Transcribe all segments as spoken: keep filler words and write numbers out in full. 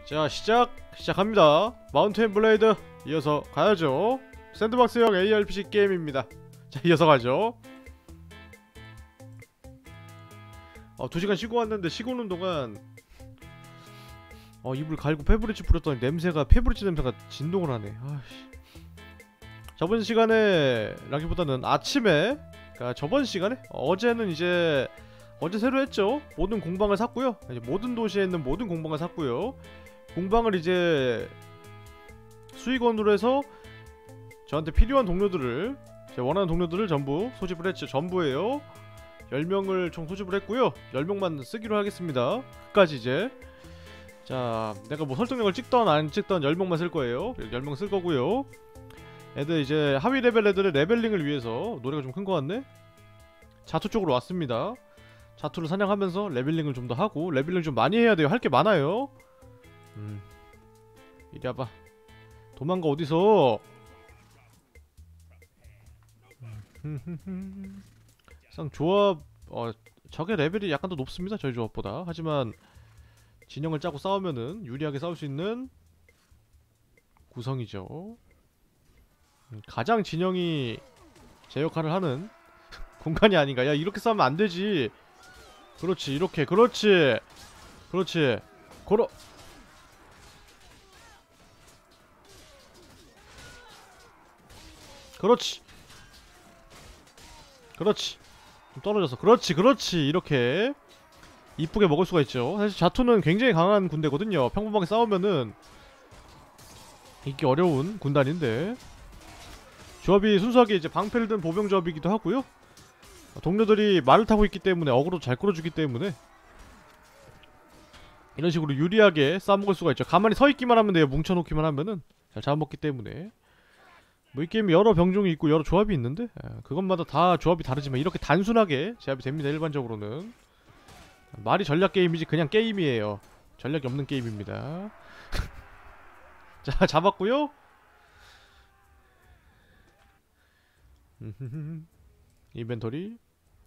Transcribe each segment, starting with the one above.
자, 시작! 시작합니다. 마운트 앤 블레이드 이어서 가야죠. 샌드박스형 에이알피지 게임입니다. 자, 이어서 가죠. 어, 두 시간 쉬고 왔는데 쉬고 오는 동안 어, 이불 갈고 페브리즈 뿌렸더니 냄새가 페브리즈 냄새가 진동을 하네. 아이씨. 저번 시간에 라기보다는 아침에, 그러니까 저번 시간에 어제는 이제 어제 새로 했죠. 모든 공방을 샀고요. 이제 모든 도시에 있는 모든 공방을 샀고요. 공방을 이제 수익원으로 해서 저한테 필요한 동료들을, 제 원하는 동료들을 전부 소집을 했죠. 전부예요. 열 명을 총 소집을 했고요. 열 명만 쓰기로 하겠습니다. 끝까지 이제. 자, 내가 뭐 설득력을 찍던 안 찍던 열 명만 쓸 거예요. 열 명 쓸 거고요. 애들 이제 하위 레벨 애들의 레벨링을 위해서, 노래가 좀 큰 거 같네? 자투 쪽으로 왔습니다. 자투를 사냥하면서 레벨링을 좀 더 하고, 레벨링 좀 많이 해야 돼요. 할 게 많아요. 음, 이리 와봐. 도망가 어디서? 상 조합, 어, 적의 레벨이 약간 더 높습니다. 저희 조합보다. 하지만 진영을 짜고 싸우면은 유리하게 싸울 수 있는 구성이죠. 가장 진영이 제 역할을 하는 공간이 아닌가. 야, 이렇게 싸우면 안 되지. 그렇지, 이렇게. 그렇지, 그렇지. 걸어. 그렇지, 그렇지. 좀 떨어져서. 그렇지, 그렇지. 이렇게 이쁘게 먹을 수가 있죠. 사실 자투는 굉장히 강한 군대거든요. 평범하게 싸우면은 이기 어려운 군단인데, 조합이 순수하게 이제 방패를 든 보병 조합이기도 하고요. 동료들이 말을 타고 있기 때문에 어그로 잘 끌어주기 때문에 이런 식으로 유리하게 싸먹을 수가 있죠. 가만히 서있기만 하면 돼요. 뭉쳐놓기만 하면은 잘 잡아먹기 때문에. 뭐 이 게임이 여러 병종이 있고 여러 조합이 있는데, 그것마다 다 조합이 다르지만 이렇게 단순하게 제압이 됩니다. 일반적으로는 말이 전략 게임이지 그냥 게임이에요. 전략이 없는 게임입니다. 자, 잡았고요. 인벤토리.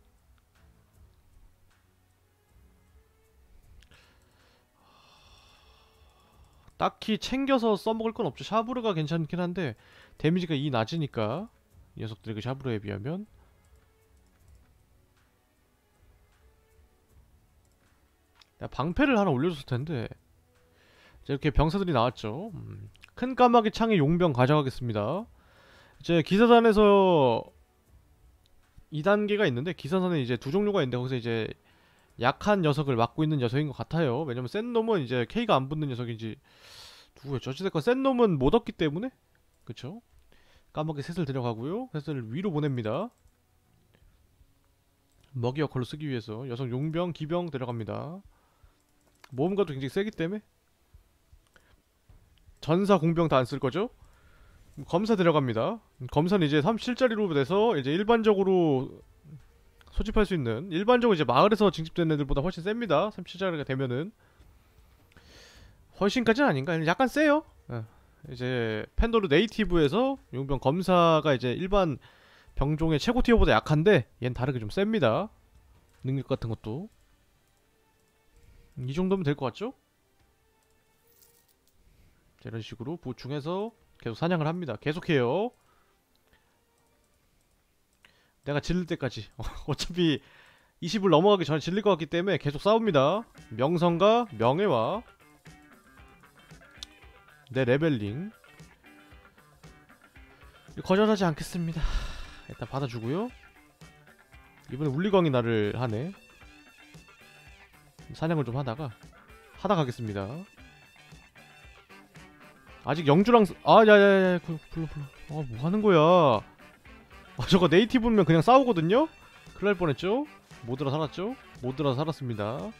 딱히 챙겨서 써먹을 건 없죠. 샤브르가 괜찮긴 한데 데미지가 이 낮으니까, 이 녀석들이 그 샤브르에 비하면. 내가 방패를 하나 올려줬을 텐데. 자, 이렇게 병사들이 나왔죠. 음, 큰 까마귀 창의 용병 가져가겠습니다. 이제 기사단에서 이 단계가 있는데, 기사단에 이제 두 종류가 있는데, 거기서 이제 약한 녀석을 맡고 있는 녀석인 것 같아요. 왜냐면 센 놈은 이제 K가 안 붙는 녀석인지 누구였죠? 어찌됐건 센 놈은 못 얻기 때문에. 그쵸? 까마귀 셋을 데려가고요. 셋을 위로 보냅니다. 먹이 역할로 쓰기 위해서 여성 용병, 기병 데려갑니다. 모험가도 굉장히 세기 때문에 전사, 공병 다 안 쓸 거죠? 검사 데려갑니다. 검사는 이제 삼십칠 짜리로 돼서 이제 일반적으로 소집할 수 있는, 일반적으로 이제 마을에서 징집된 애들보다 훨씬 셉니다. 삼십칠 짜리가 되면은. 훨씬까지는 아닌가? 약간 세요. 예. 이제 팬더르 네이티브에서 용병 검사가 이제 일반 병종의 최고 티어보다 약한데, 얜 다르게 좀 셉니다. 능력 같은 것도. 이 정도면 될 것 같죠? 자, 이런 식으로 보충해서 계속 사냥을 합니다. 계속해요. 내가 질릴 때까지. 어차피 이십을 넘어가기 전에 질릴 것 같기 때문에 계속 싸웁니다. 명성과 명예와 내 레벨링 거절하지 않겠습니다. 일단 받아주고요. 이번에 울리광이 나를 하네. 사냥을 좀 하다가 하다 가겠습니다. 아직 영주랑 아 야야야 불러 불러. 아, 뭐 하는 거야? 아, 저거 네이티브면 그냥 싸우거든요? 큰일 날 뻔했죠? 모드라 살았죠? 모드라 살았습니다.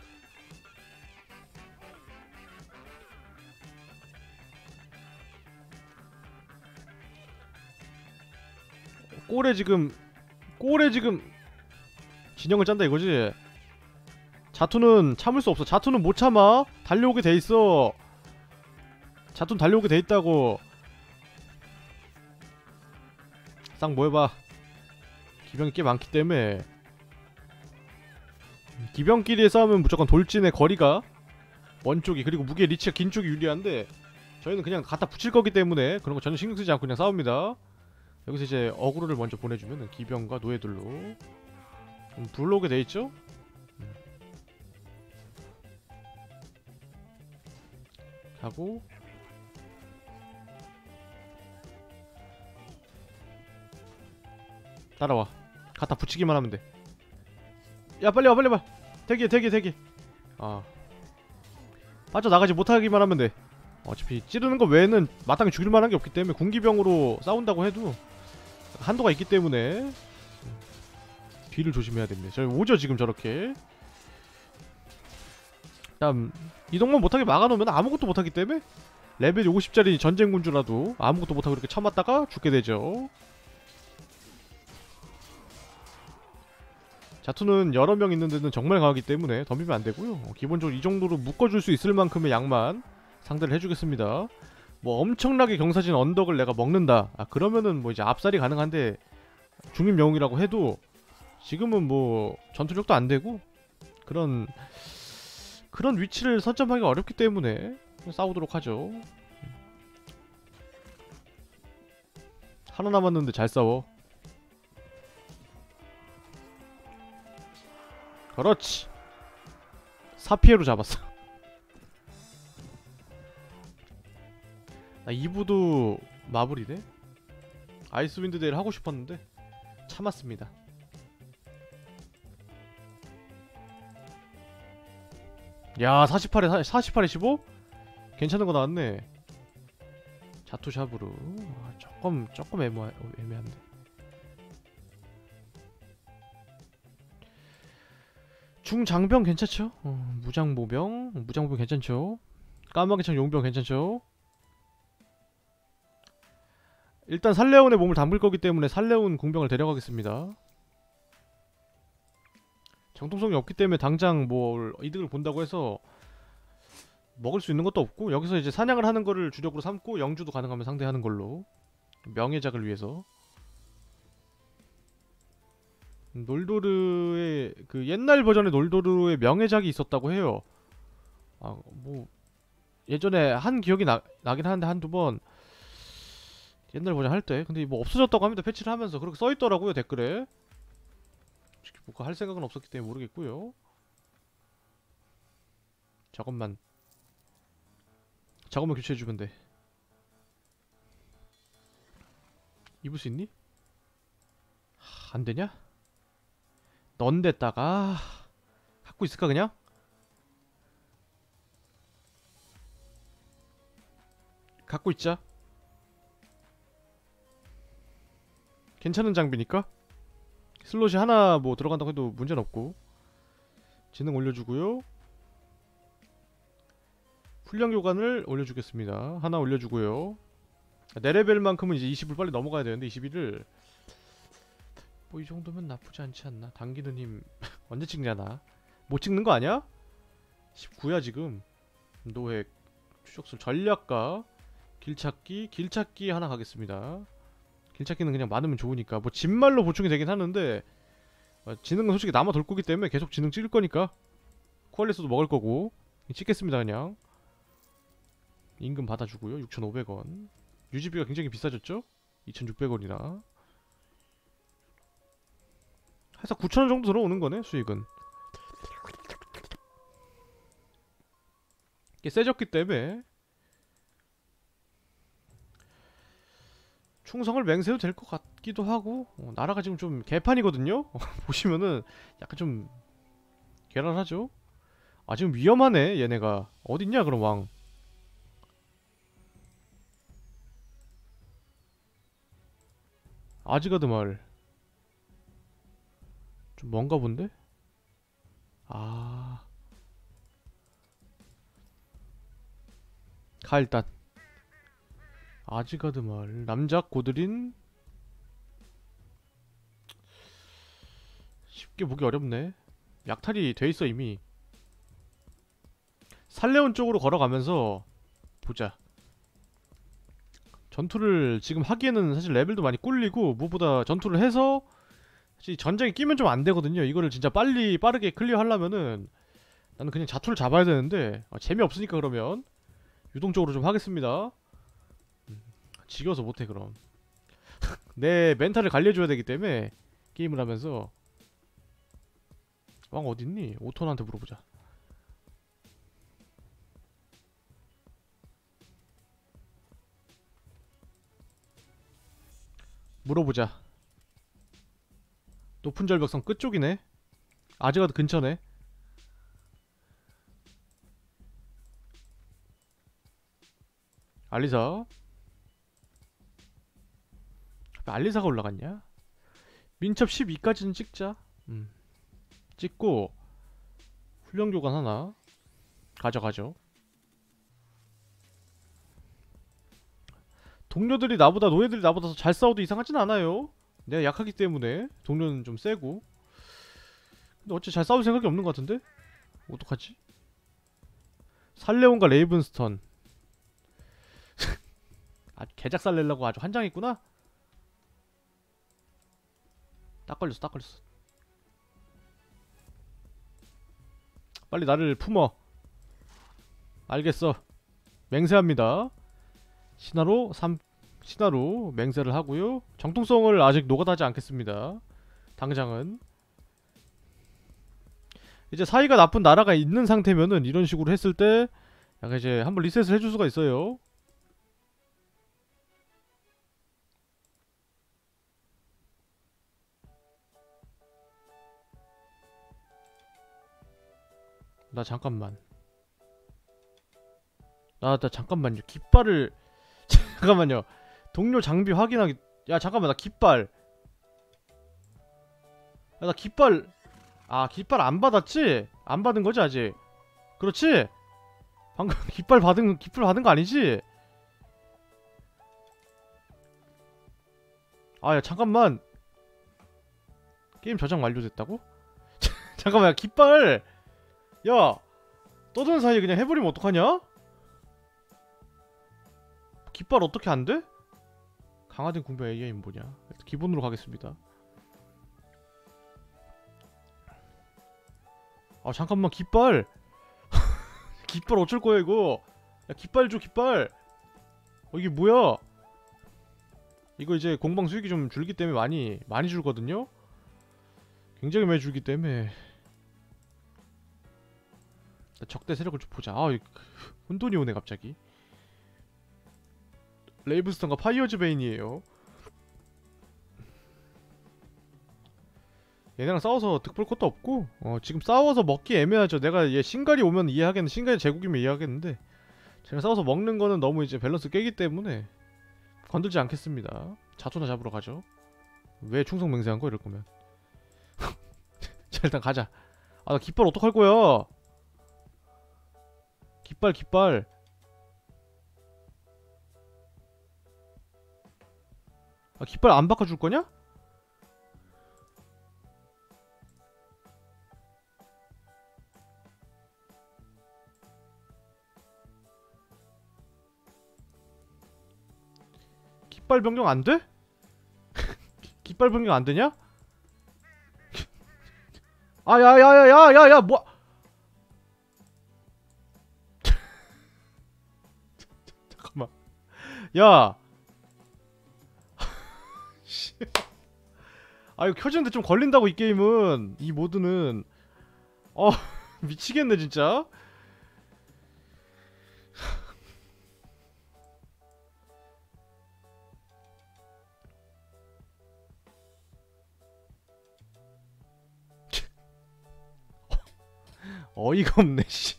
꼴에 지금 꼴에 지금 진영을 짠다 이거지? 자투는 참을 수 없어. 자투는 못 참아. 달려오게 돼 있어. 자투는 달려오게 돼 있다고. 싹 모여봐. 기병이 꽤 많기 때문에. 기병끼리의 싸움은 무조건 돌진의 거리가 먼 쪽이, 그리고 무게 리치가 긴 쪽이 유리한데 저희는 그냥 갖다 붙일 거기 때문에 그런 거 전혀 신경 쓰지 않고 그냥 싸웁니다. 여기서 이제 어그로를 먼저 보내주면 기병과 노예들로 음, 불러오게 돼있죠? 음. 하고 따라와. 갖다 붙이기만 하면 돼. 야 빨리 와 빨리 와. 대기 대기 대기. 아 빠져나가지 못하기만 하면 돼. 어차피 찌르는 거 외에는 마땅히 죽일 만한 게 없기 때문에 군기병으로 싸운다고 해도 한도가 있기 때문에 뒤를 조심해야 됩니다. 저희 오죠 지금 저렇게. 다음 이동만 못하게 막아놓으면 아무것도 못하기 때문에 레벨 오십짜리 전쟁군주라도 아무것도 못하고 이렇게 참았다가 죽게 되죠. 자투는 여러 명 있는 데는 정말 강하기 때문에 덤비면 안 되고요. 기본적으로 이 정도로 묶어줄 수 있을 만큼의 양만 상대를 해주겠습니다. 뭐 엄청나게 경사진 언덕을 내가 먹는다, 아 그러면은 뭐 이제 압살이 가능한데 중립 영웅이라고 해도 지금은 뭐 전투력도 안 되고 그런 그런 위치를 선점하기가 어렵기 때문에 싸우도록 하죠. 하나 남았는데 잘 싸워. 그렇지. 사피에로 잡았어. 나 이 부도 마블이네. 아이스윈드 데이를 하고 싶었는데 참았습니다. 야 사십팔에 사십팔에 십오? 괜찮은 거 나왔네. 자투샵으로. 아, 조금 조금 애매, 애매한데. 중장병 괜찮죠? 어, 무장보병 무장보병 괜찮죠? 까마귀창 용병 괜찮죠? 일단 살레온의 몸을 담글 거기 때문에 살레온 궁병을 데려가겠습니다. 정통성이 없기 때문에 당장 뭘 이득을 본다고 해서 먹을 수 있는 것도 없고, 여기서 이제 사냥을 하는 거를 주력으로 삼고 영주도 가능하면 상대하는 걸로 명예작을 위해서. 놀도르의 그 옛날 버전의 놀도르의 명예작이 있었다고 해요. 아 뭐 예전에 한 기억이 나, 나긴 하는데 한두 번 옛날 버전 할 때. 근데 뭐 없어졌다고 합니다. 패치를 하면서 그렇게 써있더라고요 댓글에. 뭐 할 생각은 없었기 때문에 모르겠고요. 저것만 저것만 교체해주면 돼. 입을 수 있니? 하, 안되냐? 넌 됐다가 갖고 있을까 그냥? 갖고 있자. 괜찮은 장비니까 슬롯이 하나 뭐 들어간다고 해도 문제는 없고. 지능 올려주고요. 훈련 교관을 올려주겠습니다. 하나 올려주고요. 내 레벨만큼은 이제 이십을 빨리 넘어가야 되는데 이십일을 뭐 이 정도면 나쁘지 않지 않나. 당기는 힘 언제 찍냐나. 못 찍는 거 아니야? 십구야 지금. 노획 추적술 전략가 길찾기 길찾기 하나 가겠습니다. 길찾기는 그냥 많으면 좋으니까. 뭐 진말로 보충이 되긴 하는데 어, 지능은 솔직히 남아 돌 거기 때문에 계속 지능 찍을 거니까. 코알리스도 먹을 거고 찍겠습니다 그냥. 임금 받아주고요. 육천오백 원. 유지비가 굉장히 비싸졌죠? 이천육백 원이나. 해서 구천 원 정도 들어오는 거네 수익은. 이게 세졌기 때문에 충성을 맹세해도 될 것 같기도 하고. 어, 나라가 지금 좀 개판이거든요? 보시면은 약간 좀 괴랄하죠? 아 지금 위험하네 얘네가. 어딨냐 그럼 왕. 아즈가드 마을 좀 먼가 본데? 아... 가 일단. 아즈가드 마을 남작 고드린 쉽게 보기 어렵네. 약탈이 돼있어 이미. 살레온 쪽으로 걸어가면서 보자. 전투를 지금 하기에는 사실 레벨도 많이 꿀리고 무엇보다 전투를 해서 사실 전쟁에 끼면 좀 안되거든요. 이거를 진짜 빨리 빠르게 클리어 하려면은 나는 그냥 자투를 잡아야 되는데 아, 재미없으니까 그러면 유동적으로 좀 하겠습니다. 음, 지겨워서 못해 그럼. 내 멘탈을 관리해줘야 되기 때문에 게임을 하면서. 왕 어딨니? 오톤한테 물어보자. 물어보자. 높은 절벽성 끝쪽이네. 아즈가드 근처네. 알리사. 왜 알리사가 올라갔냐? 민첩 십이까지는 찍자. 음. 찍고 훈련 교관 하나 가져가죠. 동료들이 나보다 노예들이 나보다 더 잘 싸워도 이상하진 않아요. 내가 약하기 때문에 동료는 좀 세고. 근데 어째 잘 싸울 생각이 없는 것 같은데? 어떡하지? 살레온과 레이븐스턴. 아주 개작살 내려고 아주 환장했구나? 딱 걸렸어 딱 걸렸어. 빨리 나를 품어. 알겠어. 맹세합니다. 신화로 삼 신화로 맹세를 하고요. 정통성을 아직 노가다하지 않겠습니다. 당장은. 이제 사이가 나쁜 나라가 있는 상태면은 이런 식으로 했을 때 약간 이제 한번 리셋을 해줄 수가 있어요. 나 잠깐만. 나, 나 잠깐만요. 깃발을 잠깐만요. 동료 장비 확인하기. 야 잠깐만 나 깃발. 야, 나 깃발. 아 깃발 안 받았지? 안 받은 거지 아직? 그렇지? 방금 깃발 받은 깃발 받은 거 아니지? 아 야 잠깐만. 게임 저장 완료됐다고? 잠깐만 야 깃발. 야 떠드는 사이에 그냥 해버리면 어떡하냐? 깃발 어떻게 안 돼? 강화된 궁배 에이아이는 뭐냐? 기본으로 가겠습니다. 아 잠깐만 깃발. 깃발 어쩔 거야 이거. 야 깃발 줘 깃발. 어 이게 뭐야? 이거 이제 공방 수익이 좀 줄기 때문에 많이 많이 줄거든요? 굉장히 많이 줄기 때문에 적대 세력을 좀 보자. 아 혼돈이 오네 갑자기. 레이브스턴과 파이어즈 베인이에요. 얘네랑 싸워서 득볼 것도 없고 어 지금 싸워서 먹기 애매하죠. 내가 얘 신갈이 오면 이해하겠는데 신갈이 제국이면 이해하겠는데 제가 싸워서 먹는 거는 너무 이제 밸런스 깨기 때문에 건들지 않겠습니다. 자토나 잡으러 가죠. 왜 충성 맹세한 거야 이럴 거면. 자 일단 가자. 아 나 깃발 어떡할 거야. 깃발 깃발. 아 깃발 안 바꿔줄 거냐? 깃발 변경 안 돼? 깃발 변경 안 되냐? 아 야야야야야야 뭐? 잠깐만. 야. 아 이거 켜지는데 좀 걸린다고 이 게임은. 이 모드는. 어 미치겠네 진짜. 어이가 없네 씨.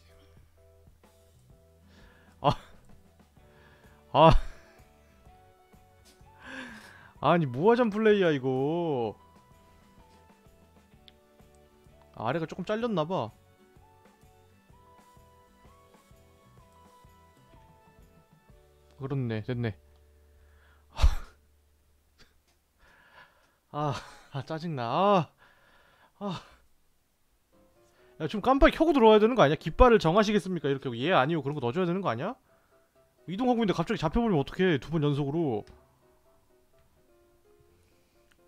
아. 아. 아니 무화잠 플레이야 이거. 아, 아래가 조금 잘렸나봐. 그렇네 됐네. 아, 아 짜증나. 아, 아. 야, 좀 깜빡이 켜고 들어와야 되는 거 아니야? 깃발을 정하시겠습니까? 이렇게 예 아니요 그런 거 넣어줘야 되는 거 아니야? 이동하고 있는데 갑자기 잡혀버리면 어떡해. 두 번 연속으로.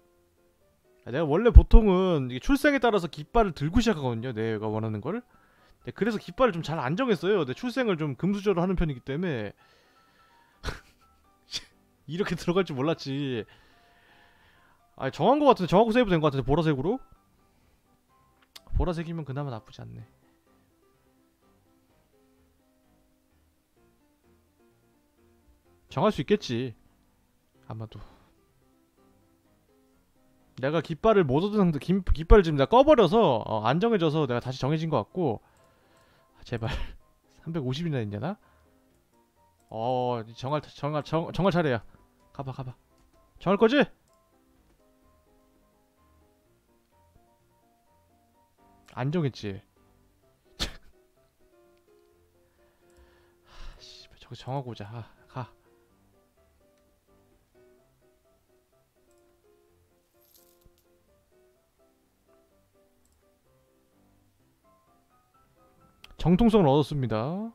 야, 내가 원래 보통은 이게 출생에 따라서 깃발을 들고 시작하거든요. 내가 원하는 걸. 네, 그래서 깃발을 좀 잘 안 정했어요. 내 출생을 좀 금수저로 하는 편이기 때문에 이렇게 들어갈 줄 몰랐지. 아 정한 거 같은데 정하고 세이브 된 거 같은데 보라색으로? 보라색이면 그나마 나쁘지 않네. 정할 수 있겠지 아마도. 내가 깃발을 못 얻은 상태 깃, 깃발을 지금 내가 꺼버려서 어, 안 정해져서 내가 다시 정해진 것 같고. 아, 제발 삼백오십이나 했냐 나? 어 정할 정할 정, 정할 차례야. 가봐 가봐. 정할 거지? 안 정했지. 씨, 저거 정하고 오자. 아, 가. 정통성을 얻었습니다.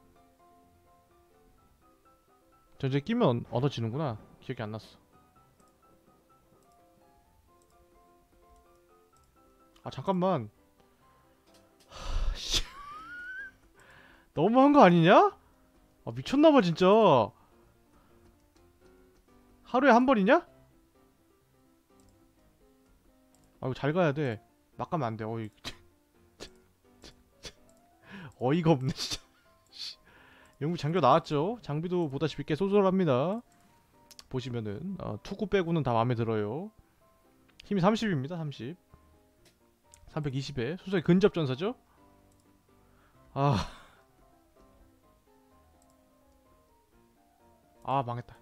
저 이제 끼면 얻어지는구나. 기억이 안 났어. 아 잠깐만. 하, 씨. 너무한 거 아니냐? 아 미쳤나봐 진짜. 하루에 한 번이냐? 아 이거 잘 가야 돼. 막 가면 안 돼. 어이. 어이가 없네 진짜. 영국 장교 나왔죠. 장비도 보다시피 꽤 쏠쏠합니다. 보시면은 어, 투구 빼고는 다 마음에 들어요. 힘이 삼십입니다. 삼십. 삼백이십에 소속의 근접 전사죠. 아, 아 망했다.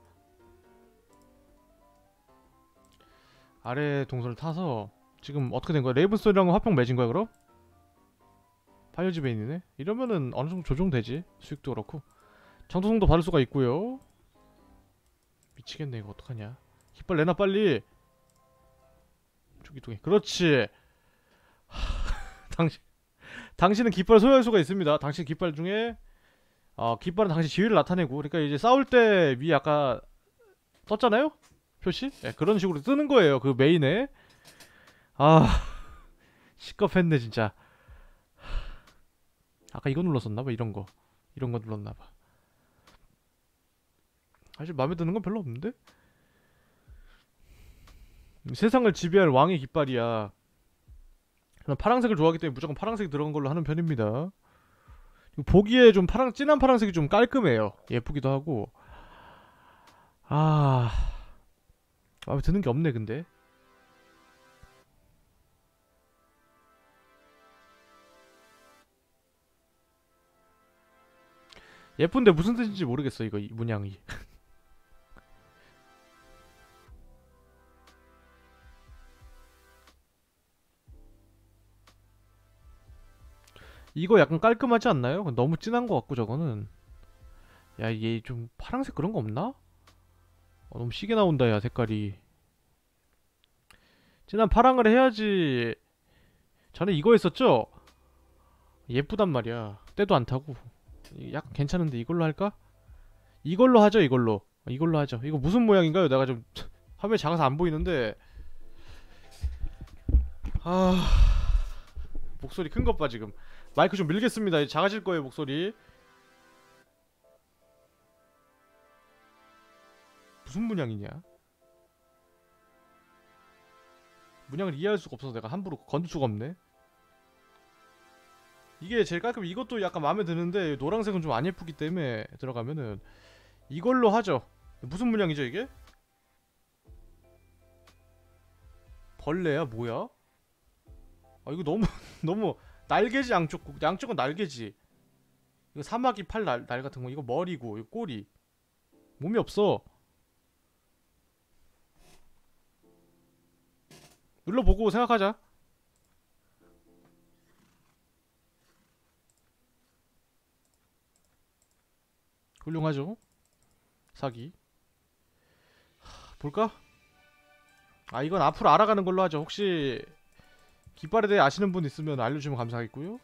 아래 동선을 타서 지금 어떻게 된 거야? 레이븐스톤이랑 화평 맺은 거야 그럼? 파이어즈베인이네? 이러면은 어느 정도 조정되지. 수익도 그렇고 정도성도 받을 수가 있고요. 미치겠네 이거 어떡하냐. 깃발 내놔 빨리. 저기 통해. 그렇지. 당신 당신은 깃발을 소유할 수가 있습니다. 당신 깃발 중에 어 깃발은 당신 지위를 나타내고, 그러니까 이제 싸울 때 위에 아까 떴잖아요? 표시? 네, 그런 식으로 뜨는 거예요. 그 메인에. 아 시겁했네 진짜. 아까 이거 눌렀었나봐. 이런거 이런거 눌렀나봐. 사실 마음에 드는 건 별로 없는데? 세상을 지배할 왕의 깃발이야. 저는 파란색을 좋아하기 때문에 무조건 파란색이 들어간 걸로 하는 편입니다. 보기에 좀 파랑, 진한 파란색이 좀 깔끔해요. 예쁘기도 하고. 아 마음에 드는 게 없네 근데. 예쁜데 무슨 뜻인지 모르겠어 이거 이 문양이. 이거 약간 깔끔하지 않나요? 너무 진한 것 같고 저거는. 야 얘 좀 파란색 그런 거 없나? 어, 너무 시게 나온다 야 색깔이. 진한 파랑을 해야지. 전에 이거 했었죠? 예쁘단 말이야. 때도 안 타고. 약간 괜찮은데 이걸로 할까? 이걸로 하죠 이걸로. 이걸로 하죠. 이거 무슨 모양인가요? 내가 좀 화면이 작아서 안 보이는데. 아 목소리 큰 것 봐 지금. 마이크 좀 밀겠습니다. 작아질 거예요 목소리. 무슨 문양이냐? 문양을 이해할 수가 없어서 내가 함부로 건들 수가 없네. 이게 제일 깔끔. 이것도 약간 마음에 드는데 노란색은 좀 안 예쁘기 때문에 들어가면은 이걸로 하죠. 무슨 문양이죠 이게? 벌레야 뭐야? 아 이거 너무 너무 날개지. 양쪽 양쪽은 날개지. 이거 사마귀 팔 날 날 같은 거. 이거 머리고 이거 꼬리. 몸이 없어. 눌러보고 생각하자. 훌륭하죠. 사기. 하, 볼까? 아 이건 앞으로 알아가는 걸로 하죠. 혹시 깃발에 대해 아시는 분 있으면 알려주시면 감사하겠고요.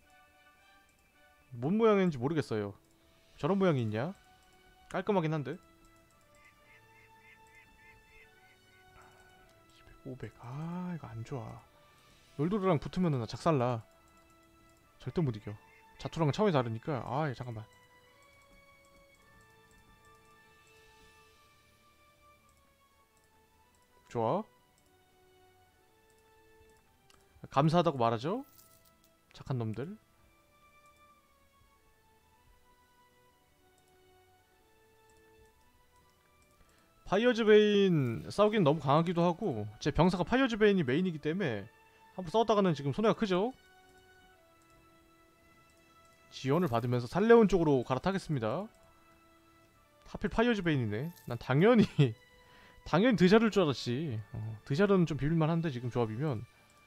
뭔 모양인지 모르겠어요. 저런 모양이 있냐? 깔끔하긴 한데. 이백, 오백. 아 이거 안 좋아. 열도르랑 붙으면은 나 작살나. 절대 못 이겨. 자투랑 차원이 다르니까. 아 잠깐만. 좋아. 감사하다고 말하죠. 착한 놈들. 파이어즈 베인 싸우긴 너무 강하기도 하고 제 병사가 파이어즈 베인이 메인이기 때문에 한번 싸웠다가는 지금 손해가 크죠. 지원을 받으면서 살레온 쪽으로 갈아타겠습니다. 하필 파이어즈 베인이네. 난 당연히 당연히 드자를 줄 알았지. 어, 드자는 좀 비빌만한데 지금 조합이면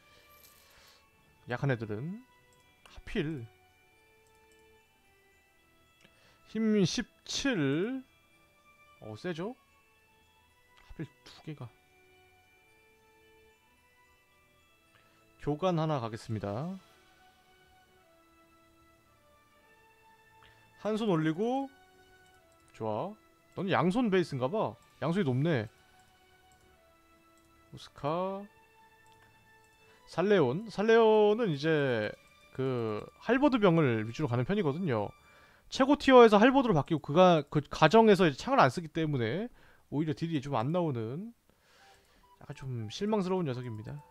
약한 애들은 하필 힘 십칠. 어 세죠? 하필 두 개가. 교관 하나 가겠습니다. 한 손 올리고. 좋아. 너는 양손 베이스인가봐. 양손이 높네. 오스카. 살레온. 살레온은 이제 그 할버드 병을 위주로 가는 편이거든요. 최고 티어에서 할버드로 바뀌고 그가 그 가정에서 이제 창을 안 쓰기 때문에 오히려 딜이 좀 안 나오는 약간 좀 실망스러운 녀석입니다.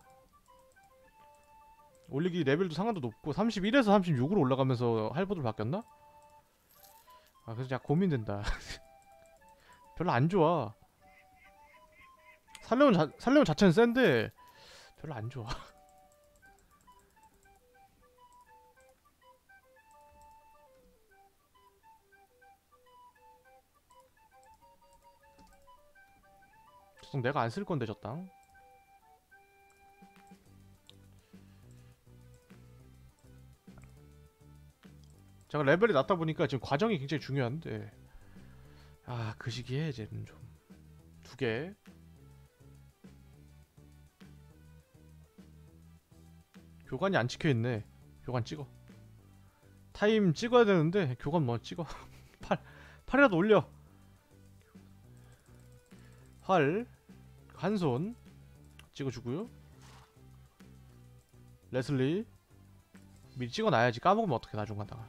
올리기 레벨도 상한도 높고 삼십일에서 삼십육으로 올라가면서 할버드로 바뀌었나? 아 그래서 약간 고민된다. 별로 안 좋아. 살레온 자, 살레온 자체는 센데 별로 안 좋아. 저땅 내가 안 쓸 건데 저 땅. 제가 레벨이 낮다 보니까 지금 과정이 굉장히 중요한데 아 그 시기에 이제는 좀 두 개. 교관이 안 찍혀있네. 교관 찍어. 타임 찍어야 되는데 교관 뭐 찍어. 팔 팔이라도 올려. 활 한 손 찍어주고요. 레슬리 미리 찍어놔야지. 까먹으면 어떻게 나중 가다가.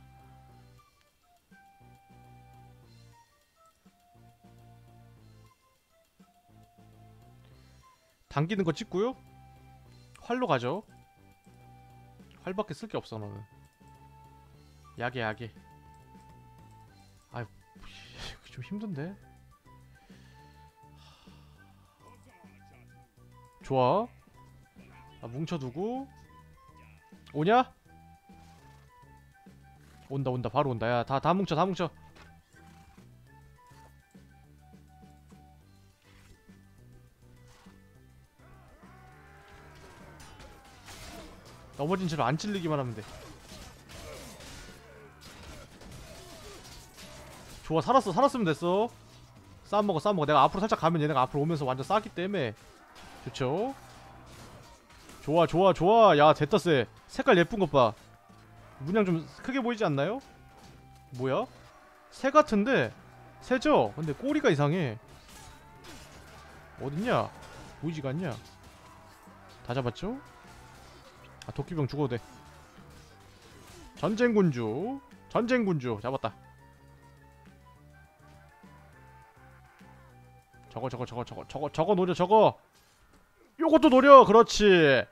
당기는 거 찍고요. 활로 가죠. 활밖에 쓸 게 없어 너는. 야게 야게. 아유 좀 힘든데. 좋아. 아, 뭉쳐두고. 오냐? 온다 온다 바로 온다. 야 다 다 뭉쳐 다 뭉쳐. 넘어진 채로 안 찔리기만 하면 돼. 좋아 살았어. 살았으면 됐어. 싸먹어 싸먹어. 내가 앞으로 살짝 가면 얘네가 앞으로 오면서 완전 싸기 때문에 좋죠. 좋아 좋아 좋아. 야 됐다 쎄. 색깔 예쁜 것 봐. 문양 좀 크게 보이지 않나요? 뭐야? 새 같은데? 새죠? 근데 꼬리가 이상해. 어딨냐? 보이지가 않냐? 다 잡았죠? 아 도끼병 죽어도 돼. 전쟁군주. 전쟁군주 잡았다. 저거 저거 저거 저거 저거 저거 노려 저거. 요것도 노려. 그렇지.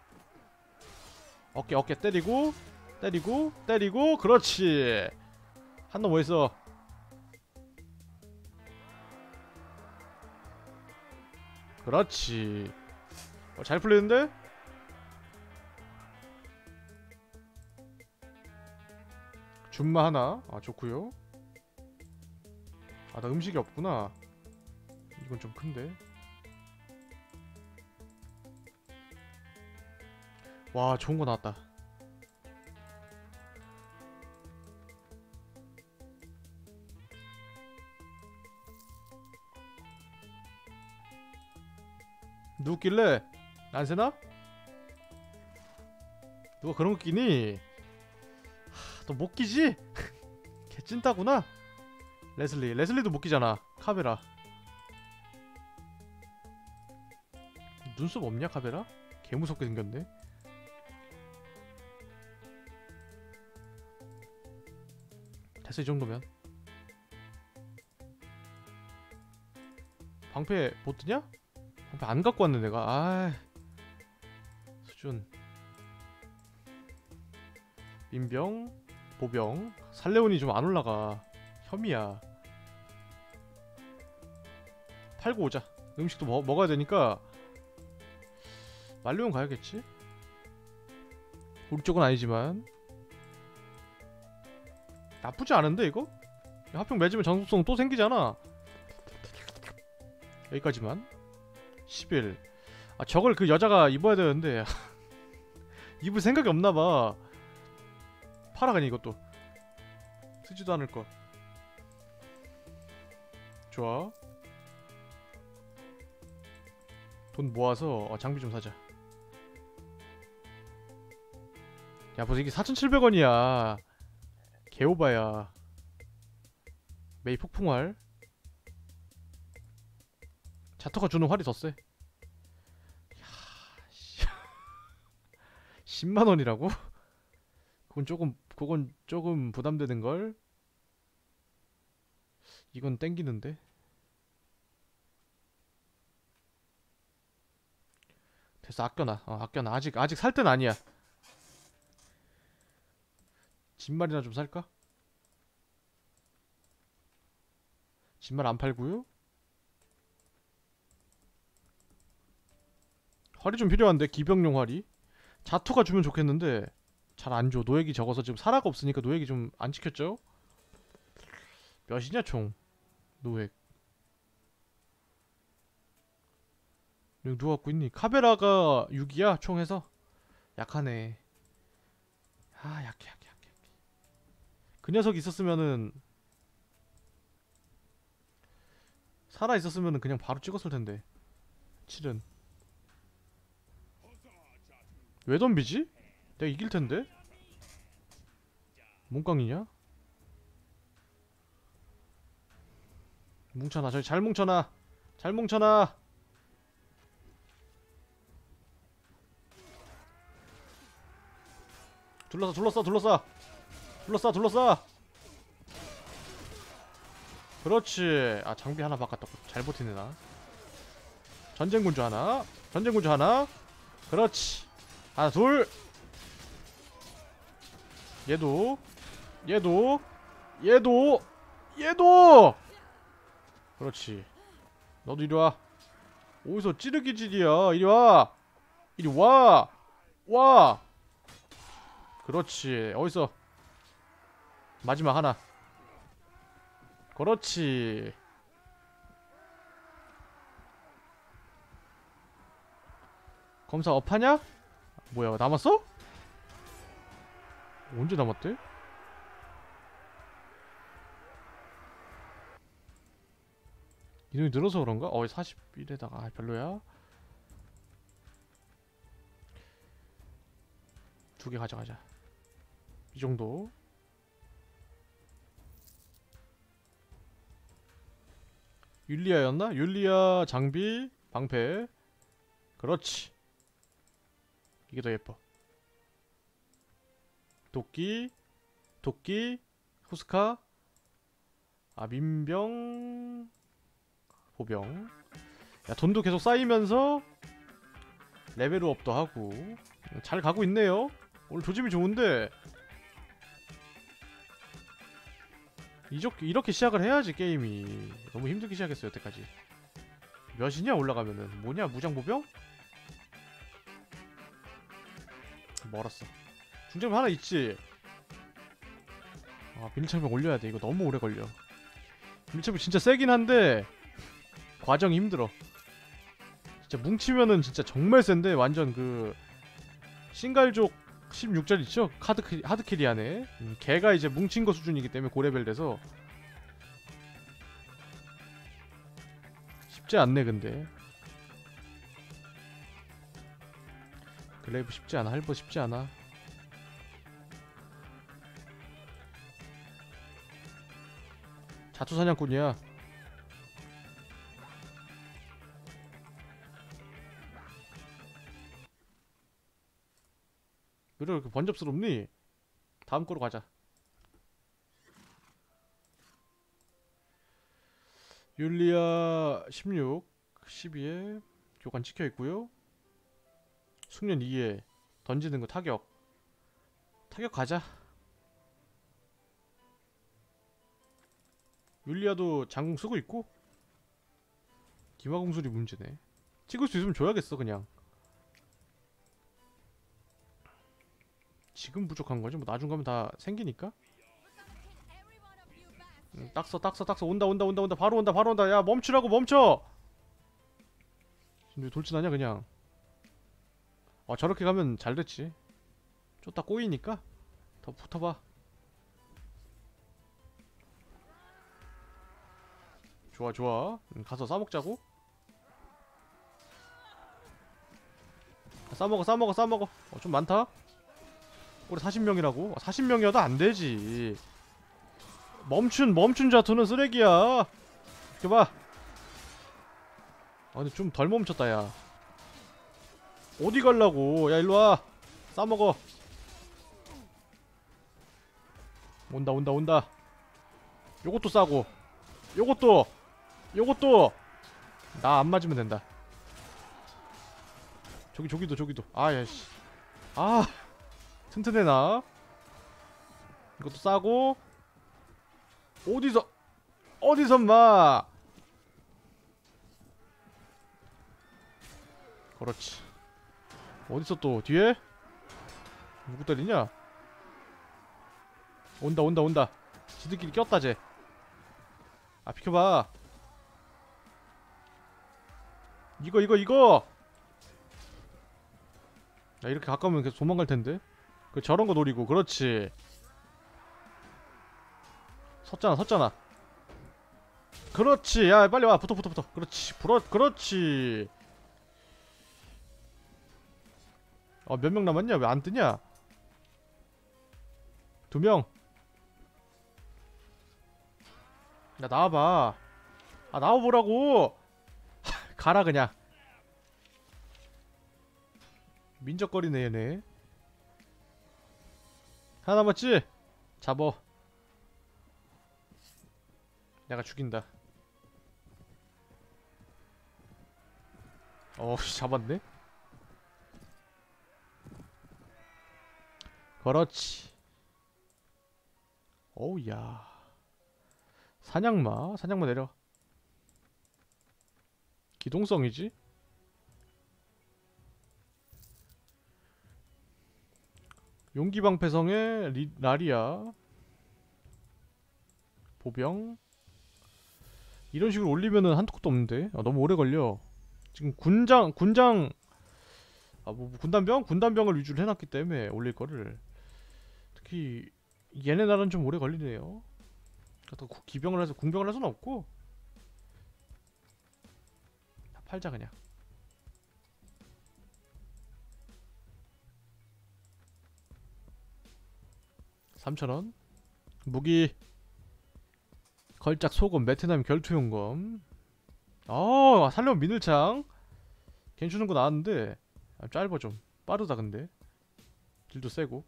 어깨 어깨 때리고 때리고 때리고. 그렇지. 한 놈 어딨어. 그렇지. 어, 잘 풀리는데? 줌마 하나. 아 좋구요. 아 나 음식이 없구나. 이건 좀 큰데. 와 좋은거 나왔다. 누구 끼래? 안 새나? 누가 그런 거 끼니? 너 못 끼지? 개 찐따구나. 레슬리 레슬리도 못 끼잖아. 카베라. 눈썹 없냐 카베라? 개 무섭게 생겼네. 됐어 이 정도면. 방패 못 드냐? 방패 안 갖고 왔네 내가. 아 수준. 민병 보병 살레온이 좀 안 올라가. 혐이야. 팔고 오자. 음식도 먹, 먹어야 되니까 말레온 가야겠지? 우리 쪽은 아니지만 나쁘지 않은데 이거? 합병 맺으면 전속성 또 생기잖아. 여기까지만. 십일. 아 저걸 그 여자가 입어야 되는데 입을 생각이 없나봐. 팔아가니 이것도 쓰지도 않을 거. 좋아. 돈 모아서 어, 장비 좀 사자. 야 벌써 이게 사천칠백 원이야 개오바야. 메이 폭풍활. 자터가 주는 활이 더 세. 십만 원이라고? 그건 조금 그건 조금 부담되는걸? 이건 땡기는데? 됐어 아껴놔. 어, 아껴놔. 아직 아직 살 땐 아니야. 진말이나 좀 살까? 진말 안 팔고요? 활이 좀 필요한데 기병용 활이. 자토가 주면 좋겠는데 잘 안 줘. 노획이 적어서 지금 사라가 없으니까 노획이 좀 안 지켰죠? 몇이냐 총 노획. 여기 누가 갖고 있니? 카베라가 육이야 총 해서. 약하네. 아 약해 약해 약해. 그 녀석이 있었으면은 살아 있었으면은 그냥 바로 찍었을 텐데. 칠은 왜 덤비지? 내가 이길 텐데. 몽깡이냐? 뭉쳐놔. 저기 잘 뭉쳐놔. 잘 뭉쳐놔. 둘러싸 둘러싸 둘러싸 둘러싸 둘러싸. 그렇지. 아 장비 하나 바꿨다. 잘 버티네 나. 전쟁군주 하나. 전쟁군주 하나. 그렇지. 하나 둘. 얘도 얘도 얘도 얘도. 그렇지. 너도 이리와. 어디서 찌르기질이야. 이리와. 이리와. 와. 그렇지. 어디서 마지막 하나. 그렇지. 검사 업하냐? 뭐야 남았어? 언제 남았대? 이동이 늘어서 그런가? 어 사십일에다가 아 별로야. 두 개 가져가자. 이 정도. 율리아였나? 율리아 장비 방패. 그렇지. 이게 더 예뻐. 도끼 도끼 후스카. 아 민병 보병. 야 돈도 계속 쌓이면서 레벨업도 하고 잘 가고 있네요. 오늘 조짐이 좋은데 이렇게, 이렇게 시작을 해야지 게임이. 너무 힘들게 시작했어 여태까지. 몇이냐 올라가면은. 뭐냐 무장보병? 멀었어. 중장비 하나 있지. 아 밀착병 올려야돼. 이거 너무 오래 걸려. 밀착병 진짜 세긴 한데 과정이 힘들어. 진짜 뭉치면은 진짜 정말 센데 완전 그 신갈족 십육 짜리 있죠? 카드 하드캐리 하네. 음, 걔가 이제 뭉친 거 수준이기 때문에 고레벨 돼서 쉽지 않네. 근데 글레이브 쉽지 않아. 할버 쉽지 않아. 자투 사냥꾼이야. 왜 이렇게 번잡스럽니? 다음 거로 가자. 율리아 십육, 십이에 교관 찍혀있고요. 숙련 이에 던지는 거 타격. 타격 가자. 율리아도 장궁 쓰고 있고. 기마공술이 문제네. 찍을 수 있으면 줘야겠어 그냥. 지금 부족한 거지 뭐 나중 가면 다 생기니까. 응, 딱서 딱서 딱서 온다 온다 온다 온다 바로 온다 바로 온다. 야 멈추라고 멈춰. 지금 왜 돌진하냐 그냥. 어 저렇게 가면 잘 됐지. 쫓다 꼬이니까 더 붙어봐. 좋아 좋아. 응, 가서 싸먹자고. 싸먹어 싸먹어 싸먹어. 어, 좀 많다. 우리 사십 명이라고? 사십 명이어도 안되지. 멈춘 멈춘 자투는 쓰레기야. 이렇게 봐. 아 근데 좀 덜 멈췄다 야. 어디 갈라고. 야 일로와. 싸먹어. 온다 온다 온다. 요것도 싸고 요것도 요것도. 나 안 맞으면 된다. 저기 저기도 저기도. 아야씨. 아 튼튼해 나. 이것도 싸고. 어디서 어디서 마. 그렇지. 어디서 또 뒤에 누구 때리냐. 온다 온다 온다. 지들끼리 꼈다 쟤. 아 비켜봐. 이거 이거 이거. 야 이렇게 가까우면 계속 도망갈텐데. 그 저런거 노리고. 그렇지. 섰잖아 섰잖아. 그렇지. 야 빨리 와. 붙어 붙어 붙어. 그렇지. 불어. 그렇지. 어 몇 명 남았냐. 왜 안 뜨냐. 두 명. 야 나와봐. 아 나와보라고. 가라 그냥. 민적거리네 얘네. 하나 남았지? 잡어. 내가 죽인다. 어씨 잡았네. 그렇지. 어우 야. 사냥마 사냥마 내려. 기동성이지? 용기방패성의 리, 라리아 보병. 이런 식으로 올리면은 한도 끝도 없는데. 아, 너무 오래 걸려. 지금 군장 군장 아 뭐 군단병? 군단병을 위주로 해놨기 때문에 올릴 거를. 특히 얘네 나라는 좀 오래 걸리네요. 그렇다고 기병을 해서 궁병을 할 수는 없고. 다 팔자 그냥. 삼천원 무기 걸작 소금 베트남 결투용검. 아 살려면 미늘창 괜찮은 거 나왔는데 아, 짧아 좀. 빠르다 근데 딜도 세고.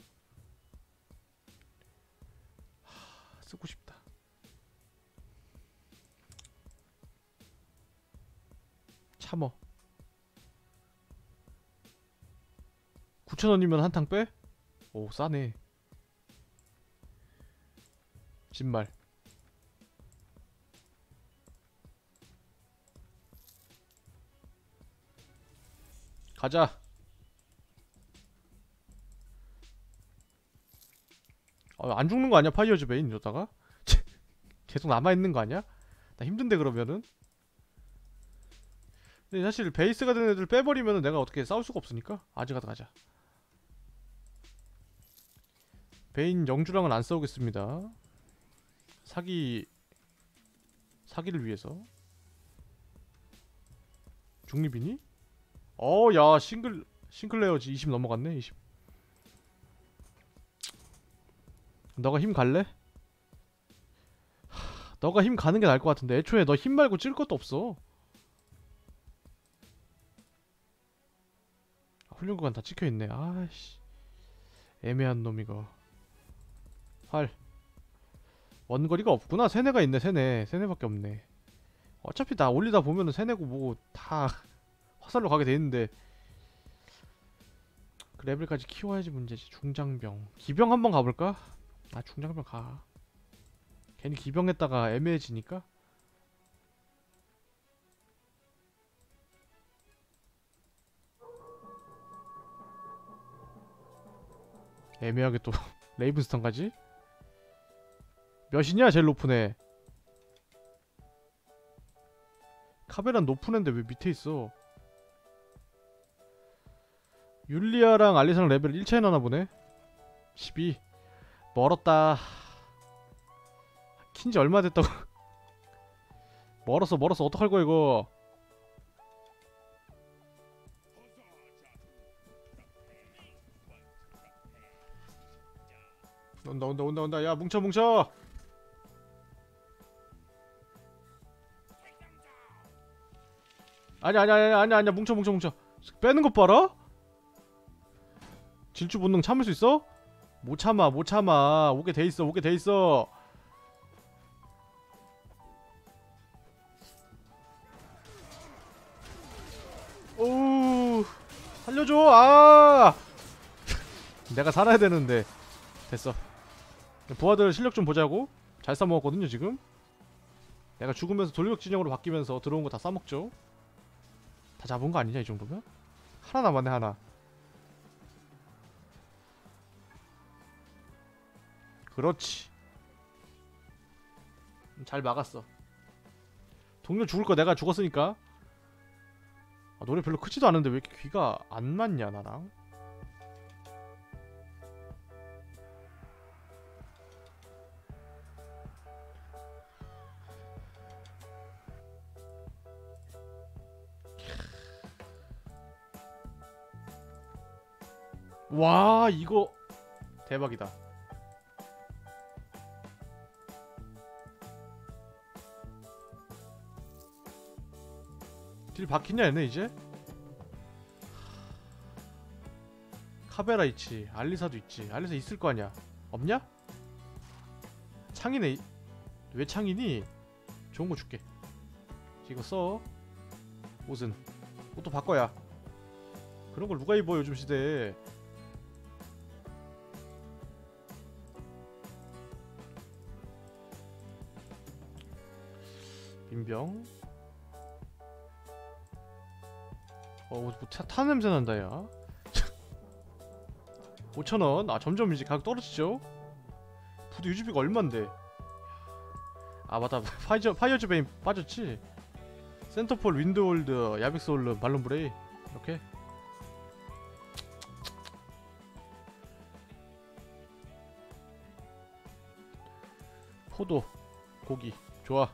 하, 쓰고 싶다. 참어. 구천원이면 한탕 빼? 오 싸네. 진말. 가자. 어, 안 죽는 거 아니야 파이어즈 베인 이러다가? 계속 남아있는 거 아니야? 나 힘든데 그러면은? 근데 사실 베이스가 된 애들 빼버리면은 내가 어떻게 싸울 수가 없으니까 아즈가드 가자. 베인 영주랑은 안 싸우겠습니다. 사기 사기를 위해서. 중립이니? 어 야 싱글 싱클레어지. 이십 넘어갔네. 이십. 너가 힘 갈래? 하, 너가 힘 가는 게 나을 것 같은데. 애초에 너 힘 말고 찔 것도 없어. 훈련 구간 다 찍혀있네. 아이씨 애매한 놈 이거. 활 원거리가 없구나. 세네가 있네. 세네 세네밖에 없네. 어차피 나 올리다 보면은 세내고 뭐고 다 화살로 가게 돼 있는데 그 레벨까지 키워야지 문제지. 중장병 기병 한번 가볼까? 아 중장병 가. 괜히 기병했다가 애매해지니까. 애매하게 또 레이븐스턴 가지? 몇이냐 제일 높은 애. 카베란 높은 애인데 왜 밑에 있어? 율리아랑 알리사랑 레벨 일 차이 나나 보네. 십이. 멀었다. 킨지 얼마 됐다고. 멀었어 멀었어. 어떡할 거야 이거. 온다 온다 온다 온다. 야 뭉쳐 뭉쳐. 아니 아니 아니 아니 아니 뭉쳐 뭉쳐 뭉쳐. 빼는 것 봐라. 질주 본능 참을 수 있어? 못 참아 못 참아. 오게 돼 있어 오게 돼 있어. 오우 살려줘. 아 내가 살아야 되는데. 됐어. 부하들 실력 좀 보자고. 잘 싸먹었거든요 지금. 내가 죽으면서 돌격 진영으로 바뀌면서 들어온 거 다 싸먹죠. 다 잡은 거 아니냐 이 정도면? 하나 남았네 하나. 그렇지. 잘 막았어. 동료 죽을 거 내가 죽었으니까. 아, 노래 별로 크지도 않은데 왜 이렇게 귀가 안 맞냐 나랑. 와 이거 대박이다. 딜 박히냐 얘네 이제? 카베라 있지. 알리사도 있지. 알리사 있을 거 아니야. 없냐? 창이네. 왜 창이니? 좋은 거 줄게. 이거 써. 옷은 옷도 바꿔야. 그런 걸 누가 입어 요즘 시대에. 빈병. 어, 뭐 타, 타 냄새 난다 야. 오천 원. 아 점점 이제 가격 떨어지죠. 부도 유지비가 얼만데. 아 맞다. 파이저, 파이어즈 베인 빠졌지. 센터폴, 윈드홀드, 야빅스 홀름, 발론 브레이 이렇게. 포도, 고기 좋아.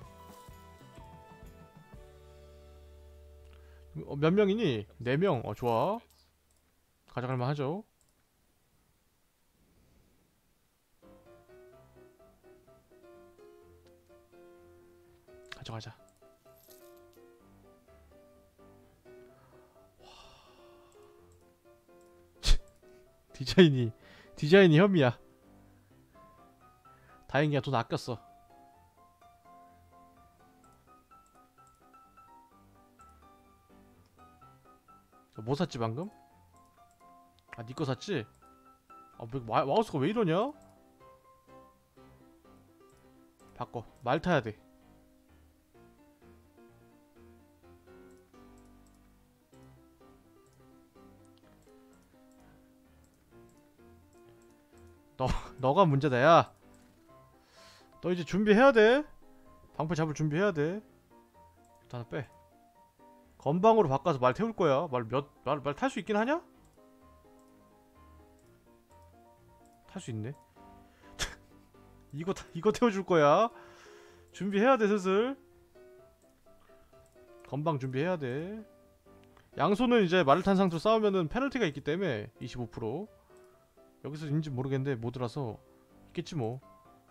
어, 몇 명이니? 네 명. 어 좋아. 가져갈만 하죠. 가져가자. 디자인이 디자인이 혐이야. 다행이야 돈 아꼈어. 뭐 샀지 방금? 아 니꺼 샀지? 아 왜, 마, 마우스가 왜 이러냐? 바꿔. 말 타야 돼. 너, 너가 문제다 야. 너 이제 준비해야 돼. 방패 잡을 준비해야 돼. 하나 빼. 건방으로 바꿔서 말 태울 거야. 말 몇, 말, 말 탈 수 있긴 하냐? 탈 수 있네. 이거, 이거 태워줄 거야. 준비해야 돼 슬슬. 건방 준비해야 돼. 양손은 이제 말을 탄 상태로 싸우면은 페널티가 있기 때문에 이십오 퍼센트. 여기서 있는지 모르겠는데 모드라서 있겠지 뭐.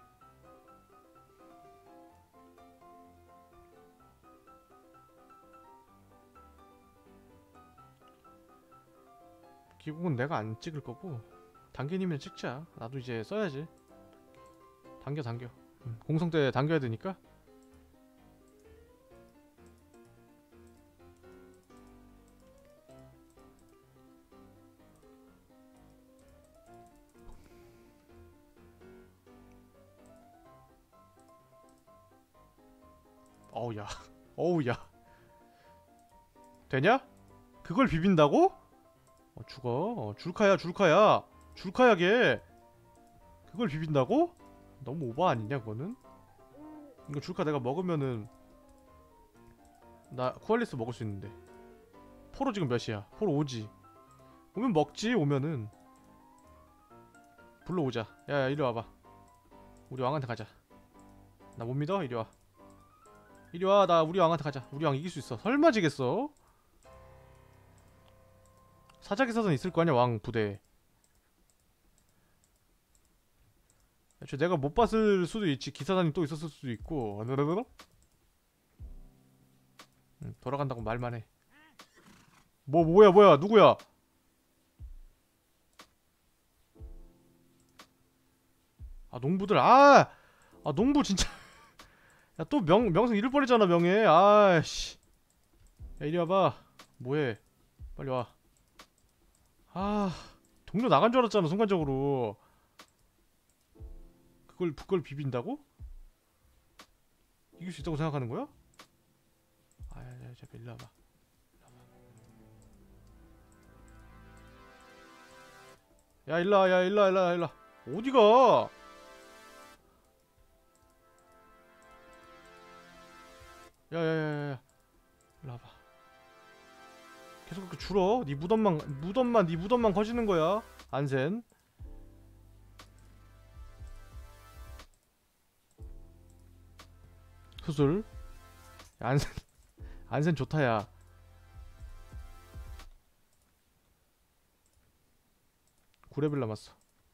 기국은 내가 안 찍을 거고 당겨니면 찍자. 나도 이제 써야지. 당겨 당겨. 응. 공성 때 당겨야 되니까. 어우 야 어우 야 되냐? 그걸 비빈다고? 어, 죽어. 어, 줄카야 줄카야 줄카야 걔. 그걸 비빈다고? 너무 오버 아니냐 그거는? 이거 줄카 내가 먹으면은 나 쿠알리스 먹을 수 있는데. 포로 지금 몇이야? 포로 오지. 오면 먹지. 오면은 불러오자. 야야 이리 와봐. 우리 왕한테 가자. 나 못 믿어? 이리 와. 이리 와. 나 우리 왕한테 가자. 우리 왕 이길 수 있어. 설마 지겠어? 사자기 사선 있을 거 아니야 왕 부대. 애초에 내가 못 봤을 수도 있지. 기사단이 또 있었을 수도 있고. 응, 돌아간다고 말만 해. 뭐 뭐야 뭐야 누구야? 아 농부들 아! 아 농부 진짜 야 또 명 명성 잃을 뻔했잖아 명예. 아씨 야 이리 와봐. 뭐해 빨리 와. 아 동료 나간 줄 알았잖아 순간적으로. 그걸 그걸 비빈다고? 이길 수 있다고 생각하는 거야? 아야야 자 일로 와봐. 야 일로 와. 야 일로 와 일로 와 일로 와. 어디가? 야야야야 일로 와봐. 계속 그렇게 줄어. 네 무덤만 무덤만 네 무덤만 커지는 거야. 안센. 수술. 야, 안센 안센 좋다야. 구 레벨 남았어.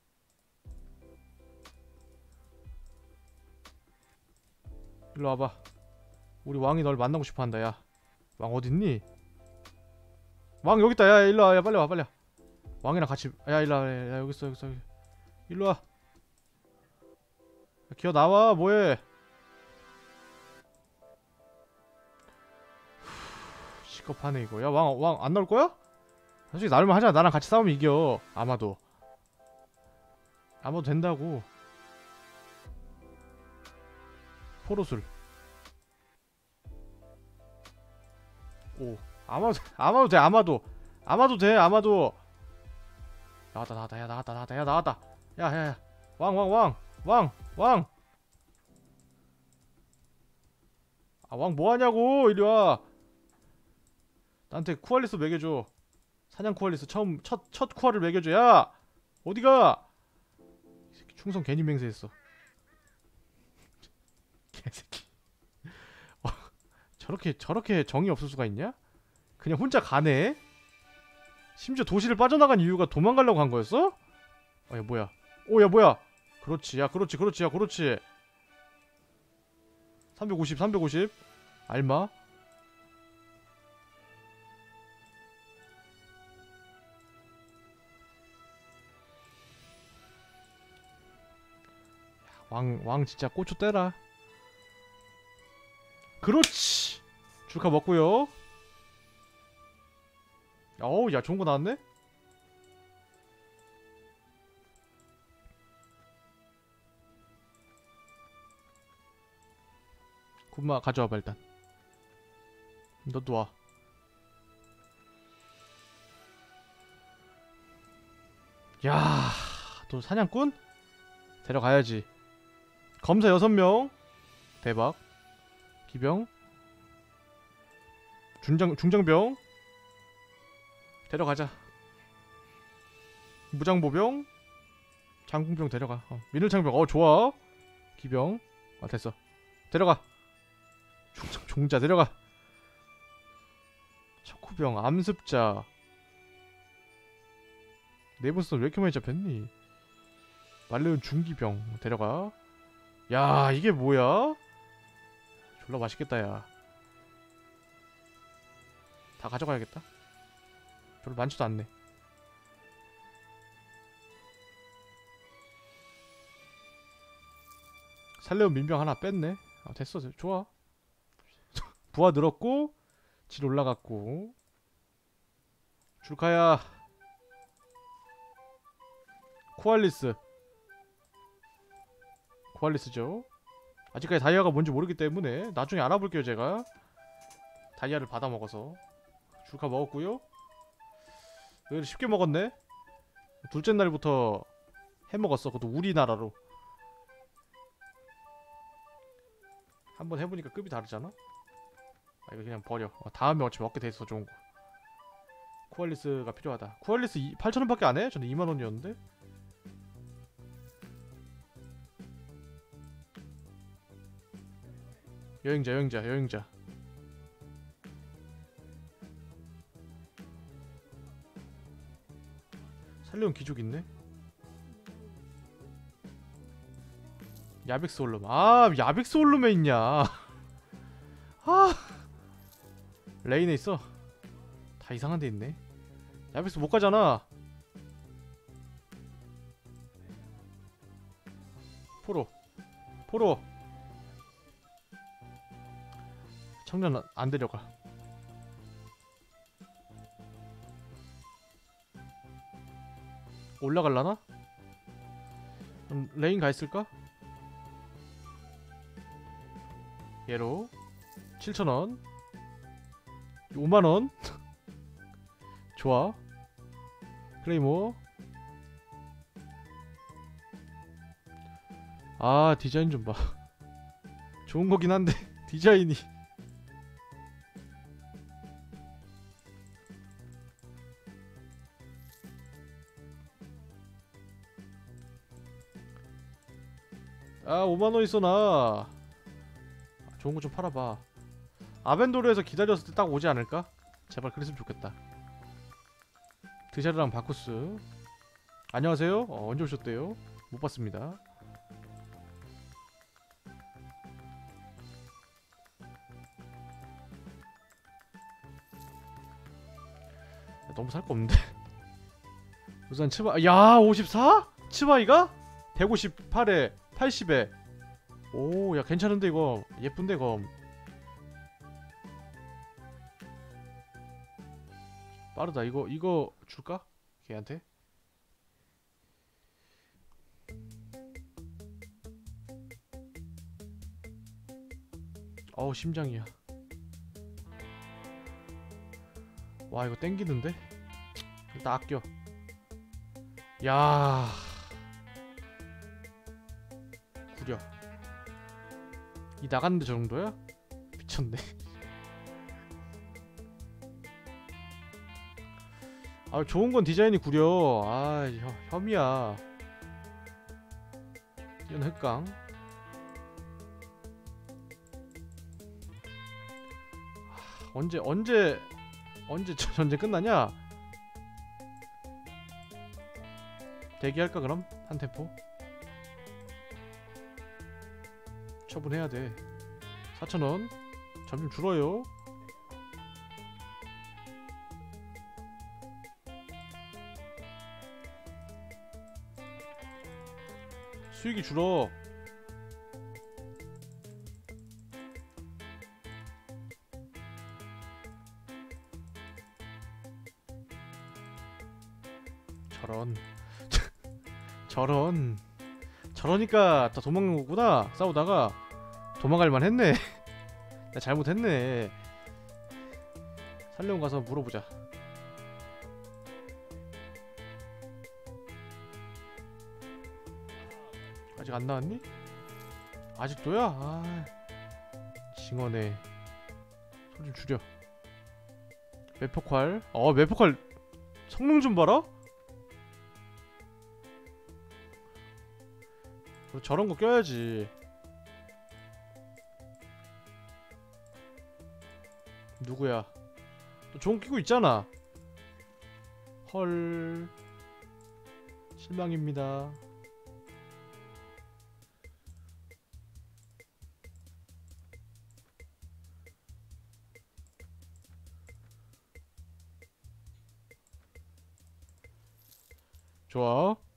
일로 와봐. 우리 왕이 널 만나고 싶어한다. 야 왕 어딨니? 왕 여깄다. 야 일로 와. 야 빨리 와 빨리 와. 왕이랑 같이. 야 일로 와. 야 여기 있어 여기 있어. 일로 와. 야, 기어 나와. 뭐해? 시겁하네 이거. 야 왕 왕 안 나올 거야? 솔직히 나올만 하잖아. 나랑 같이 싸우면 이겨. 아마도 아마도 된다고. 포로술. 오 아마도 아마도 돼. 아마도 아마도 돼. 아마도. 나왔다 나왔다. 야 나왔다 나왔다. 야 나왔다. 야야야 왕 왕 왕 왕 왕. 아 왕 뭐하냐고. 이리와. 나한테 쿠알리스 먹여줘. 사냥 쿠알리스 처음 첫 첫 쿠알을 먹여줘. 야 어디가? 이 새끼 충성 괜히 맹세했어. 개새끼. 어, 저렇게 저렇게 정이 없을 수가 있냐? 그냥 혼자 가네. 심지어 도시를 빠져나간 이유가 도망가려고 한 거였어? 어, 야 뭐야? 오, 야 뭐야? 그렇지, 야 그렇지, 그렇지, 야 그렇지. 삼백오십, 삼백오십. 알마. 왕, 왕 진짜 고추 떼라. 그렇지. 줄카 먹고요. 어우, 야 좋은 거 나왔네. 굿마 가져와봐 일단. 너도 와. 야, 또 사냥꾼? 데려가야지. 검사 여섯 명. 대박. 기병. 중장, 중장병. 데려가자. 무장보병. 장궁병 데려가. 어, 민을창병. 어 좋아. 기병. 아 됐어. 데려가. 종, 종자 데려가. 척후병. 암습자. 네버스 왜 이렇게 많이 잡혔니? 말레온 중기병 데려가. 야 이게 뭐야? 졸라 맛있겠다 야. 다 가져가야겠다. 별로 많지도 않네. 살레온 민병 하나 뺐네. 아 됐어 좋아. 부하 늘었고 질 올라갔고. 줄카야. 코알리스. 코알리스죠. 아직까지 다이아가 뭔지 모르기 때문에 나중에 알아볼게요. 제가 다이아를 받아먹어서. 줄카 먹었고요. 이거 쉽게 먹었네. 둘째 날부터 해먹었어. 그것도 우리나라로. 한번 해보니까 급이 다르잖아. 아, 이거 그냥 버려. 어, 다음에 어차피 먹게 돼있어. 좋은거. 쿠알리스가 필요하다. 쿠알리스 팔천 원밖에 안해? 저는 이만 원이었는데. 여행자 여행자 여행자. 살려온 귀족 있네. 야벡스 올룸. 아, 야벡스 올룸에 있냐. 아, 레인에 있어. 다 이상한 데 있네. 야벡스 못 가잖아. 포로 포로. 청년 안 데려가. 올라갈라나? 그럼 레인 가 있을까? 얘로 칠천 원. 오만 원. 좋아. 클레이모. 아, 디자인 좀 봐. 좋은 거긴 한데 디자인이. 아, 오만 원 있어 나. 좋은 거 좀 팔아봐. 아벤도르에서 기다렸을 때 딱 오지 않을까? 제발 그랬으면 좋겠다. 드샤르랑 바쿠스. 안녕하세요. 어, 언제 오셨대요? 못 봤습니다. 야, 너무 살 거 없는데. 우선 치바. 야, 오십사? 치바이가? 백오십팔에 팔십에. 오, 야 괜찮은데 이거. 예쁜데 검. 빠르다. 이거 이거 줄까? 걔한테? 어우, 심장이야. 와, 이거 땡기는데? 일단 아껴. 야, 구려. 이 나갔는데 저 정도야? 미쳤네. 아, 좋은 건 디자인이 구려. 아, 혀, 혐이야. 이건 흑강. 아, 언제 언제 언제 전쟁 끝나냐? 대기할까 그럼? 한 템포? 처분해야 돼. 사천 원. 점점 줄어요. 수익이 줄어. 저런. 저런. 저러니까 다 도망간 거구나. 싸우다가 도망갈만 했네. 나 잘못했네. 살려고 가서 물어보자. 아직 안 나왔니? 아직도야? 아, 징어네. 소리 좀 줄여. 매폭활. 어, 매폭활 성능 좀 봐라. 저런 거 껴야지. 누구야? 또 좋은 거 끼고 있잖아. 헐. 실망입니다. 좋아.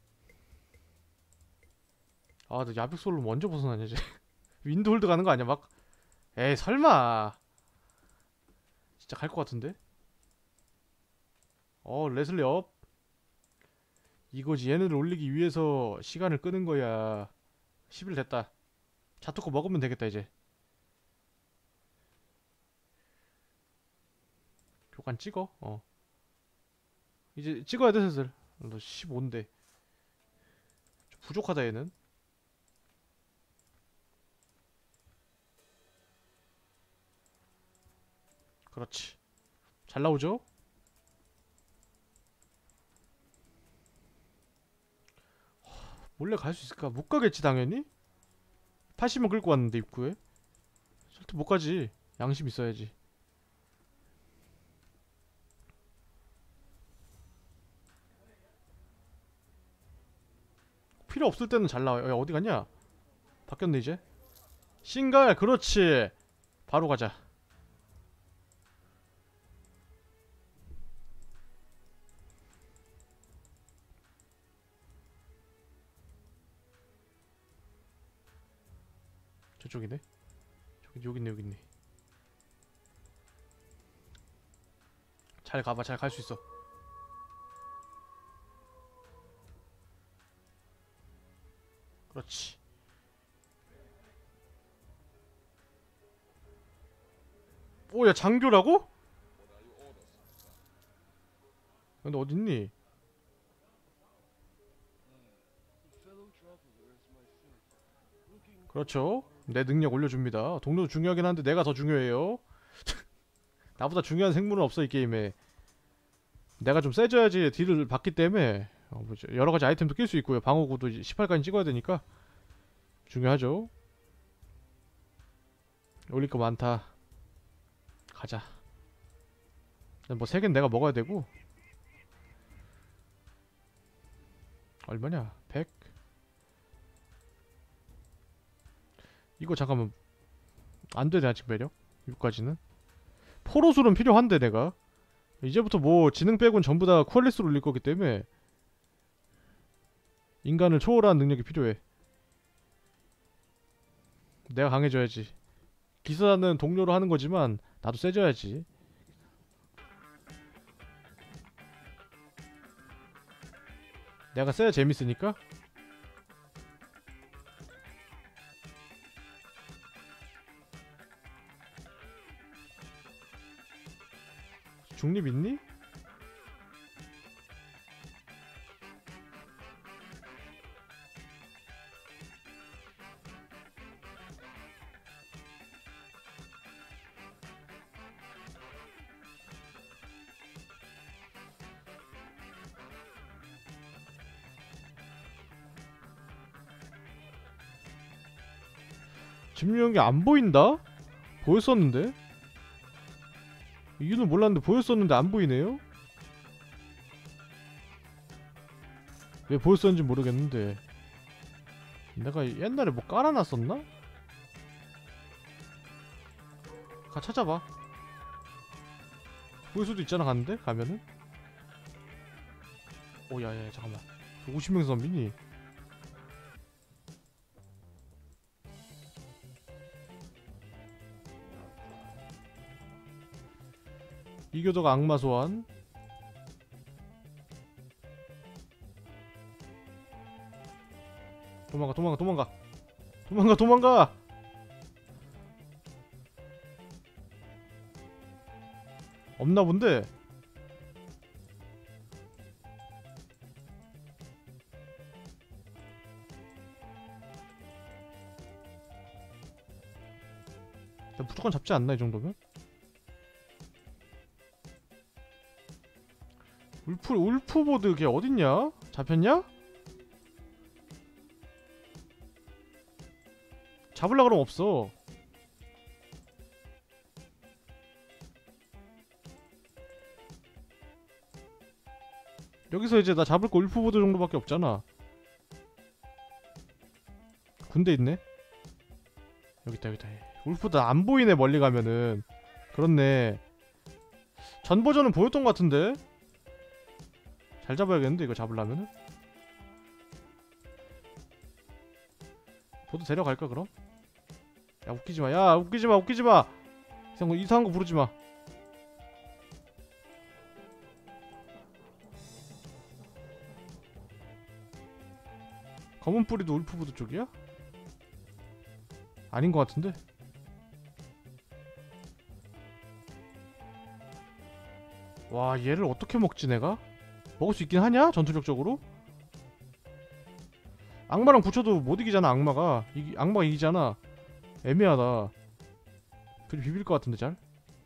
아, 너 야백솔로 먼저 벗어나냐 이제. 윈드홀드 가는 거 아니야 막? 에이 설마. 진짜 갈 것 같은데? 어, 레슬리 업. 이거지. 얘네를 올리기 위해서 시간을 끄는 거야. 십 일 됐다. 자토코 먹으면 되겠다 이제. 교관 찍어. 어 이제 찍어야 돼 슬슬. 너 십오인데 좀 부족하다 얘는. 그렇지. 잘 나오죠? 몰래 갈 수 있을까? 못 가겠지 당연히. 팔십만 끌고 왔는데 입구에 절대 못 가지. 양심 있어야지. 필요 없을 때는 잘 나와요. 야 어디 갔냐? 바뀌었네 이제. 싱갈 그렇지. 바로 가자. 저쪽이네. 저기 여기 있네 여기 있네. 잘 가봐. 잘 갈 수 있어. 그렇지. 오야 장교라고? 근데 어딨니? 그렇죠. 내 능력 올려줍니다. 동료도 중요하긴 한데 내가 더 중요해요. 나보다 중요한 생물은 없어 이 게임에. 내가 좀 세져야지 딜을 받기 때문에 어, 뭐죠? 여러가지 아이템도 낄 수 있고요. 방어구도 이제 십팔까지 찍어야 되니까 중요하죠. 올릴 거 많다. 가자. 뭐 세 개는 내가 먹어야 되고. 얼마냐? 백? 이거 잠깐만 안되네 아직 매력? 육까지는? 포로술은 필요한데 내가 이제부터 뭐 지능 빼곤 전부 다 퀄리스로 올릴 거기 때문에 인간을 초월한 능력이 필요해. 내가 강해져야지. 기사는 동료로 하는 거지만 나도 세져야지. 내가 세야 재밌으니까. 중립 있니? 집중력이 안 보인다? 보였었는데? 이유는 몰랐는데 보였었는데 안 보이네요? 왜 보였었는지 모르겠는데 내가 옛날에 뭐 깔아놨었나? 가 찾아봐. 보일 수도 있잖아 갔는데? 가면은? 오 야야 잠깐만 오십 명 선비니? 이교도가 악마 소환. 도망가 도망가 도망가 도망가 도망가. 없나 본데. 무조건 잡지 않나 이 정도면? 울프 울프보드 걔 어딨냐? 잡혔냐? 잡을라 그러면 없어. 여기서 이제 나 잡을 거 울프보드 정도밖에 없잖아. 군대 있네? 여기있다 여기있다. 울프보드 안 보이네 멀리 가면은. 그렇네. 전 버전은 보였던 것 같은데? 잘 잡아야겠는데 이거 잡으려면은? 보드 데려갈까 그럼? 야 웃기지마 야 웃기지마 웃기지마. 이상한 거, 이상한 거 부르지마. 검은 뿌리도 울프보드 쪽이야? 아닌 것 같은데? 와 얘를 어떻게 먹지 내가? 먹을 수 있긴 하냐? 전투력적으로? 악마랑 붙여도 못 이기잖아 악마가. 이기, 악마가 이기잖아. 애매하다. 둘이 비빌 것 같은데 잘?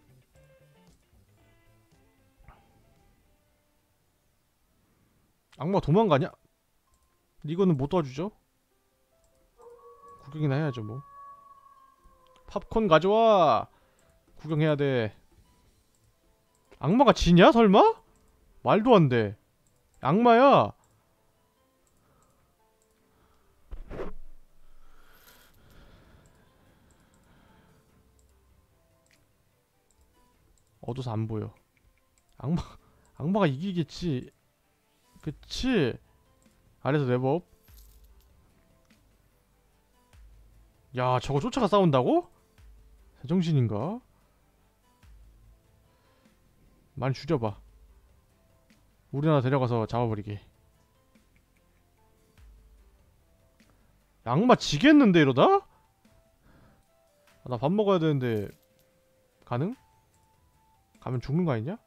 악마 도망가냐? 이거는 못 도와주죠? 구경이나 해야죠 뭐. 팝콘 가져와! 구경해야 돼. 악마가 지냐 설마? 말도 안 돼. 악마야. 어두워서 안 보여. 악마 악마가 이기겠지. 그치? 아래서 내법. 야 저거 쫓아가 싸운다고? 제정신인가? 많이 줄여봐. 우리나라 데려가서 잡아버리게. 악마 지겠는데 이러다? 나 밥 먹어야 되는데 가능? 가면 죽는 거 아니냐?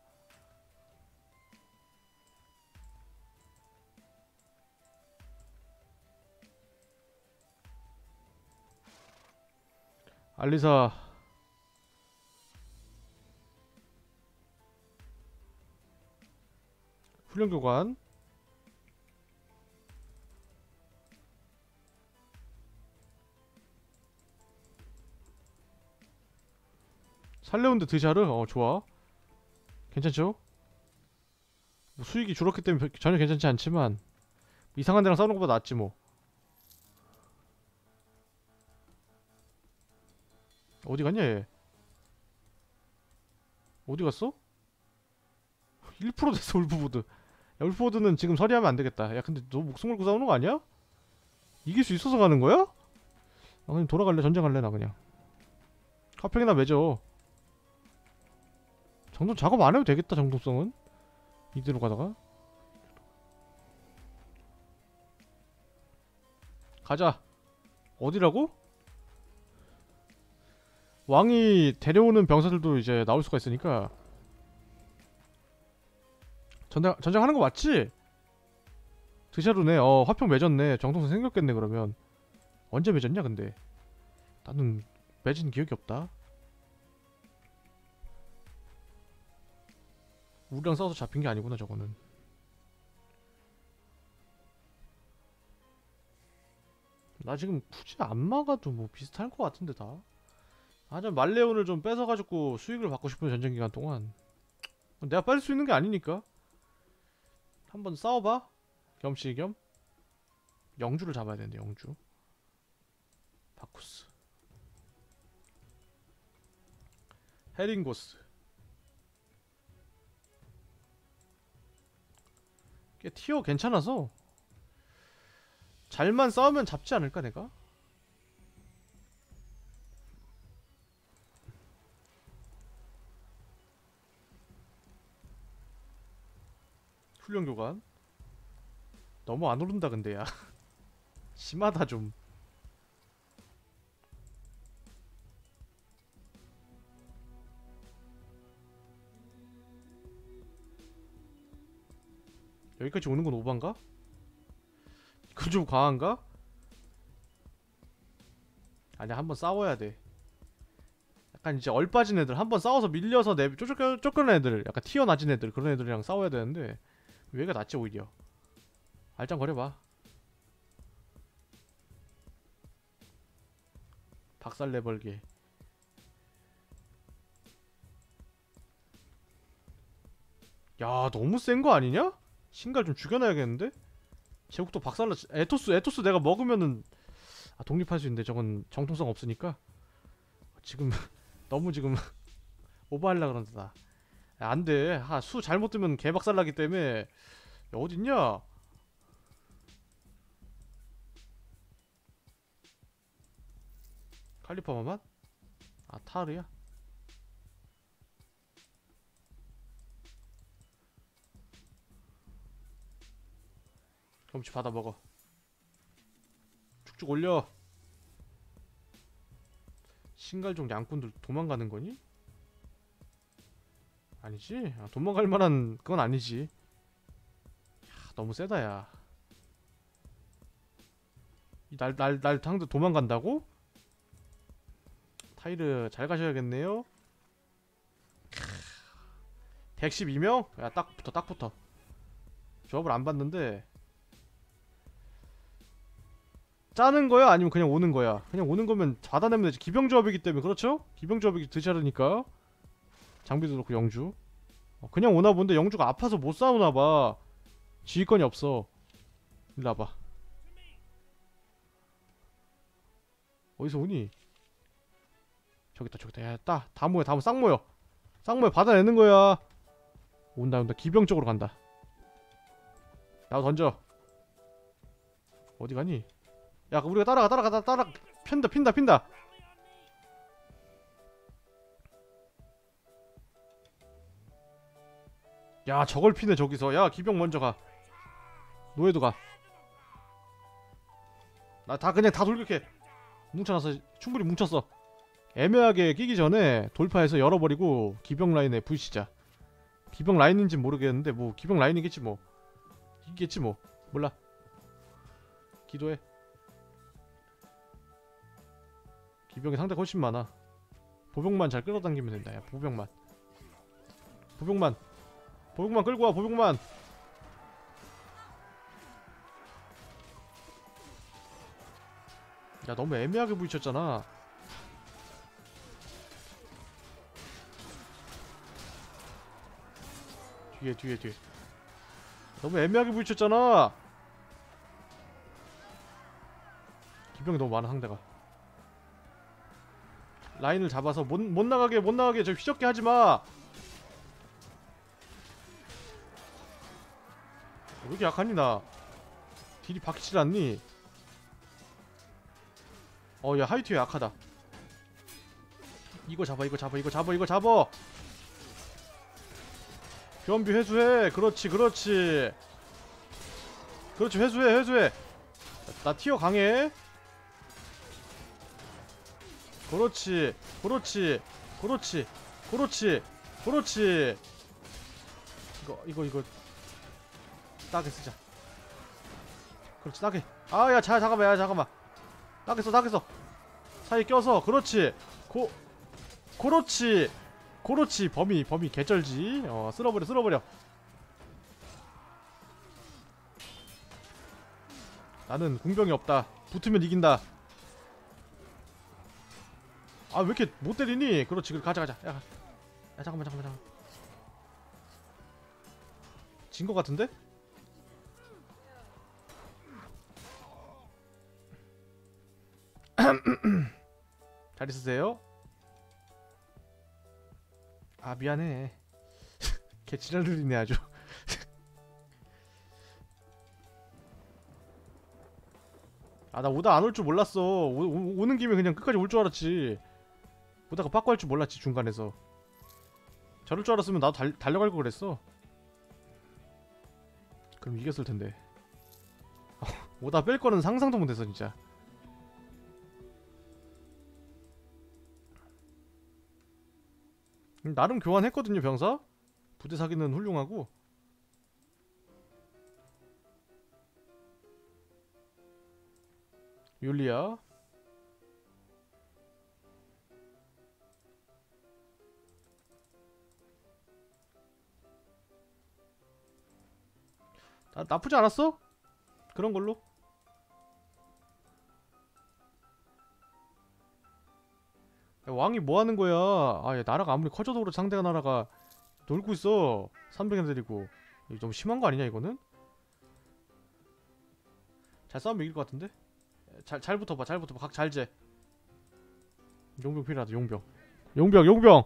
알리사 훈련교관. 살레온드 드샤르? 어 좋아. 괜찮죠? 뭐 수익이 줄었기 때문에 전혀 괜찮지 않지만 이상한 데랑 싸우는 것보다 낫지 뭐. 어디 갔냐 얘? 어디 갔어? 일 퍼센트 됐어 울프보드. 야 울프보드는 지금 서리하면 안 되겠다. 야 근데 너 목숨 걸고 싸우는 거 아니야? 이길 수 있어서 가는 거야? 나 그냥 돌아갈래. 전쟁할래 나 그냥. 카평이나 맺어. 정돈 작업 안 해도 되겠다 정동성은. 이대로 가다가 가자. 어디라고? 왕이 데려오는 병사들도 이제 나올 수가 있으니까 전쟁, 전쟁하는 거 맞지? 드샤루네. 어 화평 맺었네. 정통성 생겼겠네 그러면. 언제 맺었냐 근데. 나는 맺은 기억이 없다. 우리랑 싸워서 잡힌 게 아니구나 저거는. 나 지금 굳이 안 막아도 뭐 비슷할 것 같은데 다. 아니면 말레온을 좀 뺏어가지고 수익을 받고 싶은 전쟁기간 동안 내가 뺄 수 있는 게 아니니까 한번 싸워봐. 겸시겸 영주를 잡아야 되는데 영주. 바쿠스 헤링고스. 꽤 티어 괜찮아서 잘만 싸우면 잡지 않을까 내가? 훈련교관 너무 안 오른다 근데 야 심하다 좀. 여기까지 오는 건 오반가? 그건 좀 과한가? 아니야 한번 싸워야 돼. 약간 이제 얼빠진 애들 한번 싸워서 밀려서 내 쫓겨, 쫓겨난 애들 약간 티어 낮은 애들 그런 애들이랑 싸워야 되는데 얘가 낫지 오히려. 알짱거려봐. 박살내벌게. 야 너무 센 거 아니냐? 신갈 좀 죽여놔야겠는데? 제국도 박살나. 에토스 에토스 내가 먹으면은 아 독립할 수 있는데 저건 정통성 없으니까 지금 너무 지금 오버하려 그런다. 야, 안돼. 아, 수 잘못 뜨면 개박살나기 때문에. 야, 어딨냐? 칼리파마만? 아 타르야? 경치 받아 먹어. 쭉쭉 올려. 신갈족 양꾼들 도망가는 거니? 아니지? 아, 도망갈 만한 그건 아니지. 야, 너무 세다 야. 날 날 날 상대 도망간다고? 타이르 잘 가셔야겠네요. 백십이 명? 야, 딱 붙어, 딱 붙어. 조합을 안 봤는데 짜는 거야? 아니면 그냥 오는 거야? 그냥 오는 거면 받아내면 되지. 기병 조합이기 때문에. 그렇죠? 기병 조합이기 드자르니까. 장비도 그렇고 영주. 어, 그냥 오나 본데 영주가 아파서 못 싸우나 봐. 지휘권이 없어. 일로 와봐. 어디서 오니? 저기다 저기다. 야, 따, 다 모여, 다 모여, 싹 모여. 싹 모여, 받아내는 거야. 온다 온다. 기병 쪽으로 간다. 나도 던져. 어디 가니? 야, 우리가 따라가 따라가 따라 편다 핀다 핀다. 야, 저걸 피네 저기서. 야, 기병 먼저 가. 노예도 가. 나 다 그냥 다 돌격해. 뭉쳐놨어. 충분히 뭉쳤어. 애매하게 끼기 전에 돌파해서 열어버리고 기병 라인에 부시자. 기병 라인인지 모르겠는데 뭐 기병 라인이겠지 뭐. 이겠지 뭐. 몰라. 기도해. 기병이 상대가 훨씬 많아. 보병만 잘 끌어당기면 된다. 야, 보병만. 보병만. 보병만 끌고 와. 보병만. 야, 너무 애매하게 부딪혔잖아. 뒤에 뒤에 뒤에. 너무 애매하게 부딪혔잖아. 기병이 너무 많아 상대가. 라인을 잡아서 못, 못 나가게 못 나가게 저 휘젓게 하지마. 왜 이렇게 약하니 나. 딜이 박히질 않니? 어, 야, 하이트에 약하다. 이거 잡아 이거 잡아 이거 잡아 이거 잡아. 변비 회수해. 그렇지 그렇지 그렇지. 회수해 회수해. 나 티어 강해. 그렇지 그렇지 그렇지 그렇지 그렇지. 이거 이거 이거 따게 쓰자. 그렇지 따게. 아야 자 잠깐만 야 잠깐만. 따게 써 따게 써. 사이 껴서. 그렇지. 고 그렇지 그렇지. 범위 범위 개쩔지. 어, 쓸어버려 쓸어버려. 나는 궁병이 없다. 붙으면 이긴다. 아, 왜 이렇게 못 때리니? 그렇지. 그래, 가자 가자. 야, 야 잠깐만 잠깐만 잠깐만. 진 거 같은데? 잘 있으세요? 아, 미안해. 개 지랄들이네 아주. 아, 나 오다 안 올 줄 몰랐어. 오, 오, 오는 김에 그냥 끝까지 올 줄 알았지. 오다가 빠꾸 할 줄 몰랐지 중간에서. 저럴 줄 알았으면 나도 달, 달려갈 거 그랬어. 그럼 이겼을 텐데. 오다 뺄 거는 상상도 못해서 진짜. 나름 교환했거든요 병사. 부대 사기는 훌륭하고. 율리아. 나, 나쁘지 않았어? 그런 걸로. 야, 왕이 뭐 하는 거야? 아, 야, 나라가 아무리 커져도 그렇지 상대가 나라가 놀고 있어. 삼백 원 데리고. 이거 너무 심한 거 아니냐 이거는? 잘 싸우면 이길 것 같은데? 잘, 잘 붙어봐 잘 붙어봐. 각 잘 재. 용병 필요하다. 용병 용병 용병.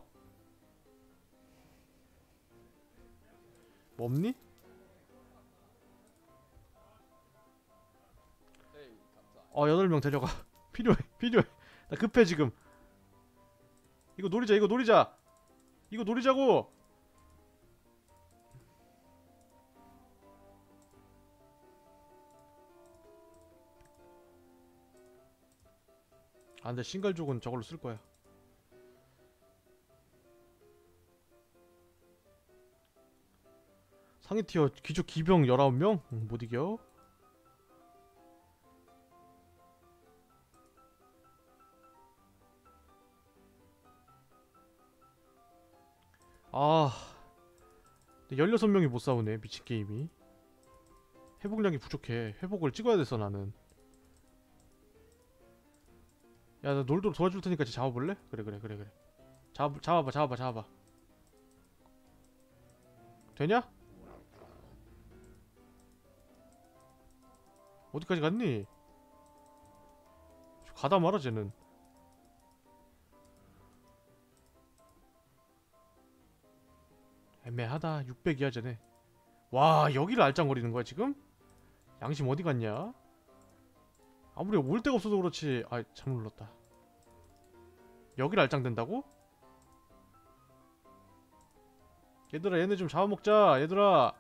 뭐 없니? 어, 여덟 명 데려가. 필요해 필요해. 나 급해 지금. 이거 노리자 이거 노리자. 이거 노리자고. 아, 근데 싱갈족은 저걸로 쓸 거야. 상위 티어 귀족 기병 열아홉 명? 응, 못 이겨. 아, 열여섯 명이 못 싸우네. 미친 게임이. 회복량이 부족해. 회복을 찍어야 됐어 나는. 야, 나 놀도록 도와줄 테니까 쟤 잡아볼래? 그래 그래 그래 그래. 잡 잡아봐 잡아봐 잡아봐. 되냐? 어디까지 갔니? 가다 말아 쟤는. 애매하다. 육백이야 쟤네. 와, 여기를 알짱거리는 거야 지금? 양심 어디 갔냐? 아무리 올 데가 없어도 그렇지. 아, 잘못 눌렀다. 여기를 알짱된다고? 얘들아, 얘네 좀 잡아먹자. 얘들아.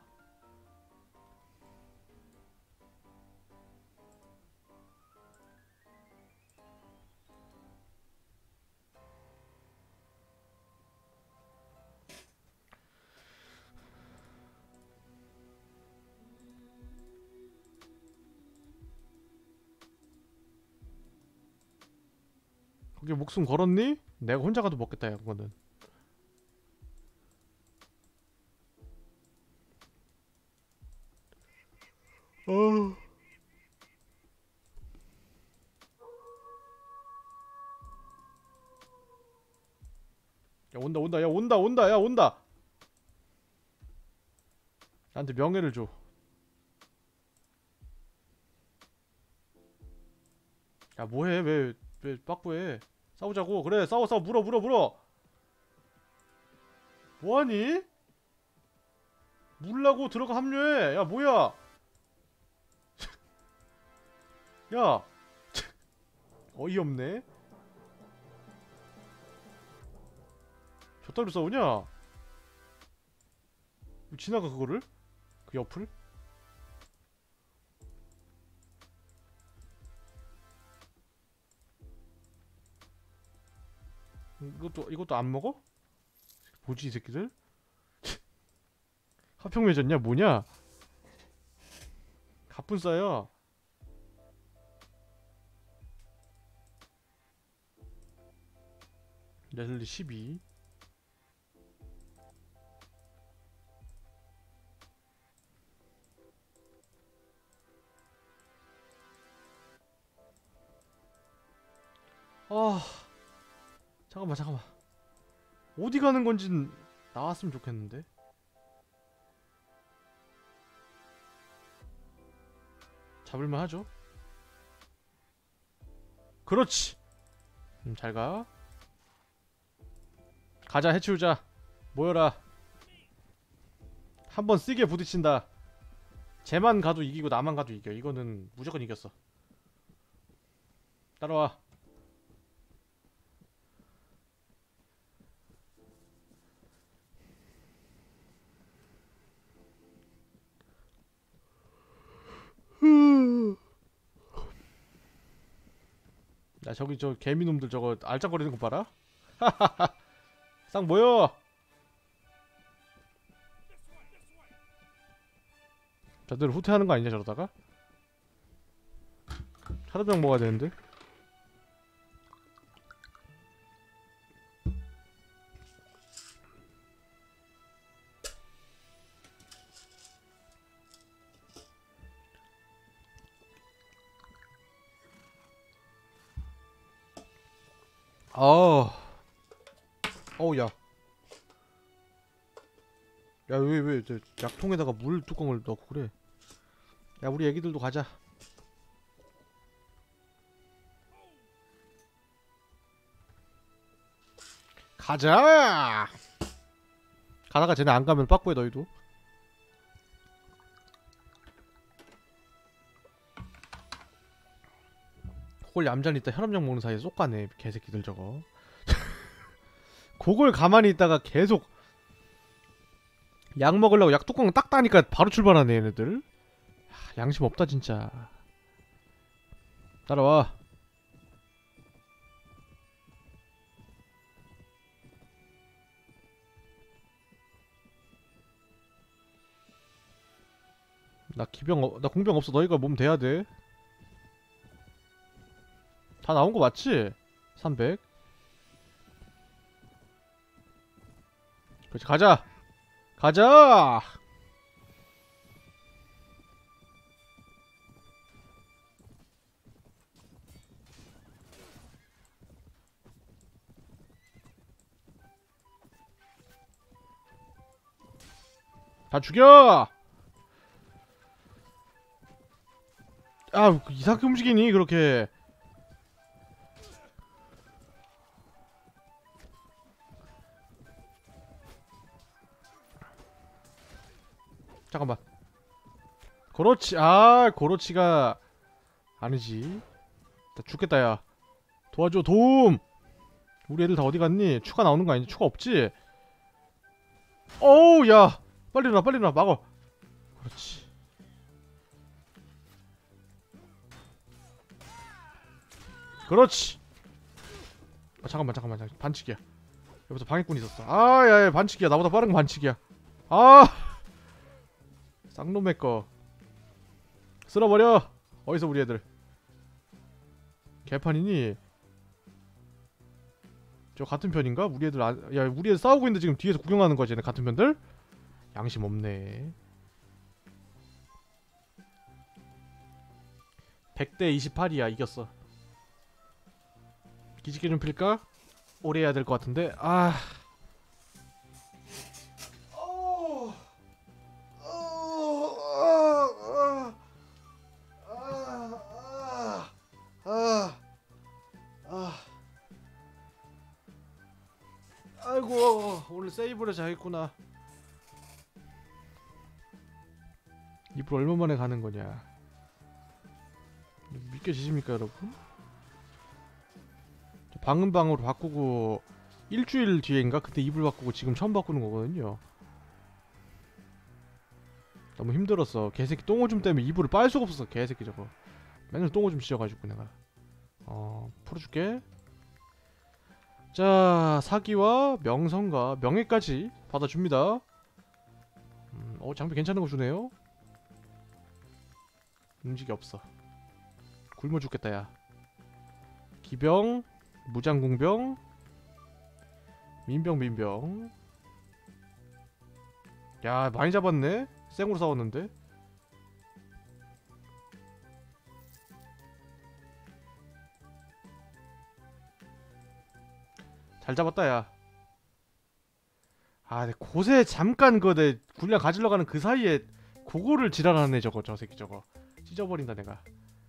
거기 목숨 걸었니? 내가 혼자 가도 먹겠다 야 그거는. 어... 야 온다 온다 야 온다 온다 야 온다. 나한테 명예를 줘. 야 뭐해 왜 왜 빠꾸해. 싸우자고. 그래 싸워 싸워 물어 물어 물어. 뭐하니? 물라고 들어가 합류해. 야 뭐야. 야 어이없네. 저따로 싸우냐? 왜 지나가 그거를? 그 옆을? 이것도 이것도 안 먹어? 뭐지 이 새끼들? 화평 맺었냐 뭐냐? 갑분싸야. 레슬리 십이. 아 잠깐만 잠깐만. 어디 가는 건진 나왔으면 좋겠는데. 잡을만 하죠. 그렇지. 음, 잘가. 가자 해치우자. 모여라. 한번 쓰게 부딪힌다. 쟤만 가도 이기고 나만 가도 이겨. 이거는 무조건 이겼어. 따라와. 야 저기 저 개미놈들 저거 알짱거리는 거 봐라. 싹 모여. 저들 후퇴하는 거 아니냐 저러다가? 차도병 먹어야 되는데. 아, 어우 야, 야 왜 왜 저 약통에다가 물 뚜껑을 넣고 그래? 야 우리 애기들도 가자. 가자. 가다가 쟤네 안 가면 빠꾸해 너희도. 그걸 얌전히 있다 혈압약 먹는 사이에 쏙 가네 개새끼들 저거. 그걸 가만히 있다가 계속 약 먹으려고 약 뚜껑 딱 따니까 바로 출발하네 얘네들. 하, 양심 없다 진짜. 따라와. 나 기병 어, 나 공병 없어. 너희가 몸 돼야 돼. 다 나온 거 맞지? 삼백. 그렇지, 가자. 가자. 다 죽여. 아, 이상하게 움직이니 그렇게. 잠깐만. 그렇지. 아, 그렇지가 아니지. 나 죽겠다 야. 도와줘 도움. 우리 애들 다 어디 갔니? 추가 나오는 거 아니지? 추가 없지? 어우 야, 빨리 일어나 빨리 일어나. 막어. 그렇지. 그렇지. 아 잠깐만 잠깐만 잠깐만. 반칙이야. 여기서 방해꾼 있었어. 아야야, 반칙이야. 나보다 빠른 건 반칙이야. 아, 쌍놈의 거 쓸어버려. 어디서 우리 애들 개판이니? 저 같은 편인가? 우리 애들 아, 야 우리 애들 싸우고 있는데 지금 뒤에서 구경하는 거지. 얘네 같은 편들? 양심 없네. 백 대 이십팔이야. 이겼어. 기지개 좀 필까? 오래 해야 될 것 같은데. 아. 아이고, 오늘 세이브를 잘했구나. 이불 얼마 만에 가는 거냐? 믿겨지십니까, 여러분? 방음 방으로 바꾸고 일주일 뒤인가 그때 이불 바꾸고 지금 처음 바꾸는 거거든요. 너무 힘들었어. 개새끼 똥오줌 때문에 이불을 빨 수가 없었어. 개새끼 저거. 맨날 똥오줌 씌워가지고 내가. 어, 풀어줄게. 자, 사기와 명성과 명예까지 받아줍니다. 음, 어, 장비 괜찮은 거 주네요. 움직이 없어. 굶어 죽겠다 야. 기병, 무장공병, 민병 민병. 야, 많이 잡았네. 생으로 싸웠는데. 잘 잡았다 야. 아, 내 고세 잠깐 그 내 군량 가지러 가는 그 사이에 그거를 지랄하네 저거. 저 새끼 저거 찢어버린다 내가.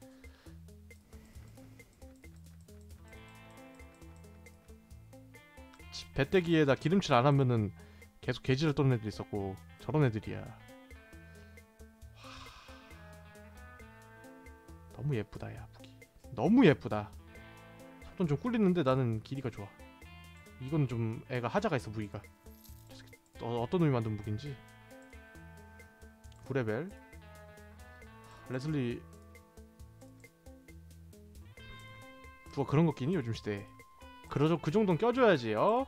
배때기에다 기름칠 안 하면은 계속 개지를 떠는 애들이 있었고 저런 애들이야. 와... 너무 예쁘다 야 무기. 너무 예쁘다. 속도는 좀 꿀리는데 나는 길이가 좋아. 이건 좀 애가 하자가 있어 무기가. 어, 어떤 놈이 만든 무기인지. 구 레벨 레슬리. 누가 그런 거 끼니 요즘 시대에. 그러죠. 그 정도는 껴줘야지. 어?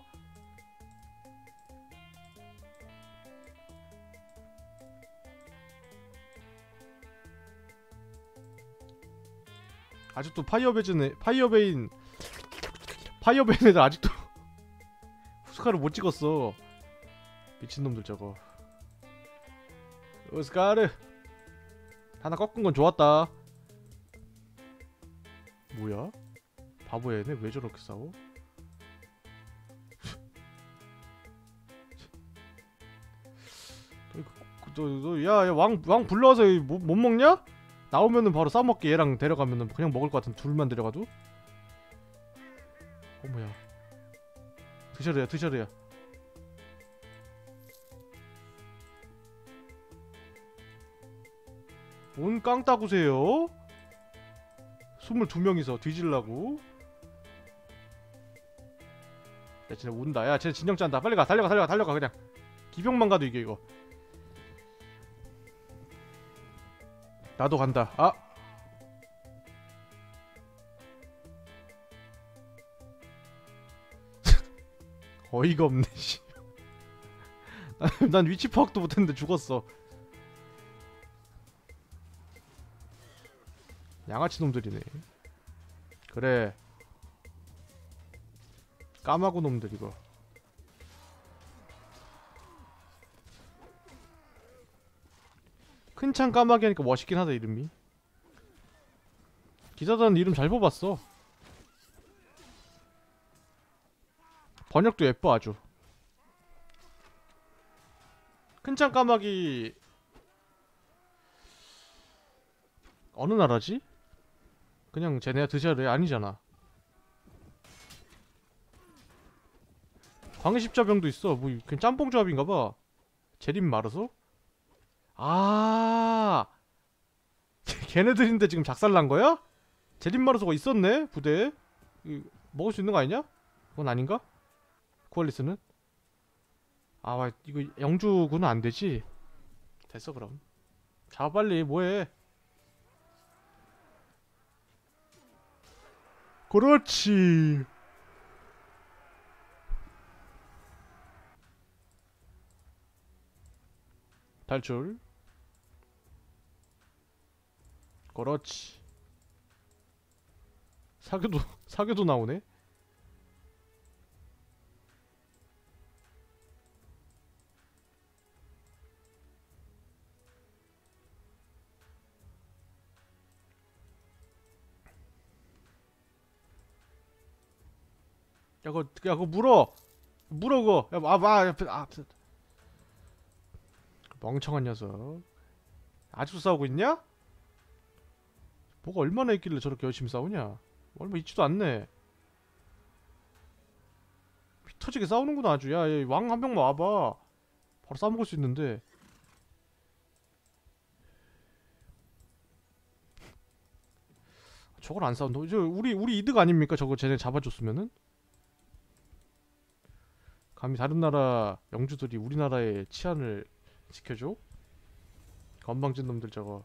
아직도 파이어베즈네. 파이어베인 파이어베인 애들 아직도 후스카를 못 찍었어. 미친놈들 저거. 후스카르 하나 꺾은 건 좋았다. 뭐야? 바보 얘네 왜 저렇게 싸워? 너야야 왕 왕 불러와서 못, 못 먹냐? 나오면은 바로 싸먹게. 얘랑 데려가면은 그냥 먹을 것 같은 둘만 데려가도. 어 뭐야? 드셔래야 드셔래야. 뭔 깡따구세요? 스물두 명이서 뒤질라고? 야 쟤네 온다. 야 쟤네 진정 짠다. 빨리 가. 달려가 달려가 달려가 그냥. 기병만 가도 이게 이거. 나도 간다. 아! 어이가 없네 씨. 난 위치 파악도 못했는데 죽었어. 양아치 놈들이네. 그래. 까마고 놈들 이거. 큰 창 까마귀 하니까 멋있긴 하다 이름이. 기사단 이름 잘 뽑았어. 번역도 예뻐 아주. 큰 창 까마귀 어느 나라지? 그냥 쟤네가 드셔래 아니잖아. 광해십자병도 있어. 뭐 그냥 짬뽕 조합인가봐. 재림 마르소? 아 걔네들인데 지금 작살난 거야? 재림 마르소가 있었네 부대에. 이, 먹을 수 있는 거 아니냐? 그건 아닌가? 코알리스는? 아 이거 영주군은 안 되지. 됐어 그럼. 자 빨리 뭐해. 그렇지. 탈출. 그렇지. 사교도 사교도 나오네. 야 그거 야 그거 물어. 물어 그거. 야 아 아 아, 아, 멍청한 녀석. 아직도 싸우고 있냐? 뭐가 얼마나 있길래 저렇게 열심히 싸우냐? 얼마 있지도 않네. 피 터지게 싸우는구나 아주. 야 왕 한 명만 와봐. 바로 싸먹을 수 있는데. 저걸 안 싸운다. 저 우리 우리 이득 아닙니까? 저거 쟤네 잡아줬으면은. 감히 다른 나라 영주들이 우리나라의 치안을 지켜줘? 건방진 놈들 저거.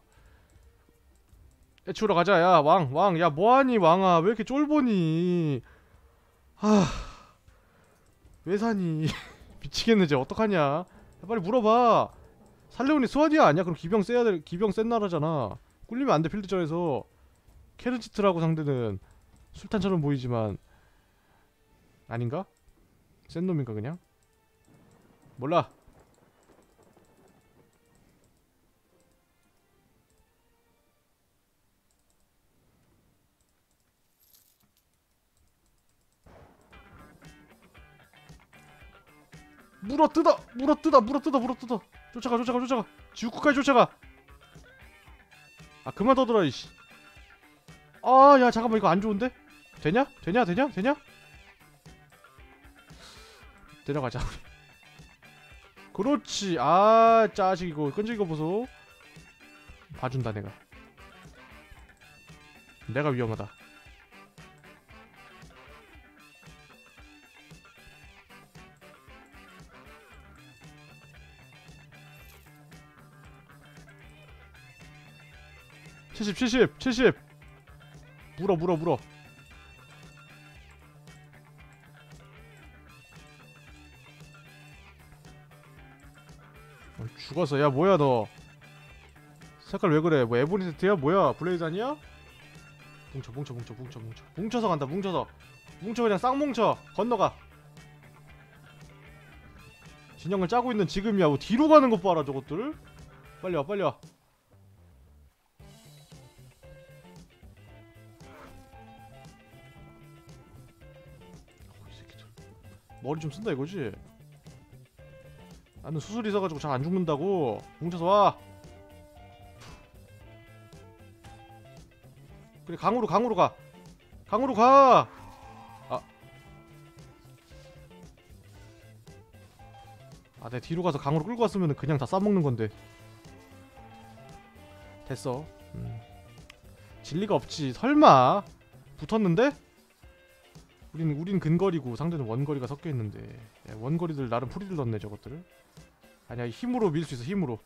애치우러 가자. 야 왕 왕 야 뭐하니 왕아. 왜 이렇게 쫄보니. 하... 왜 사니. 미치겠네 쟤 어떡하냐. 야, 빨리 물어봐. 살레온이 스와디아 아니야? 그럼 기병 세야 돼. 기병 센 나라잖아. 꿀리면 안돼 필드전에서. 케르치트라고 상대는 술탄처럼 보이지만 아닌가? 센 놈인가 그냥? 몰라. 물어뜯어! 물어뜯어! 물어뜯어! 물어뜯어! 쫓아가 쫓아가 쫓아가! 지구까지 쫓아가! 아 그만 떠들어 이씨. 아 야 잠깐만 이거 안 좋은데? 되냐? 되냐? 되냐? 되냐? 데려가자. 그렇지. 아 짜식 이거 끈질거 보소. 봐준다 내가. 내가 위험하다. 칠십 칠십 칠십. 물어 물어 물어. 어, 죽었어. 야 뭐야 너 색깔 왜 그래. 뭐 에보니 세트야 뭐야. 블레이드 아니야? 뭉쳐 뭉쳐 뭉쳐 뭉쳐 뭉쳐 뭉쳐서 간다. 뭉쳐서 뭉쳐 그냥 싹 뭉쳐. 건너가. 진영을 짜고 있는 지금이야. 뭐 뒤로 가는 것 봐라 저것들. 빨리 와 빨리 와. 머리 좀 쓴다 이거지? 나는 수술이 있어가지고 잘 안 죽는다고. 뭉쳐서 와. 그래 강으로 강으로 가. 강으로 가. 아. 아 내가 뒤로 가서 강으로 끌고 왔으면 그냥 다 싸먹는 건데. 됐어. 음. 진리가 없지. 설마 붙었는데? 우린 우린 근거리고 상대는 원거리가 섞여 있는데. 야, 원거리들 나름 풀이를 넣네 저것들을. 아니야 힘으로 밀 수 있어 힘으로.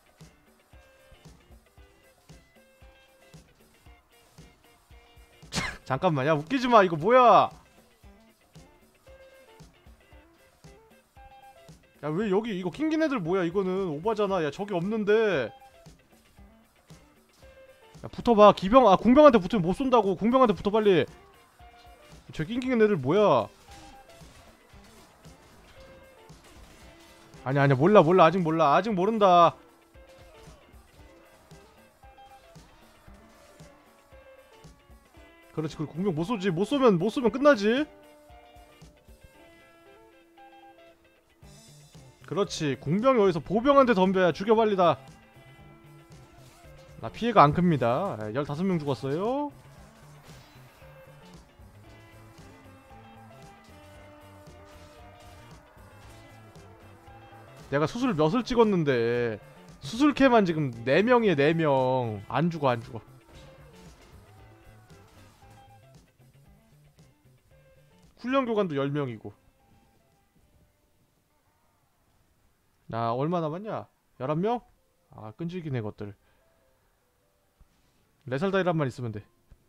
잠깐만 야 웃기지 마 이거 뭐야? 야 왜 여기 이거 낑긴 애들 뭐야 이거는 오바잖아. 야 저기 없는데. 야 붙어봐. 기병 아 궁병한테 붙으면 못 쏜다고. 궁병한테 붙어 빨리. 저 낑낑한 애들 뭐야? 아니 아니 몰라 몰라 아직 몰라 아직 모른다. 그렇지 그 궁병 못 쏘지. 못 쏘면 못 쏘면 끝나지. 그렇지 궁병이 어디서 보병한테 덤벼야 죽여 빨리다. 나 피해가 안 큽니다. 열다섯 명 죽었어요. 내가 수술 몇을 찍었는데 수술캐만 지금 네 명이에 네 명. 안 죽어 안 죽어. 훈련 교관도 열 명이고. 나 얼마 남았냐? 열한 명? 아 끈질기네 것들. 레살다이란만 있으면 돼.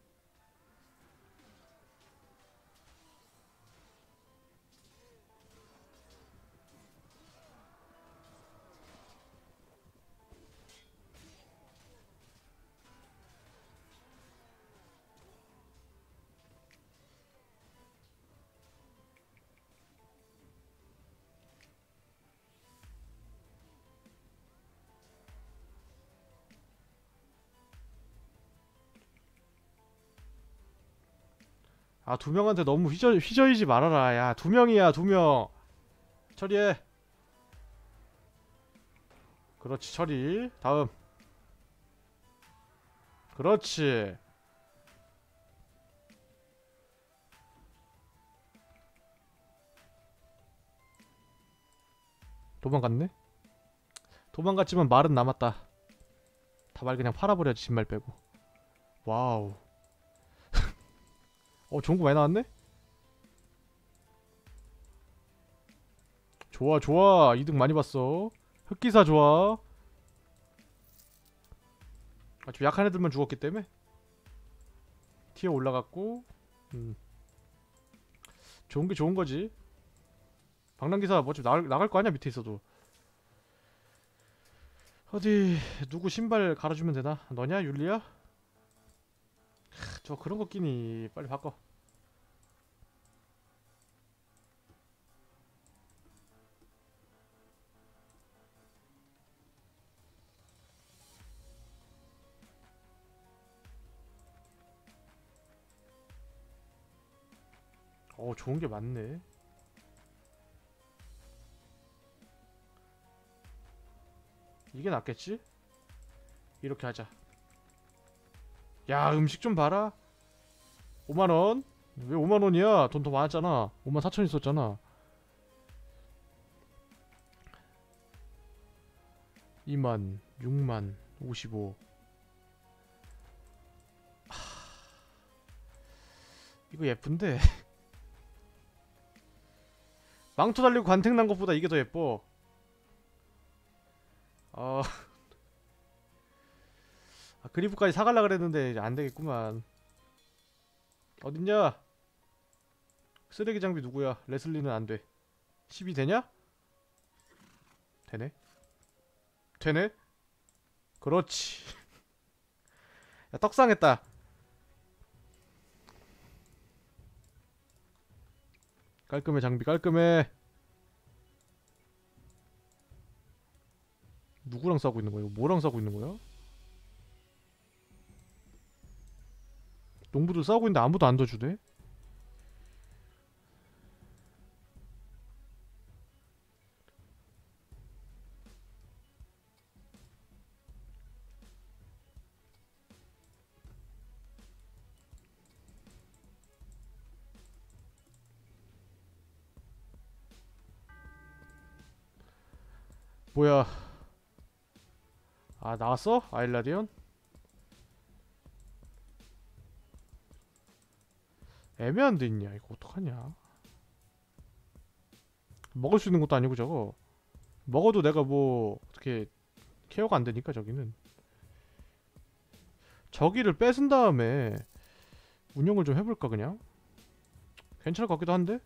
아 두 명한테 너무 휘저, 휘저이지 말아라. 야 두 명이야 두 명. 처리해. 그렇지 처리. 다음. 그렇지. 도망갔네? 도망갔지만 말은 남았다. 다발 그냥 팔아버려야지 진말 빼고. 와우. 어 좋은 거 많이 나왔네? 좋아 좋아 이득 많이 봤어. 흑기사 좋아. 아, 좀 약한 애들만 죽었기 때문에 티어 올라갔고. 음. 좋은 게 좋은 거지. 방랑기사 뭐 좀 나갈, 나갈 거 아니야 밑에 있어도. 어디 누구 신발 갈아주면 되나? 너냐 율리야? 크, 저 그런 거 끼니 빨리 바꿔. 어 좋은 게 많네. 이게 낫겠지? 이렇게 하자. 야 음식 좀 봐라. 오만원? 왜 오만원이야? 돈 더 많았잖아. 오만 사천 있었잖아. 이만 육만 오십오. 하... 이거 예쁜데 망토 달리고 관택 난 것보다 이게 더 예뻐. 어... 아, 그리프까지 사갈라 그랬는데 이제 안되겠구만. 어딨냐? 쓰레기 장비 누구야? 레슬리는 안돼. 십이 되냐? 되네? 되네? 그렇지. 야 떡상했다. 깔끔해 장비 깔끔해. 누구랑 싸우고 있는 거야? 뭐랑 싸우고 있는 거야? 농부들 싸우고 있는데 아무도 안 더 주네? 뭐야? 아 나왔어? 아일라디언? 애매한 데 있냐 이거 어떡하냐. 먹을 수 있는 것도 아니고 저거 먹어도 내가 뭐 어떻게 케어가 안 되니까. 저기는 저기를 뺏은 다음에 운영을 좀 해볼까 그냥? 괜찮을 것 같기도 한데?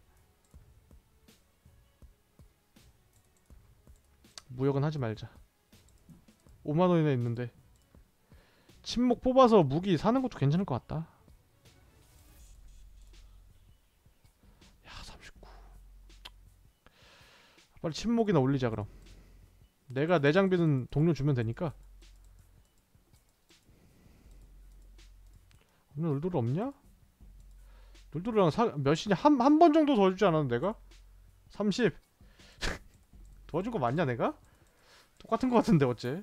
무역은 하지 말자. 오만 원이나 있는데 침묵 뽑아서 무기 사는 것도 괜찮을 것 같다. 야 삼십구. 빨리 침묵이나 올리자 그럼. 내가 내 장비는 동료 주면 되니까. 오늘 놀도르 없냐? 놀도르랑 사, 몇이냐? 한, 한 번 정도 더 주지 않았나 내가? 삼십. 도와준 거 맞냐 내가? 똑같은 거 같은데 어째?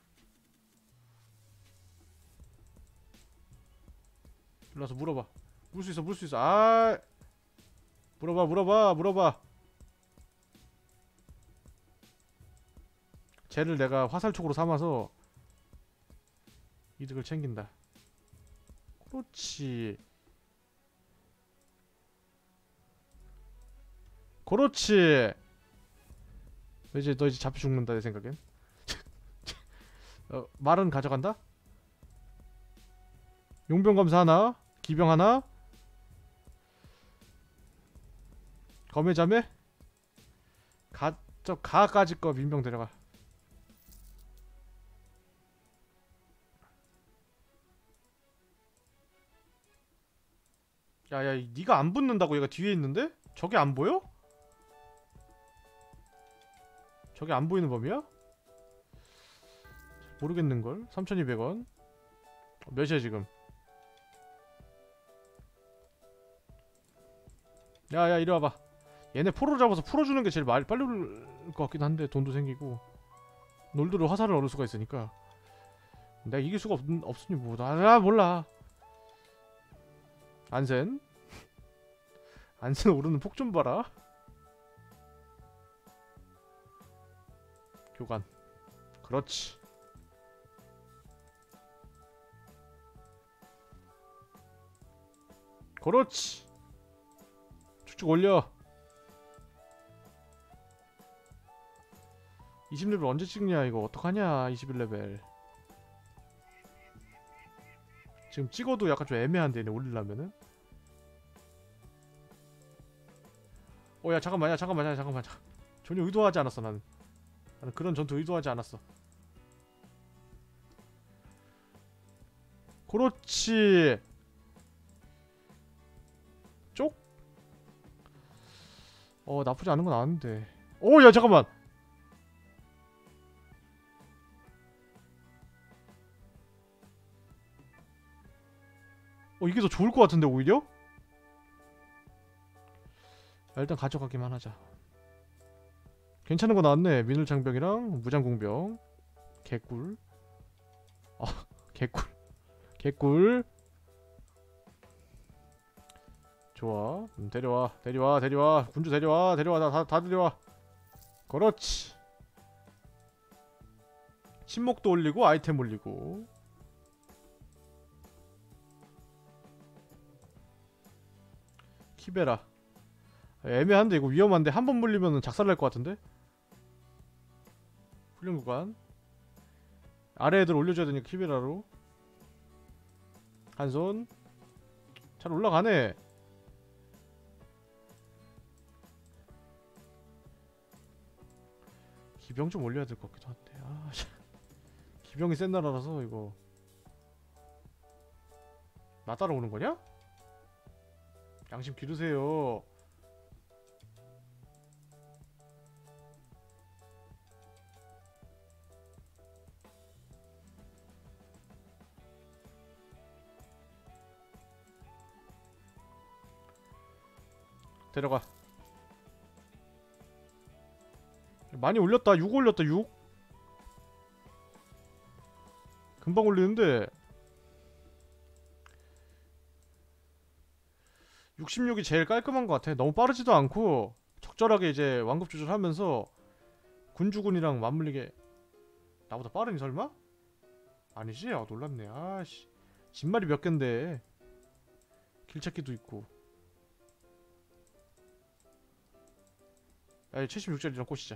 일로 와서 물어봐. 물 수 있어 물 수 있어. 아 물어봐 물어봐 물어봐. 쟤를 내가 화살촉으로 삼아서 이득을 챙긴다. 그렇지. 그렇지. 너 이제 너 이제 잡혀 죽는다 내 생각엔. 어, 말은 가져간다. 용병 검사 하나, 기병 하나, 검의 자매, 가, 저 가까지 거 민병 데려가. 야야, 니가 안 붙는다고? 얘가 뒤에 있는데? 저게 안 보여? 저게 안 보이는 범위야? 모르겠는걸? 삼천이백 원. 몇이야 지금? 야야 이리 와봐. 얘네 포로 잡아서 풀어주는 게 제일 말, 빨리 올 것 같긴 한데 돈도 생기고 놀도르 화살을 얻을 수가 있으니까 내가 이길 수가 없, 없으니 뭐. 나 몰라. 안센 안센 오르는 폭 좀 봐라. 교관. 그렇지. 그렇지. 쭉쭉 올려. 이십 레벨 언제 찍냐 이거. 어떡하냐 이십일 레벨. 지금 찍어도 약간 좀 애매한데 얘네 올리려면은. 어 야 잠깐만 야 잠깐만 야 잠깐만. 전혀 의도하지 않았어 나는. 나는 그런 전투 의도하지 않았어. 그렇지. 쪽? 어 나쁘지 않은 건 아는데. 오 야 잠깐만. 어 이게 더 좋을 것 같은데 오히려? 야, 일단 가져가기만 하자. 괜찮은 거 나왔네. 미늘 장병이랑 무장공병. 개꿀. 아 개꿀. 개꿀. 좋아. 음, 데려와 데려와 데려와. 군주 데려와 데려와. 다, 다, 다 데려와. 그렇지. 침묵도 올리고 아이템 올리고. 키베라. 애매한데 이거 위험한데. 한 번 물리면은 작살날 것 같은데. 훈련 구간. 아래 애들 올려줘야 되니까 키베라로. 한손. 잘 올라가네. 기병 좀 올려야 될 것 같기도 한데. 아, 기병이 센 나라라서 이거. 나 따라오는 거냐? 양심 기르세요. 데려가. 많이 올렸다. 육 올렸다. 육. 금방 올리는데. 육십육이 제일 깔끔한 것 같아. 너무 빠르지도 않고 적절하게 이제 완급 조절하면서 군주군이랑 맞물리게. 나보다 빠르니 설마? 아니지? 아 놀랐네. 아씨 진말이 몇 갠데. 길찾기도 있고. 야 칠십육 짜리랑 꼬시자.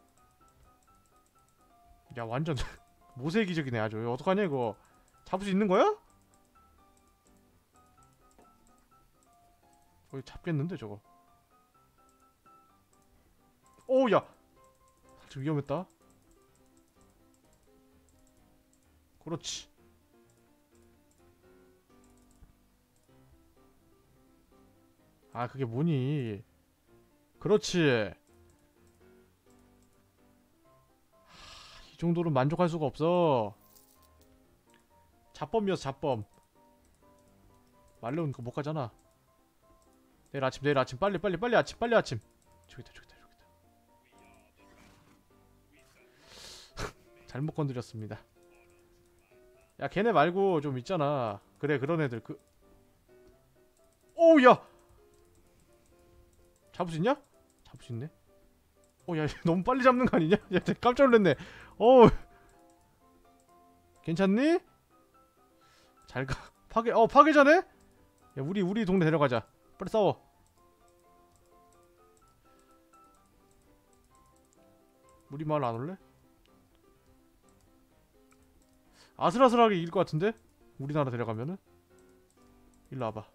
야 완전 모세 기적이네 아주. 이거 어떡하냐 이거. 잡을 수 있는 거야? 거의 잡겠는데 저거. 오야 살짝 위험했다. 그렇지. 아 그게 뭐니? 그렇지. 이 정도로 만족할 수가 없어. 잡범이었어 잡범. 말레온 그거 못 가잖아. 내일 아침 내일 아침 빨리 빨리 빨리 아침 빨리 아침. 저기다 저기다 저기다. 잘못 건드렸습니다. 야 걔네 말고 좀 있잖아. 그래 그런 애들 그. 오우 야. 잡을 수 있냐? 잡을 수 있네. 어 야 너무 빨리 잡는 거 아니냐? 야 깜짝 놀랐네. 어우 괜찮니? 잘가. 파괴 어 파괴자네? 야 우리 우리 동네 데려가자. 빨리 싸워. 우리 마을 안 올래? 아슬아슬하게 이길 것 같은데? 우리나라 데려가면은? 일로 와봐.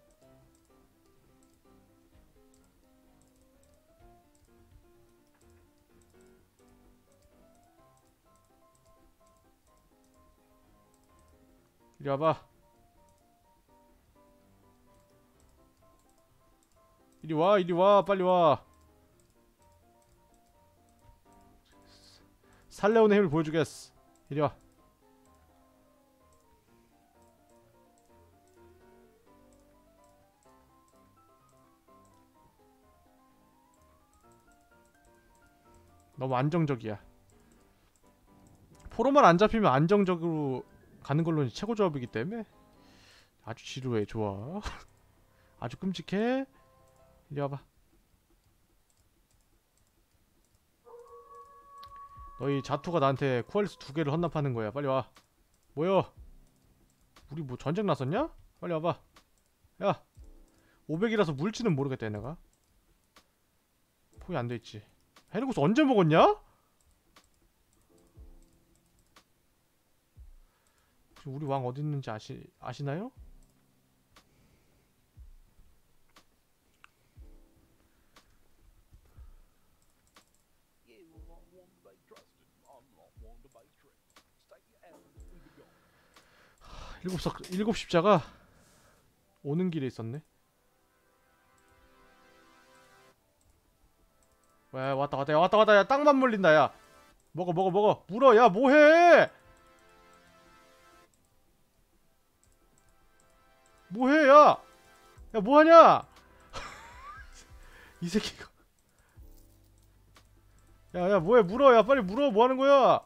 이리 와봐. 이리 와 이리 와 빨리 와. 살레온의 힘을 보여주겠어. 이리 와. 너무 안정적이야. 포로만 안 잡히면 안정적으로 가는 걸로 최고 조합이기 때문에 아주 지루해. 좋아. 아주 끔찍해. 이리 와봐. 너희 자투가 나한테 쿠알리스 두 개를 헌납하는 거야. 빨리 와. 뭐여? 우리 뭐 전쟁 났었냐? 빨리 와봐. 야 오백이라서 물지는 모르겠다 얘네가. 포기 안 돼있지. 헤르고스 언제 먹었냐? 혹시 우리 왕 어디 있는지 아시, 아시나요? 하, 일곱 석 일곱 십자가 오는 길에 있었네. 왜 왔다 왔다 야 왔다 왔다 야 땅만 물린다 야. 먹어 먹어 먹어 물어. 야 뭐해? 뭐해 야. 야 뭐하냐? 이 새끼가. 야야 뭐해 물어. 야 빨리 물어. 뭐하는 거야?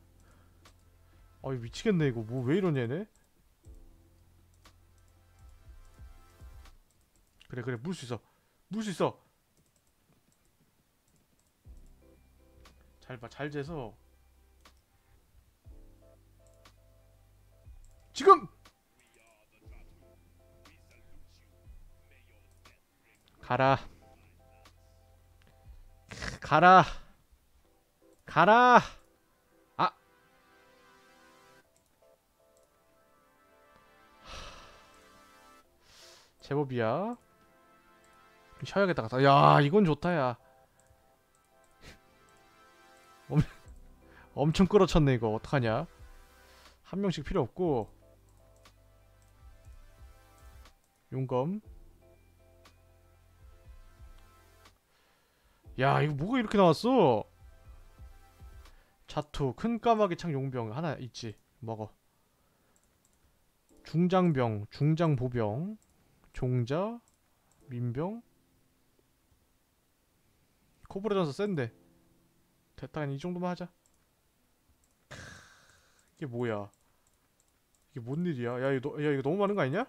아이 미치겠네 이거. 뭐 왜 이러냐 얘네. 그래 그래 물 수 있어. 물 수 있어. 잘 봐 잘 재서 지금 가라 가라 가라. 아 제법이야. 쉬어야겠다 가서. 야 이건 좋다 야. 엄, 엄청 끌어쳤네 이거. 어떡하냐. 한 명씩 필요 없고. 용검. 야 이거 뭐가 이렇게 나왔어. 자투 큰 까마귀 창 용병 하나 있지. 먹어. 중장병 중장보병 종자 민병. 코브라 전사 센데. 됐다 그냥 이 정도만 하자. 이게 뭐야. 이게 뭔 일이야. 야 이거, 야, 이거 너무 많은 거 아니냐?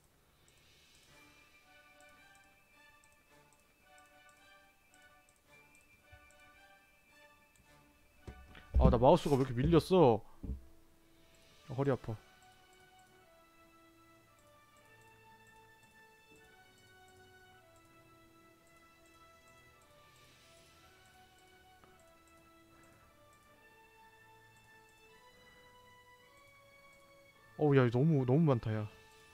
아 나 마우스가 왜 이렇게 밀렸어. 아, 허리 아파. 어우 야 너무 너무 많다 야.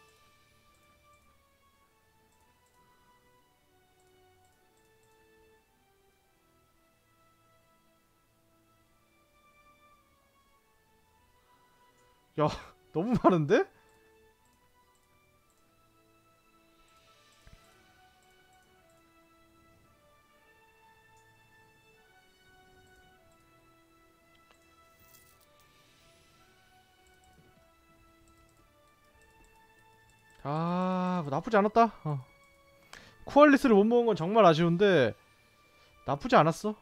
야 너무 많은데? 아, 뭐 나쁘지 않았다. 어. 쿠알리스를 못 먹은 건 정말 아쉬운데 나쁘지 않았어.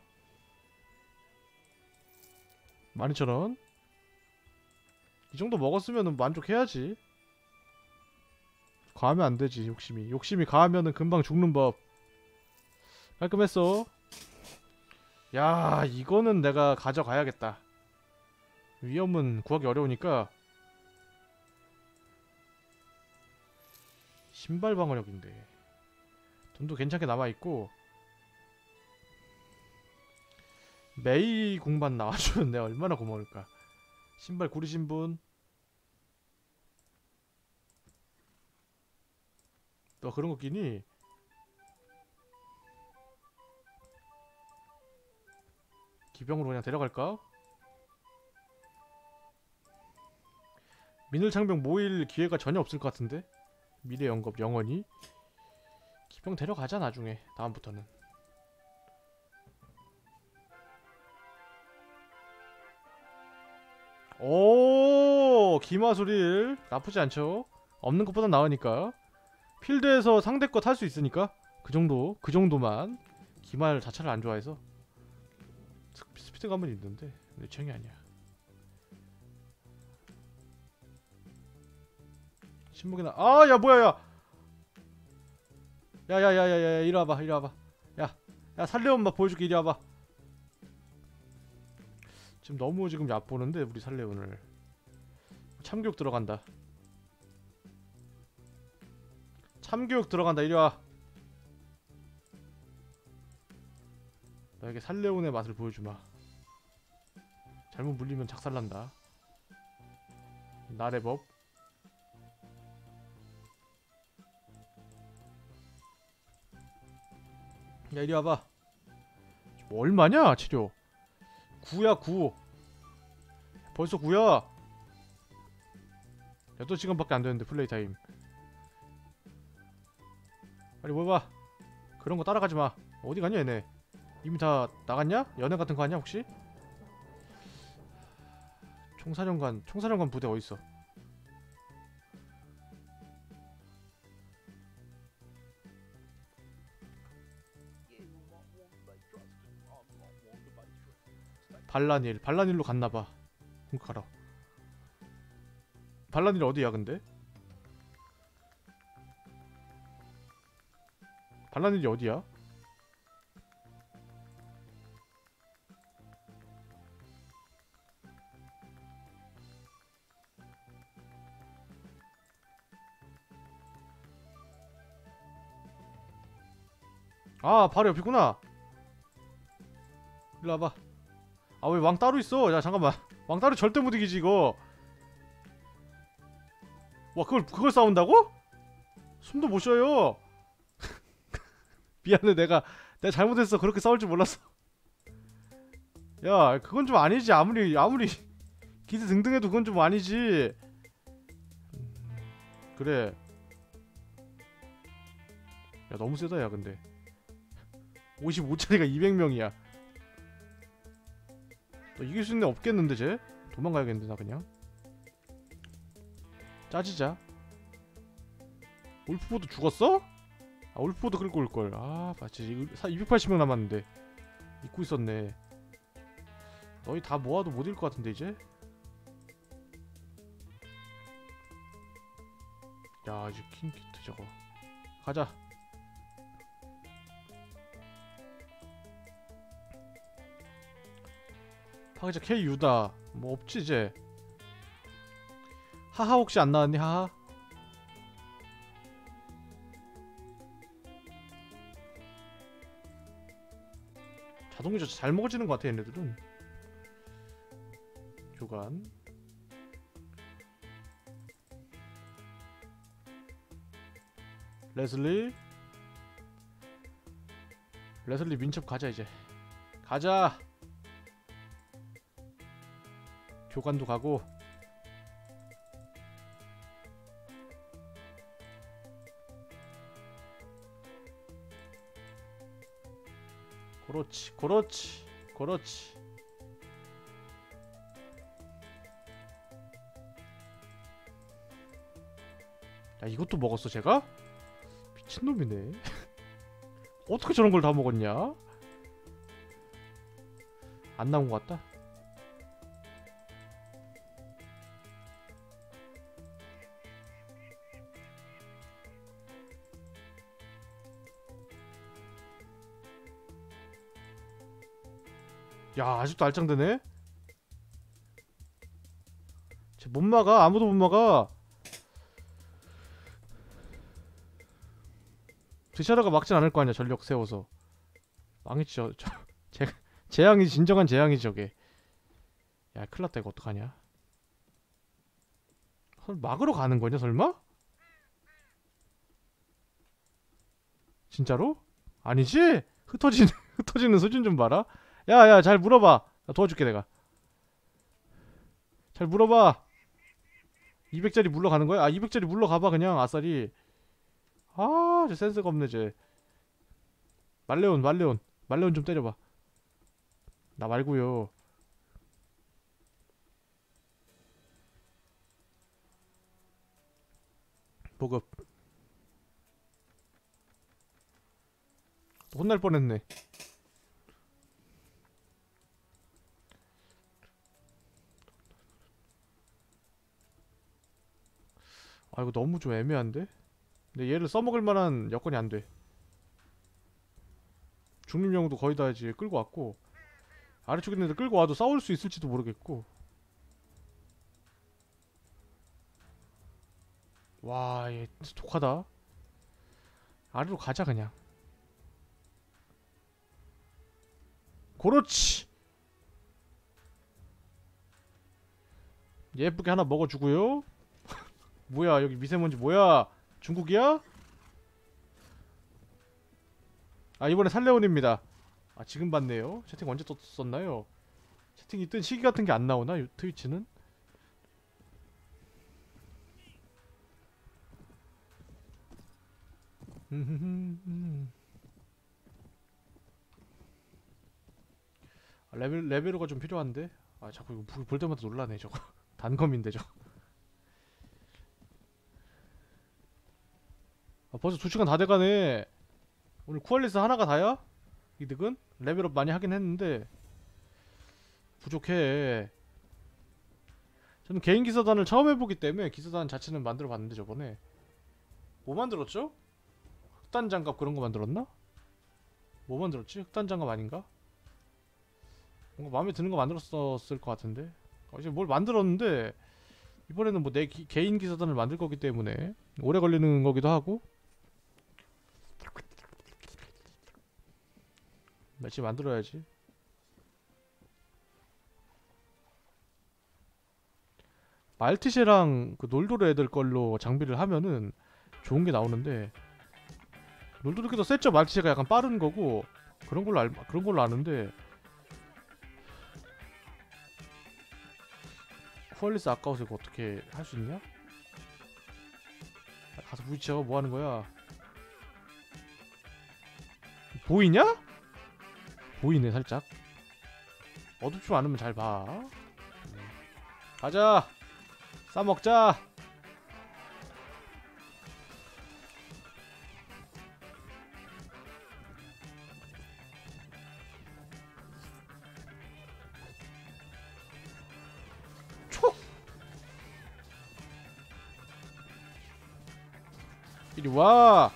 만 이천 원. 이 정도 먹었으면 만족해야지. 과하면 안 되지. 욕심이 욕심이 가하면은 금방 죽는 법. 깔끔했어. 야, 이거는 내가 가져가야겠다. 위험은 구하기 어려우니까. 신발 방어력인데 돈도 괜찮게 남아있고. 메이 공반 나와주면 내가 얼마나 고마울까. 신발 구리신 분, 너 그런 거 끼니? 기병으로 그냥 데려갈까? 민을창병 모일 기회가 전혀 없을 것 같은데? 미래 영겁 영원히? 기병 데려가자 나중에. 다음부터는. 오, 기마술일 나쁘지 않죠? 없는 것보다 나으니까. 필드에서 상대 거 탈 수 있으니까 그 정도, 그 정도만. 기말 자체를 안 좋아해서. 스피드감은 있는데 내 취향이 아니야. 신목이나. 아, 야, 뭐야, 야. 야야야야야, 이리 와봐, 이리 와봐. 야, 야, 살레온 맛 보여줄게. 이리 와봐. 지금 너무 지금 얕보는데 우리 살레온을. 참교육 들어간다. 참교육 들어간다. 이리 와. 너에게 살레온의 맛을 보여주마. 잘못 물리면 작살난다. 나의 법. 야, 이리 와봐. 뭐 얼마냐 치료. 구야 구. 벌써 구야. 여덟 시간밖에 안 되는데 플레이 타임. 빨리 뭐봐. 그런 거 따라가지 마. 어디 가냐 얘네. 이미 다 나갔냐? 연애 같은 거 하냐 혹시? 총사령관, 총사령관 부대 어딨어? 발라닐, 발라닐로 갔나봐. 가라. 발라닐 어디야 근데? 발라닐이 어디야? 아, 바로 옆이구나. 일로 와봐. 아, 왜 왕 따로 있어? 야, 잠깐만. 왕 따로 절대 못 이기지 이거. 와, 그걸 그걸 싸운다고? 숨도 못 쉬어요. 미안해, 내가 내가 잘못했어. 그렇게 싸울 줄 몰랐어. 야, 그건 좀 아니지. 아무리 아무리 기세 등등해도 그건 좀 아니지. 그래. 야, 너무 세다 야 근데. 오십오 짜리가 이백 명이야. 너 이길 수 있는 애 없겠는데 쟤? 도망가야겠는데 나 그냥. 짜지자. 울프보드 죽었어? 아, 울프보드 끌고 올걸. 아, 맞지. 이백팔십 명 남았는데 잊고 있었네. 너희 다 모아도 못 이길 것 같은데 이제? 야, 이제 킹키트 저거 가자. 파괴자 K 유다. 뭐 없지 이제. 하하 혹시 안 나왔니 하하? 자동유저 잘 먹어지는 것 같아 얘네들은. 교관. 레슬리. 레슬리 민첩 가자 이제. 가자. 교관도 가고. 그렇지 그렇지 그렇지. 야 이것도 먹었어 제가? 미친놈이네. 어떻게 저런 걸 다 먹었냐? 안 나온 것 같다. 야 아직도 알짱되네? 쟤 못 막아. 아무도 못 막아. 드샤라가 막진 않을 거 아니야. 전력 세워서. 망했지 저, 저 재, 재앙이 진정한 재앙이지 저게. 야 큰일났다 이거 어떡하냐. 막으러 가는 거냐 설마? 진짜로? 아니지? 흩어지는 흩어지는 수준 좀 봐라. 야야 잘 물어봐. 나 도와줄게 내가. 잘 물어봐. 이백짜리 물러가는 거야? 아 이백짜리 물러가봐 그냥 아싸리. 아, 저 센스가 없네 쟤. 말레온 말레온 말레온 좀 때려봐. 나 말고요. 보급. 혼날 뻔했네. 아 이거 너무 좀 애매한데? 근데 얘를 써먹을 만한 여건이 안 돼. 중립령도 거의 다 이제 끌고 왔고 아래쪽에 있는 애들 끌고 와도 싸울 수 있을지도 모르겠고. 와, 얘 진짜 독하다. 아래로 가자 그냥. 그렇지. 예쁘게 하나 먹어주고요. 뭐야 여기 미세먼지 뭐야? 중국이야? 아 이번에 살레온입니다. 아 지금 봤네요. 채팅 언제 떴었나요? 채팅이 뜬 시기 같은 게 안 나오나? 요, 트위치는? 아, 레벨, 레벨로가 좀 필요한데? 아 자꾸 이거 볼, 볼 때마다 놀라네 저거. 단검인데 저거. 아, 벌써 두 시간 다 돼가네. 오늘 쿠알리스 하나가 다야? 이득은? 레벨업 많이 하긴 했는데 부족해. 저는 개인 기사단을 처음 해보기 때문에 기사단 자체는 만들어봤는데 저번에 뭐 만들었죠? 흑단 장갑 그런 거 만들었나? 뭐 만들었지? 흑단 장갑 아닌가? 뭔가 마음에 드는 거 만들었었을 것 같은데 어, 이제 뭘 만들었는데 이번에는 뭐 내 개인 기사단을 만들 거기 때문에 오래 걸리는 거기도 하고 열심히 만들어야지. 말티쉐랑 그 놀도르 애들 걸로 장비를 하면은 좋은 게 나오는데 놀도르 더 셌죠. 말티쉐가 약간 빠른 거고 그런 걸로 알 그런 걸로 아는데 쿠알리스 아까워서 이거 어떻게 할 수 있냐? 가서 부딪혀. 뭐 하는 거야? 보이냐? 보이네 살짝. 어둡지 않으면 잘 봐. 가자. 싸먹자. 촉. 이리 와.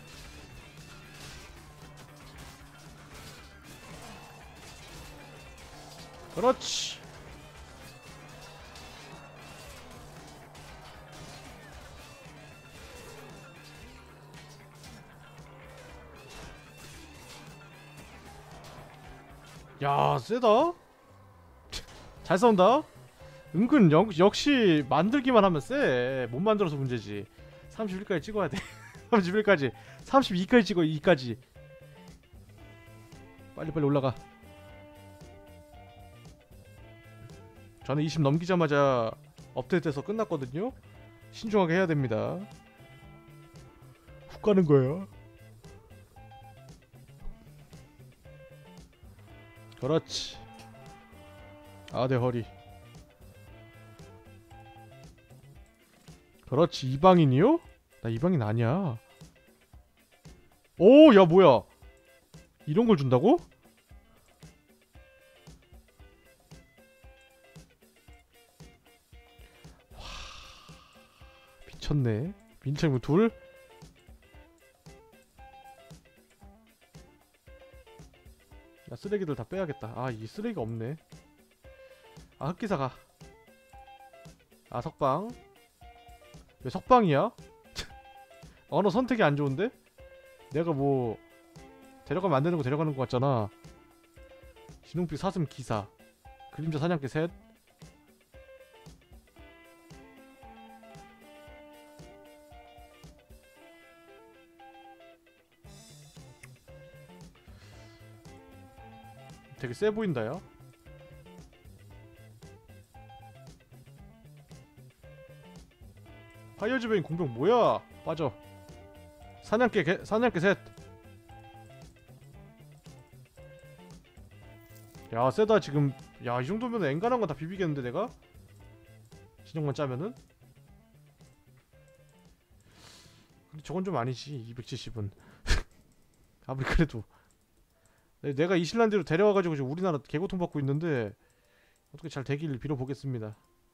그렇지. 야 세다. 잘 싸운다. 은근 역, 역시 만들기만 하면 쎄. 못 만들어서 문제지. 삼십일까지 찍어야 돼. 삼십일까지 삼십이까지 찍어. 이까지 빨리빨리 올라가. 저는 이십 넘기자마자 업데이트돼서 끝났거든요. 신중하게 해야 됩니다. 훅 가는 거예요. 그렇지. 아, 내 허리. 그렇지. 이방인이요? 나 이방인 아니야. 오, 야 뭐야? 이런 걸 준다고? 와, 미쳤네. 민창 둘? 나 쓰레기들 다 빼야겠다. 아, 이 쓰레기가 없네. 아, 흑기사 가. 아, 석방. 왜 석방이야? 언어 선택이 안 좋은데? 내가 뭐 데려가면 안 되는 거 데려가는 거 같잖아. 진홍빛 사슴 기사. 그림자 사냥개 셋. 되게 세 보인다, 야. 파이어즈베인 공병 뭐야? 빠져. 사냥개 개, 사냥개 셋. 야, 세다 지금. 야, 이 정도면 엔간한 건 다 비비겠는데 내가? 진영만 짜면은? 근데 저건 좀 아니지. 이백칠십은 아무리 그래도 내가 이슬란드로 데려와가지고 지금 우리나라 개고통 받고 있는데 어떻게 잘 되길 빌어보겠습니다.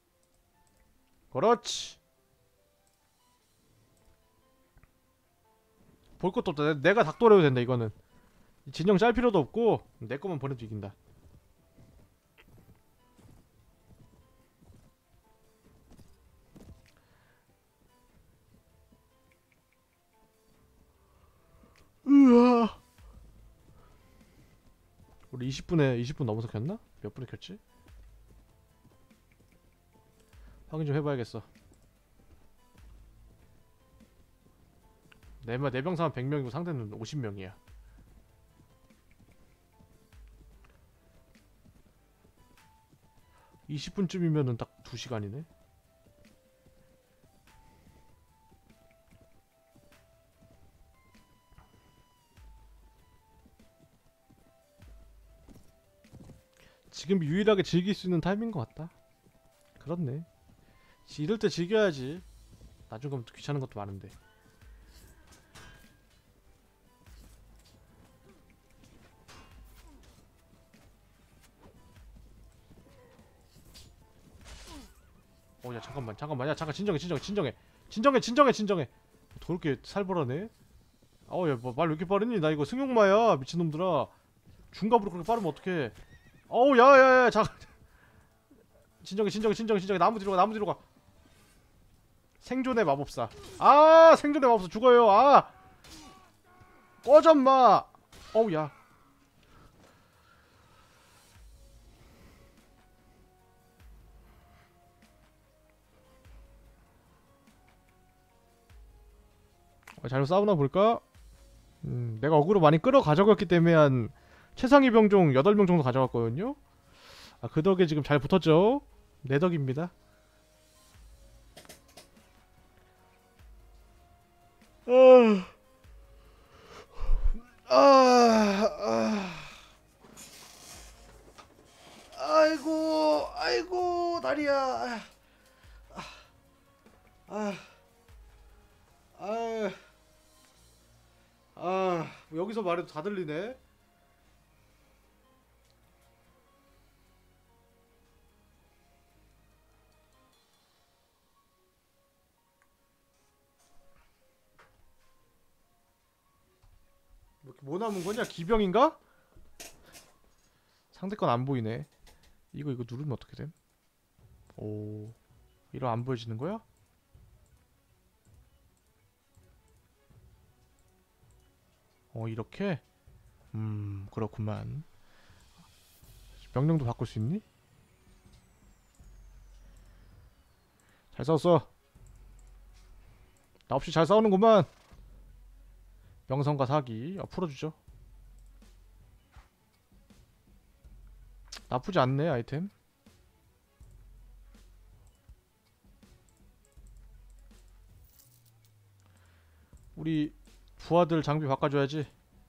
그렇지. 볼 것도 없다. 내가 닭도려도 된다 이거는. 진영 짤 필요도 없고 내 거만 보내도 이긴다. 으아. 우리 이십 분에 이십 분 넘어서 켰나? 몇 분에 켰지? 확인 좀 해봐야겠어. 내, 내 병사만 백 명이고 상대는 오십 명이야. 이십 분쯤이면은 딱 두 시간이네. 지금 유일하게 즐길 수 있는 타임인 것 같다. 그렇네. 이럴 때 즐겨야지. 나중 가면 귀찮은 것도 많은데. 어, 야 잠깐만 잠깐만. 야 잠깐 진정해 진정해 진정해 진정해 진정해 진정해. 더럽게 살벌하네. 아우, 야 뭐 말 왜 이렇게 빠르니? 나 이거 승용마야 미친놈들아. 중갑으로 그렇게 빠르면 어떡해. 어우, 야야야 잠깐. 진정해 진정해 진정해 진정해. 나무 뒤로 가 나무 뒤로 가. 생존의 마법사. 아, 생존의 마법사 죽어요. 아, 꺼져 마. 어우, 야. 어, 잘 싸우나 볼까? 음, 내가 어그로 많이 끌어 가져갔기 때문에 한 최상위 병종 여덟 명 정도 가져갔거든요. 아, 그 덕에 지금 잘 붙었죠? 내 덕입니다. 아, 아, 아, 아이고, 아이고, 다리야. 아, 아, 아, 아, 여기서 말해도 다 들리네. 뭐, 뭐 남은 거냐? 기병인가? 상대 건 안 보이네. 이거 이거 누르면 어떻게 됨? 오, 이러 안 보여지는 거야? 어, 이렇게? 음, 그렇구만. 명령도 바꿀 수 있니? 잘 싸웠어. 나 없이 잘 싸우는구만. 명성과 사기. 어, 풀어주죠. 나쁘지 않네 아이템. 우리 부하들 장비 바꿔줘야지.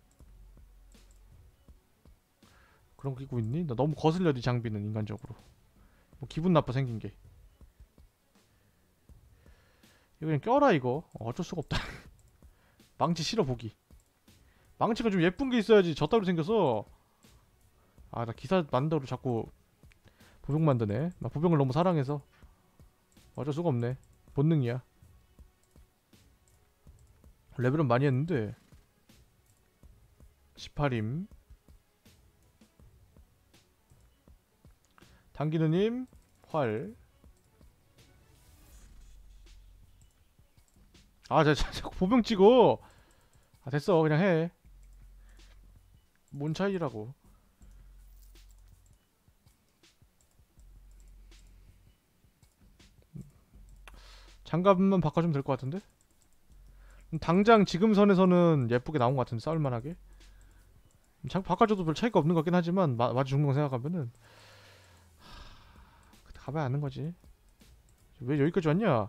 그런 거 끼고 있니? 나 너무 거슬려 네 장비는 인간적으로. 뭐 기분 나빠 생긴 게. 이거 그냥 껴라 이거. 어, 어쩔 수가 없다. 망치 싫어 보기. 망치가 좀 예쁜 게 있어야지 저 따로 생겨서. 아 나 기사 만다로 자꾸 보병 만드네. 나 보병을 너무 사랑해서 어쩔 수가 없네. 본능이야. 레벨은 많이 했는데 십팔임. 당기누님 활. 아 자, 자, 자꾸 보병 찍어. 아 됐어 그냥 해. 뭔 차이라고. 장갑만 바꿔주면 될 것 같은데? 당장 지금 선에서는 예쁘게 나온 것 같은데 싸울만하게. 장갑 바꿔줘도 별 차이가 없는 것 같긴 하지만 마, 마주 죽는 거 생각하면은 하... 가봐야 아는 거지. 왜 여기까지 왔냐?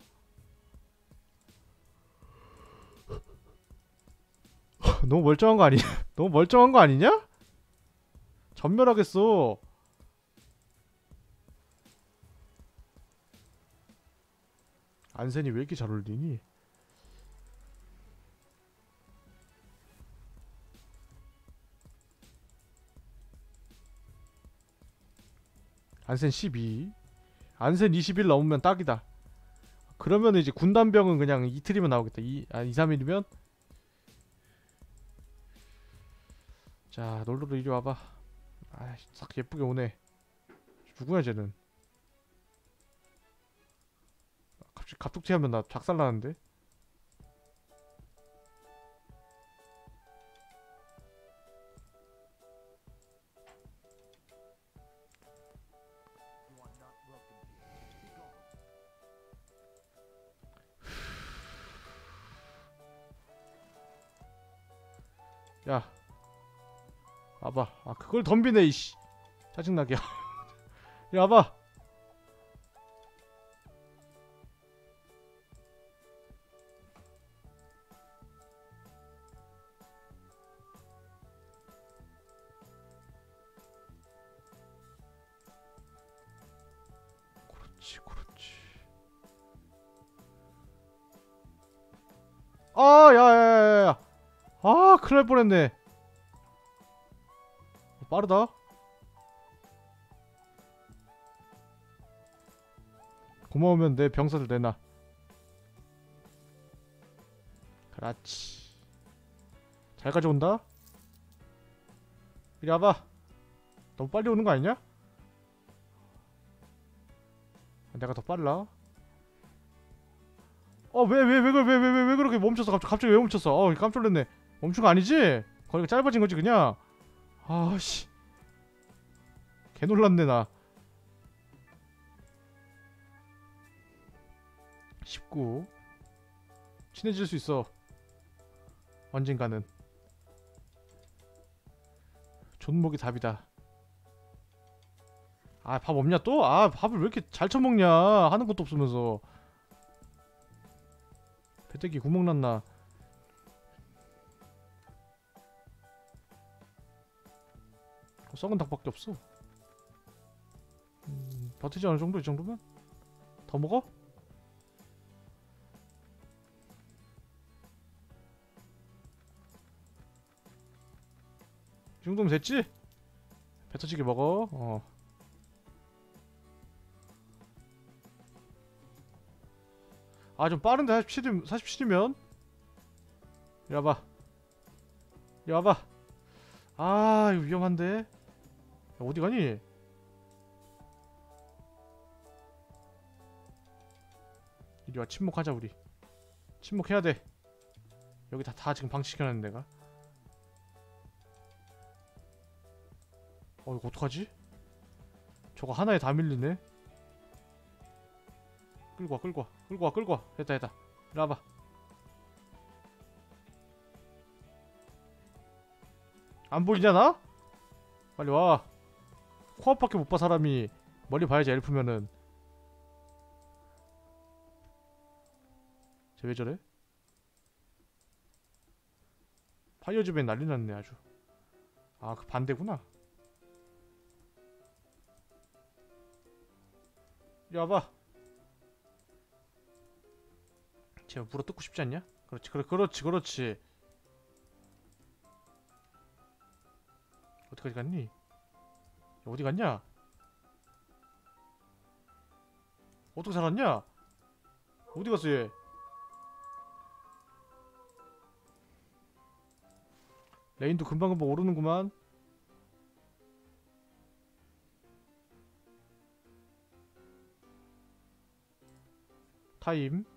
너무 멀쩡한 거 아니냐? 너무 멀쩡한 거 아니냐? 전멸하겠어. 안센이 왜 이렇게 잘 어울리니? 안센 십이. 안센 이십일 넘으면 딱이다. 그러면 이제 군단병은 그냥 이틀이면 나오겠다. 이, 아, 이, 삼일이면? 자, 롤러로 이리 와봐. 아, 싹 예쁘게 오네. 누구야, 쟤는? 갑자기 갑툭튀 하면 나 작살나는데? 야 와봐. 아 그걸 덤비네 이씨. 짜증나게. 야 와봐. 그렇지 그렇지. 아 야야야야. 아 큰일 날 뻔했네. 빠르다. 고마우면 내 병사를 내놔. 그렇지. 잘 가져온다. 이리 와봐. 너무 빨리 오는 거 아니냐? 내가 더 빨라. 어 왜 왜 왜 왜 왜 왜 왜 그렇게 멈췄어? 갑자기 갑자기 왜 멈췄어? 어 깜짝 놀랐네. 멈춘 거 아니지? 거리가 짧아진 거지 그냥. 아씨. 개 놀랐네 나. 십구. 친해질 수 있어. 언젠가는. 존목이 답이다. 아 밥 없냐 또? 아 밥을 왜 이렇게 잘 처먹냐. 하는 것도 없으면서. 배때기 구멍 났나. 어, 썩은 닭밖에 없어. 음, 버티지 않을 정도? 이 정도면? 더 먹어? 이 정도면 됐지? 배 터지게 먹어. 어. 아 좀 빠른데 사십칠이면 사십칠이면? 이리 와봐. 이리 와봐. 아 이거 위험한데. 야, 어디 가니? 이리 와. 침묵하자 우리. 침묵해야 돼. 여기 다, 다 지금 방치시켜놨는 내가. 어 이거 어떡하지? 저거 하나에 다 밀리네. 끌고 와 끌고 와 끌고 와 끌고 와. 됐다 됐다. 이리 와봐. 안 보이냐 나? 빨리 와. 코앞밖에 못 봐 사람이. 멀리 봐야지 엘프면은. 쟤 왜 저래? 파이어 집엔 난리 났네 아주. 아 그 반대구나. 이리 와봐. 제가 물어 뜯고 싶지 않냐? 그렇지 그래 그렇지 그렇지. 어디까지 갔니? 어디 갔냐? 어떻게 살았냐? 어디 갔어 얘? 레인도 금방금방 오르는구만. 타임.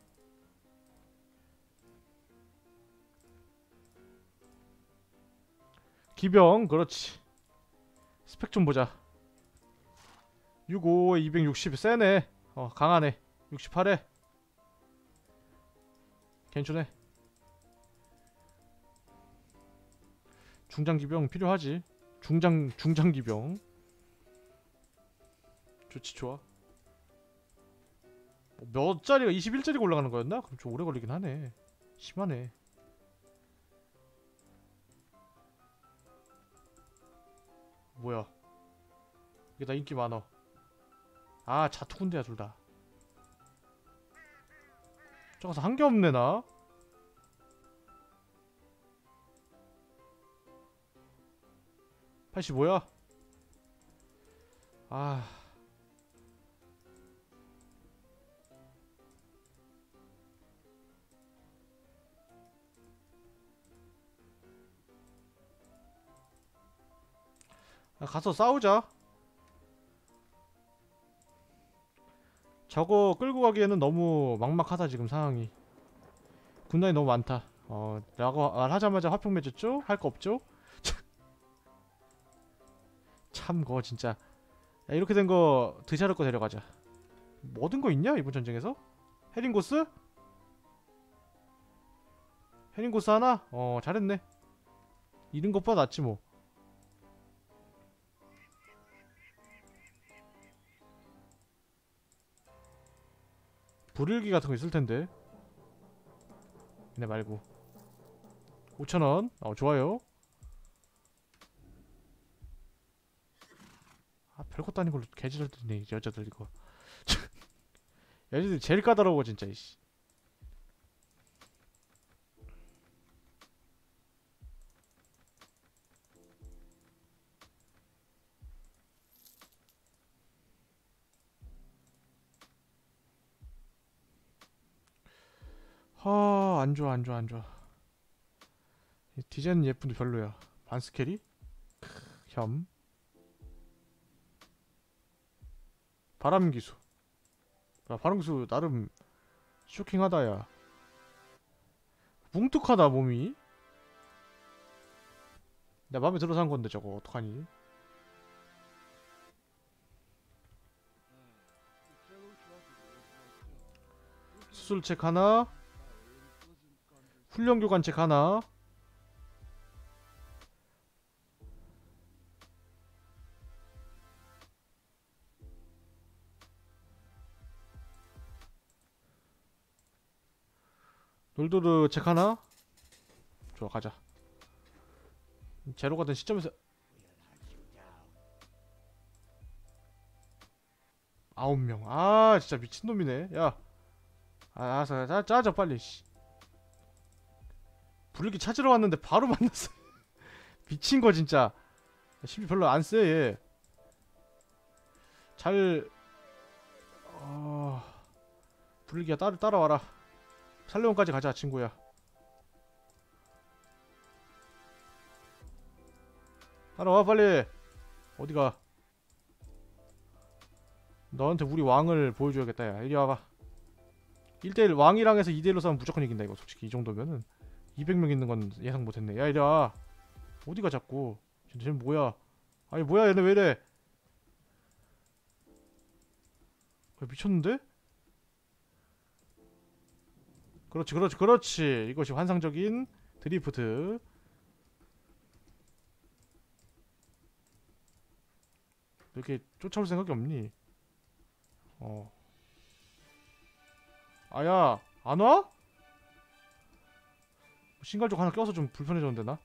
기병 그렇지. 스펙 좀 보자. 육십오 이백육십 세네. 어 강하네. 육십팔 회 괜찮네. 중장기병 필요하지. 중장 중장기병 좋지. 좋아. 뭐 몇 짜리가 이십일 짜리가 올라가는 거였나? 그럼 좀 오래 걸리긴 하네. 심하네. 뭐야 이게 다 인기 많어. 아 자투군대야 둘다. 저가서 한 게 없네 나. 팔십오야? 아 가서 싸우자. 저거 끌고 가기에는 너무 막막하다 지금 상황이. 군단이 너무 많다. 어 라고 말하자마자 화평 맺었죠? 할 거 없죠? 참 그거 진짜. 야, 이렇게 된 거 드샤를 거 데려가자. 뭐 얻은 거 있냐 이번 전쟁에서? 헤링고스? 헤링고스 하나? 어 잘했네. 잃은 것보다 낫지 뭐. 불일기 같은 거 있을 텐데. 얘네 말고. 오천 원. 어 좋아요. 아 별것도 아닌 걸로 개지랄 듣네 여자들 이거. 여자들이 제일 까다로워 진짜 이씨. 하 안좋아 안좋아 안좋아. 디자인은 예쁜데 별로야. 반스캐리? 겸 바람기수. 야 바람기수 나름 쇼킹하다 야. 뭉툭하다 몸이. 내 맘에 들어서 한 건데 저거 어떡하니. 수술책 하나. 훈련교관책 하나. 놀도르 책 하나. 좋아 가자. 제로가 된 시점에서 아홉 명. 아 진짜 미친놈이네. 야 아, 알았어 짜, 짜자 빨리 씨. 불일기 찾으러 왔는데 바로 만났어. 미친거 진짜. 심지어 별로 안쎄 얘. 잘 어... 불일기야 따라, 따라와라. 살레온까지 가자 친구야. 따라와 빨리. 어디가. 너한테 우리 왕을 보여줘야겠다 야. 이리 와봐. 일 대 일 왕이랑 해서 이 대 일로 싸우면 무조건 이긴다 이거 솔직히. 이 정도면은 이백 명 있는 건 예상 못했네. 야 이리와. 어디가 자꾸. 쟤는 뭐야. 아니 뭐야 얘네 왜이래. 미쳤는데? 그렇지 그렇지 그렇지. 이것이 환상적인 드리프트. 이렇게 쫓아올 생각이 없니? 어. 아야 안와? 신갈족 하나 껴서 좀 불편해졌는데 나?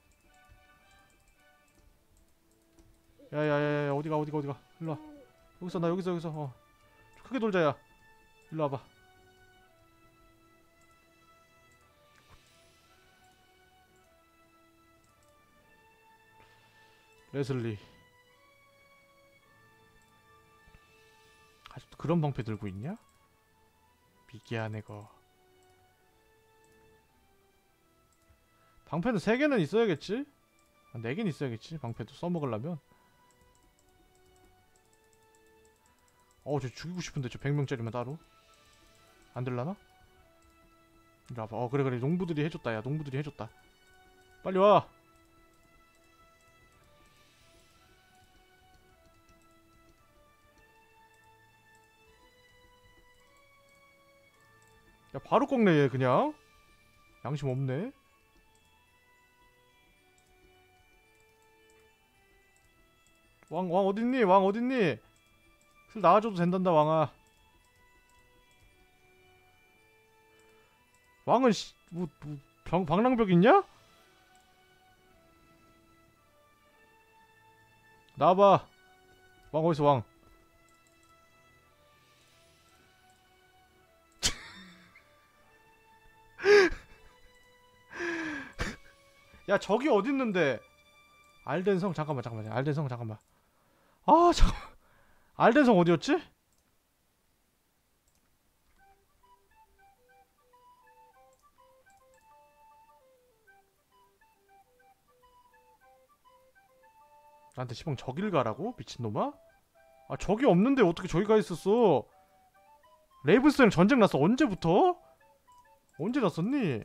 야야야야 어디가 어디가 어디가. 일로와. 여기서 나 여기서 여기서 어 크게 돌자 야. 일로 와봐. 레슬리. 아직도 그런 방패 들고 있냐? 미개한 애거. 방패는 세 개는 있어야겠지? 아, 네 개는 있어야겠지. 방패도 써먹으려면. 어, 저 죽이고 싶은데 저 백 명짜리만 따로. 안 될라나? 이리 와봐. 어, 그래 그래. 농부들이 해줬다. 야, 농부들이 해줬다. 빨리 와. 야, 바로 꺾네 얘 그냥. 양심 없네. 왕, 왕 어딨니? 왕 어딨니? 슬 나와줘도 된단다 왕아. 왕은 씨, 뭐, 뭐 병, 방랑벽 있냐? 나와봐. 왕 어딨어 왕. 야 저기 어딨는데. 알덴성 잠깐만 잠깐만. 알덴성 잠깐만. 아 잠깐만. 알덴성 어디였지? 나한테 시방 저길 가라고? 미친놈아? 아 저기 없는데 어떻게 저기 가 있었어? 레이브스랑 전쟁 났어. 언제부터? 언제 났었니?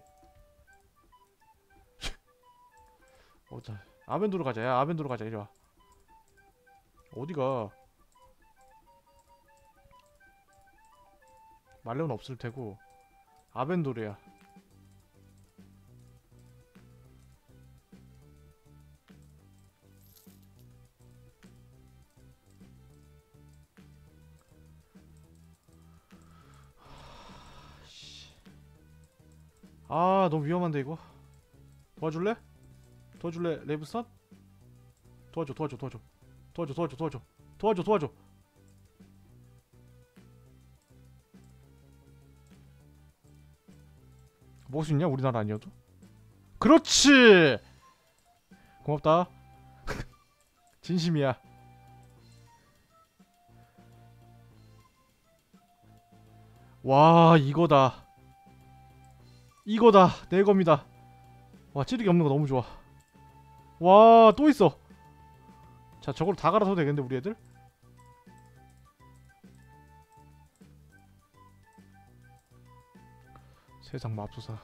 어자 아벤도로 가자. 야 아벤도로 가자. 이리와. 어디가? 말레온 없을 테고 아벤도르야. 아 너무 위험한데 이거. 도와줄래? 도와줄래 레이브선? 도와줘 도와줘 도와줘 도와줘 도와줘 도와줘 도와줘 도와줘. 먹을 수 있냐? 우리나라 아니어도? 그렇지! 고맙다. 진심이야. 와 이거다. 이거다. 내 겁니다. 와 찌르기 없는 거 너무 좋아. 와 또 있어. 자 저걸 다 갈아서 되겠는데 우리 애들? 세상 맙소사.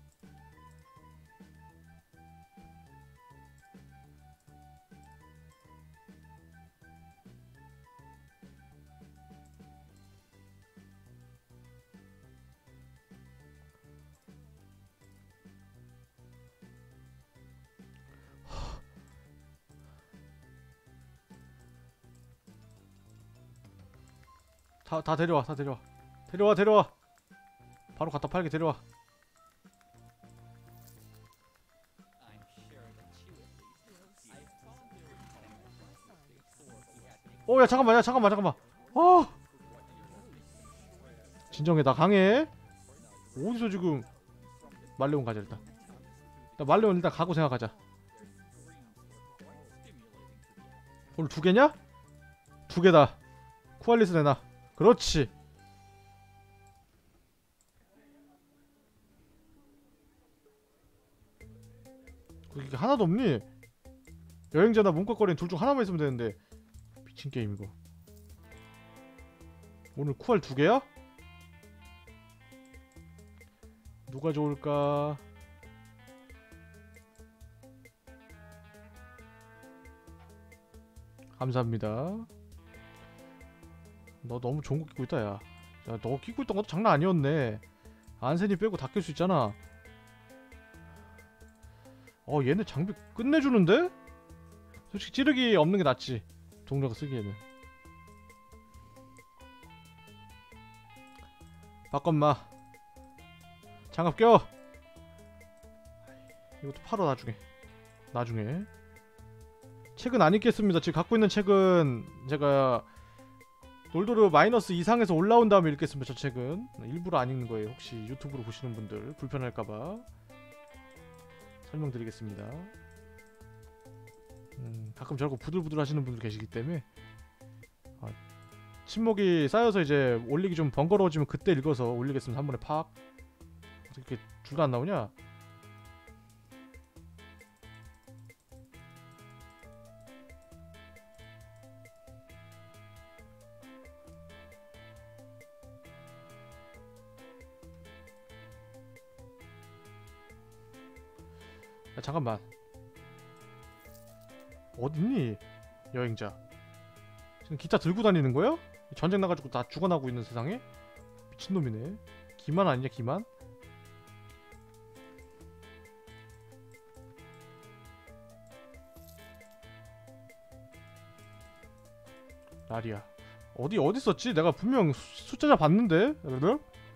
다, 다 데려와 다 데려와 데려와 데려와. 바로 갖다 팔게. 데려와. 어 야 잠깐만 야 잠깐만 잠깐만. 어 진정해. 나 강해. 어디서 지금. 말레온 가자 일단. 일단 말레온 일단 가고 생각하자. 오늘 두 개냐? 두 개다. 쿠알리스 내놔. 그렇지. 그게 하나도 없니? 여행자나 문과거리는 둘 중 하나만 있으면 되는데. 미친 게임 이거. 오늘 쿠알 두 개야? 누가 좋을까? 감사합니다. 너 너무 좋은 거 끼고 있다 야. 야 너 끼고 있던 것도 장난 아니었네. 안세니 빼고 다 낄 수 있잖아. 어 얘네 장비 끝내주는데? 솔직히 찌르기 없는 게 낫지. 동료가 쓰기에는. 바꿨마. 장갑 껴. 이것도 팔어 나중에. 나중에. 책은 안 읽겠습니다. 지금 갖고 있는 책은 제가 놀도르 마이너스 이상에서 올라온 다음에 읽겠습니다. 저 책은 일부러 안 읽는 거예요. 혹시 유튜브로 보시는 분들 불편할까봐 설명드리겠습니다. 음, 가끔 저렇게 부들부들 하시는 분들 계시기 때문에 아, 침묵이 쌓여서 이제 올리기 좀 번거로워지면 그때 읽어서 올리겠습니다. 한 번에 팍. 어떻게 이렇게 줄도 안 나오냐? 야, 잠깐만. 어딨니? 여행자. 지금 기차 들고 다니는 거야? 전쟁 나가지고 다 죽어나고 있는 세상에? 미친놈이네. 기만 아니냐 기만? 라리야. 어디 어디 있었지? 내가 분명 수- 숫자 봤는데. 그래?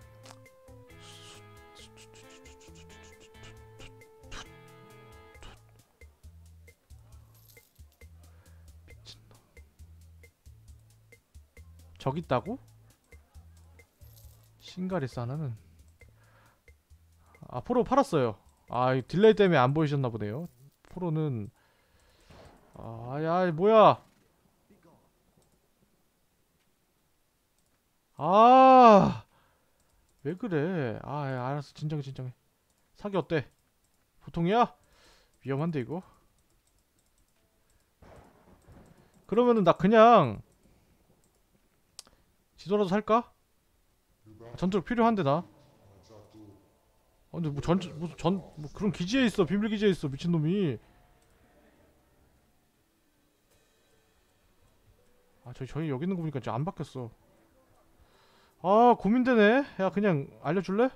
저기 있다고? 싱가리스 하나는 아 포로 팔았어요. 아 이 딜레이 때문에 안 보이셨나 보네요. 포로는 아야 뭐야? 아 왜 그래? 아 야, 알았어 진정해 진정해. 사기 어때? 보통이야? 위험한데 이거? 그러면은 나 그냥 지도라도 살까? 전투력 필요한데 나. 아, 근데 뭐 전, 무슨 전, 뭐 그런 기지에 있어. 비밀 기지에 있어. 미친놈이. 아, 저기, 저희 여기 있는 거 보니까 진짜 안 바뀌었어. 아, 고민되네. 야, 그냥 알려줄래?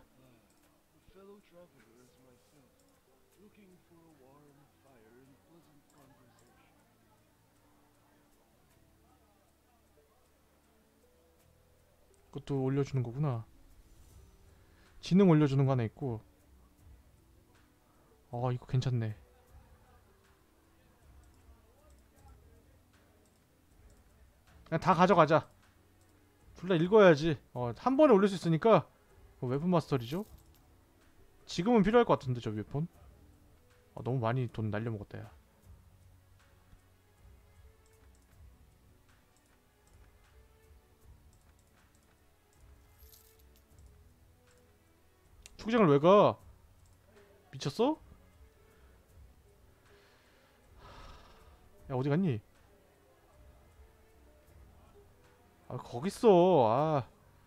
그것도 올려주는 거구나. 지능 올려주는 거 하나 있고. 아, 이거 괜찮네. 그냥 다 가져가자. 둘 다 읽어야지. 어, 한 번에 올릴 수 있으니까. 어, 웨폰 마스터리죠? 지금은 필요할 것 같은데, 저 웨폰? 아, 너무 많이 돈 날려먹었다, 야. 축장을 왜 가? 미쳤어? 야, 어디 갔니? 아, 거기 있어. 아.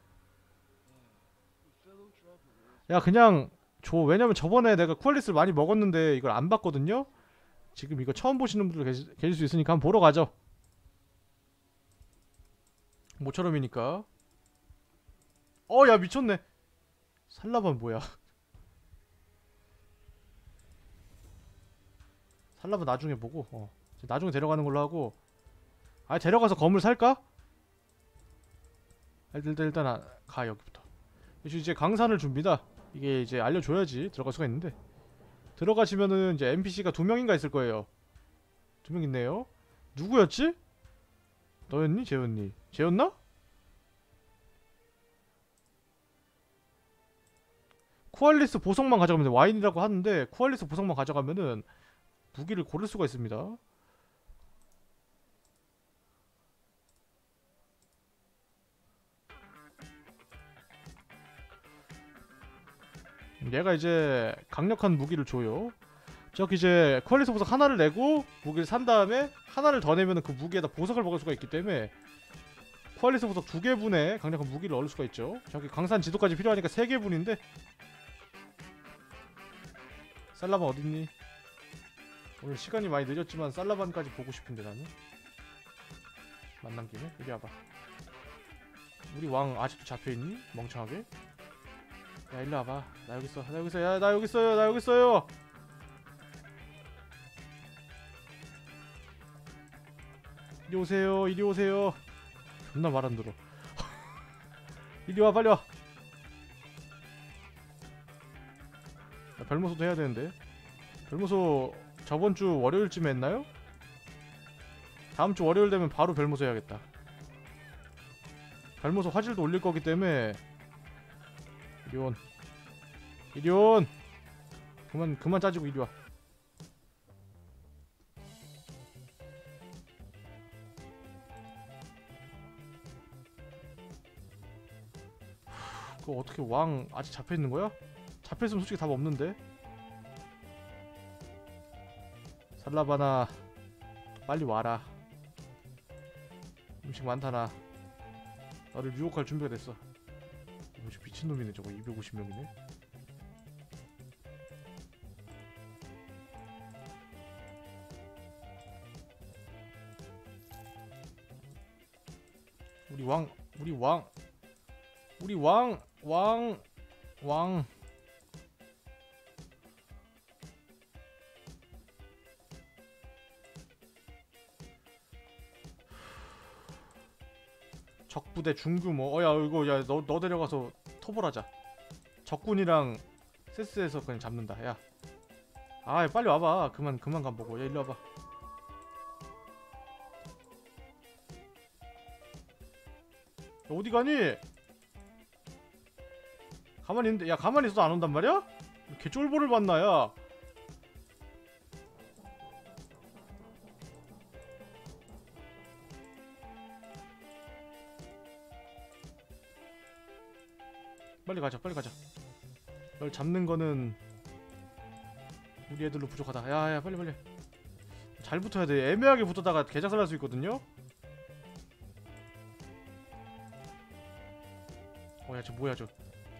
야, 그냥 줘. 왜냐면 저번에 내가 쿠알리스를 많이 먹었는데 이걸 안 봤거든요? 지금 이거 처음 보시는 분들 계시, 계실 수 있으니까 한번 보러 가죠. 모처럼이니까. 어, 야, 미쳤네. 살라반 뭐야? 살라반 나중에 보고, 어. 나중에 데려가는 걸로 하고. 아, 데려가서 건물 살까? 일단, 일단, 아, 가, 여기부터. 이제 강산을 줍니다. 이게 이제 알려줘야지 들어갈 수가 있는데. 들어가시면은 이제 엔피씨가 두 명인가 있을 거예요. 두 명 있네요. 누구였지? 너였니? 쟤였니? 쟤였나? 쿠알리스 보석만 가져가면 돼. 와인이라고 하는데 쿠알리스 보석만 가져가면은 무기를 고를 수가 있습니다. 얘가 이제 강력한 무기를 줘요. 저기 이제 쿠알리스 보석 하나를 내고 무기를 산 다음에 하나를 더 내면은 그 무기에다 보석을 먹을 수가 있기 때문에 쿠알리스 보석 두 개분의 강력한 무기를 얻을 수가 있죠. 저기 강산 지도까지 필요하니까 세 개분인데. 살라반 어딨니? 오늘 시간이 많이 늦었지만 살라반까지 보고 싶은데 나는. 만난 김에 이리 와봐. 우리 왕 아직도 잡혀있니? 멍청하게. 야 일로 와봐. 나 여기 있어. 나 여기 있어. 야 나 여기 있어요. 나 여기 있어요. 이리 오세요. 이리 오세요. 존나 말 안 들어. 이리 와 빨리 와. 야, 별모소도 해야 되는데. 별모소 저번 주 월요일쯤에 했나요? 다음 주 월요일 되면 바로 별모소 해야겠다. 별모소 화질도 올릴 거기 때문에. 이리온. 이리온. 그만 그만 짜지고 이리 와. 그거 어떻게 왕 아직 잡혀있는 거야? 잡혀있으면 솔직히 답 없는데. 살라바나 빨리 와라. 음식 많다나. 나를 유혹할 준비가 됐어. 뭐지 미친놈이네 저거. 이백오십 명이네 우리 왕 우리 왕 우리 왕 왕 왕 적부대 중규모. 어야 이거 야 너 너 데려가서 토벌하자. 적군이랑 세스에서 그냥 잡는다. 야, 아 빨리 와봐. 그만 그만 간 보고. 야 일로 와봐. 야, 어디 가니? 가만히 있는데. 야 가만히 있어도 안 온단 말이야? 개쫄보를 봤나 야. 빨리 가자 빨리 가자. 널 잡는 거는 우리 애들로 부족하다. 야야 빨리 빨리 잘 붙어야 돼. 애매하게 붙었다가 개작살 날 수 있거든요. 어야 저 뭐야 저.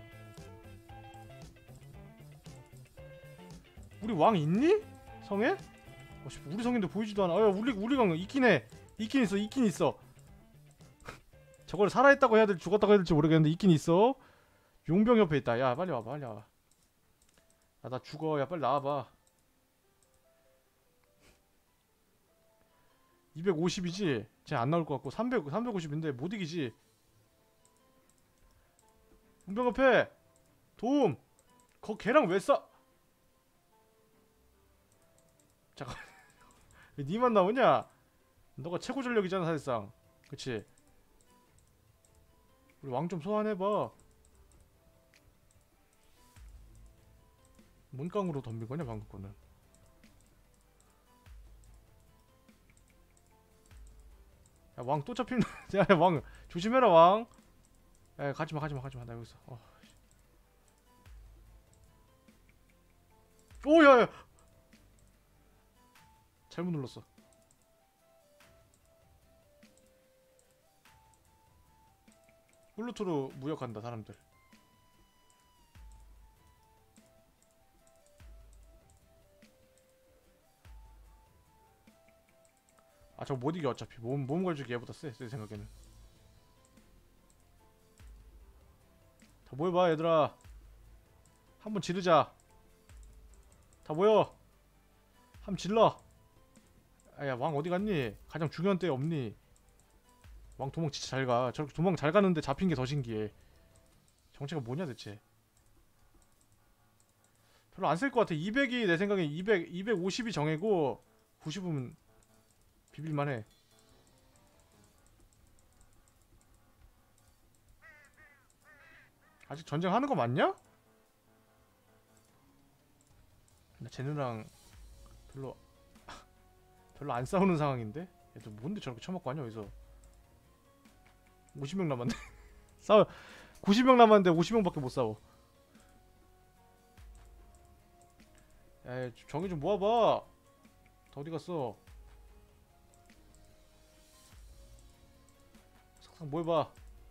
우리 왕 있니? 성에? 어, 씨, 우리 성인데 보이지도 않아. 어, 야 우리 우리가 있긴 해. 있긴 있어 있긴 있어. 저걸 살아있다고 해야 될지 죽었다고 해야 될지 모르겠는데 있긴 있어. 용병 옆에 있다. 야 빨리 와봐 빨리 와봐. 야 나 죽어. 야 빨리 나와봐. 이백오십이지? 쟤 안 나올 것 같고 삼백, 삼백오십인데 못 이기지. 용병 옆에 도움. 거 걔랑 왜 싸? 잠깐. 왜 니만 나오냐? 너가 최고 전력이잖아 사실상. 그치? 우리 왕 좀 소환해봐. 뭔 깡으로 덤빈 거냐 방금 거는. 야 왕 또 잡힌다. 야 왕 조심해라 왕. 야 가지마 가지마 가지마. 나 여기서. 어. 오 야야 잘못 눌렀어. 훌루트로 무역한다 사람들. 아 저거 못 이겨 어차피. 몸, 몸 걸주기 얘보다 세, 내 생각에는. 다 모여봐 얘들아. 한번 지르자. 다 모여. 한번 질러. 아야 왕 어디 갔니? 가장 중요한 때 없니? 왕 도망 진짜 잘가. 저렇게 도망 잘 가는데 잡힌 게 더 신기해. 정체가 뭐냐 대체. 별로 안 쓸 것 같아. 이백이 내 생각에 이백, 이백오십이 정해고 구십은 비빌만해. 아직 전쟁하는 거 맞냐? 나 쟤네랑 별로 별로 안 싸우는 상황인데? 얘들 뭔데 저렇게 처먹고 하냐 여기서. 오십 명 남았네. 싸워. 구십 명 남았는데 오십 명밖에 못 싸워. 야 정의 좀 모아봐. 다 어디 갔어? 싹싹 모여봐.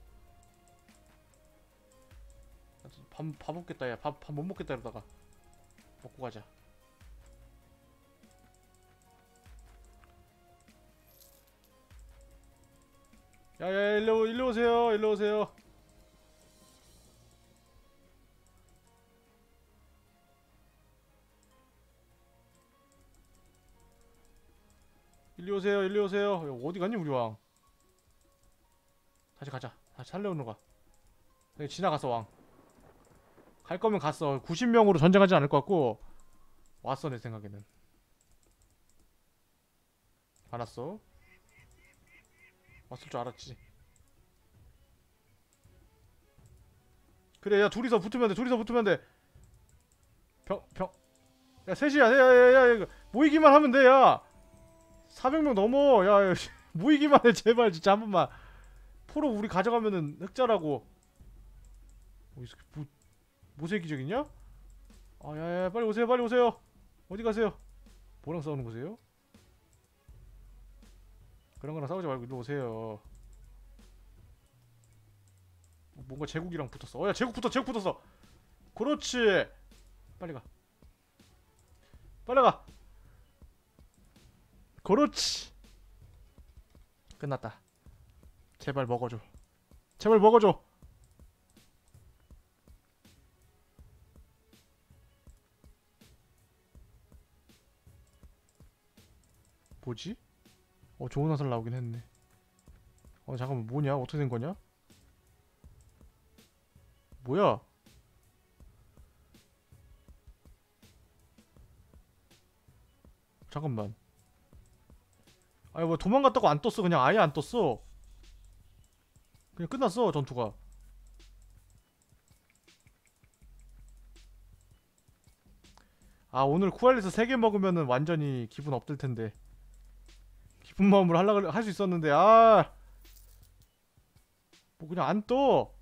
밥, 밥 먹겠다. 야 밥 밥 못 먹겠다 이러다가. 먹고 가자. 야야 일로 일로 오세요. 일로 오세요. 일로 오세요. 일로 오세요. 야, 어디 갔니 우리 왕? 다시 가자. 다시 살려오는 가. 여기 지나갔어 왕. 갈 거면 갔어. 구십 명으로 전쟁하지 않을 것 같고 왔어 내 생각에는. 알았어. 왔을 줄 알았지. 그래 야 둘이서 붙으면 돼. 둘이서 붙으면 돼. 병 병. 야 셋이야. 야야야 모이기만 하면 돼. 야 사백 명 넘어. 야, 야 모이기만 해 제발 진짜 한 번만. 포로 우리 가져가면은 흑자라고. 어디서 뭐 모세 기적이냐? 아 야야 빨리 오세요 빨리 오세요. 어디 가세요? 뭐랑 싸우는 거세요? 그런 거랑 싸우지 말고 일로 오세요. 뭔가 제국이랑 붙었어. 어야 제국 붙어 제국 붙었어. 그렇지. 빨리 가. 빨리 가. 그렇지. 끝났다. 제발 먹어줘. 제발 먹어줘. 뭐지? 어 좋은 화살 나오긴 했네. 어 잠깐만 뭐냐? 어떻게 된 거냐? 뭐야? 잠깐만. 아니 뭐 도망갔다고 안 떴어. 그냥 아예 안 떴어. 그냥 끝났어 전투가. 아 오늘 쿠알리스 세 개 먹으면은 완전히 기분 업될 텐데. 기쁜 마음으로 하려고 할 수 있었는데 아. 뭐 그냥 안 떠.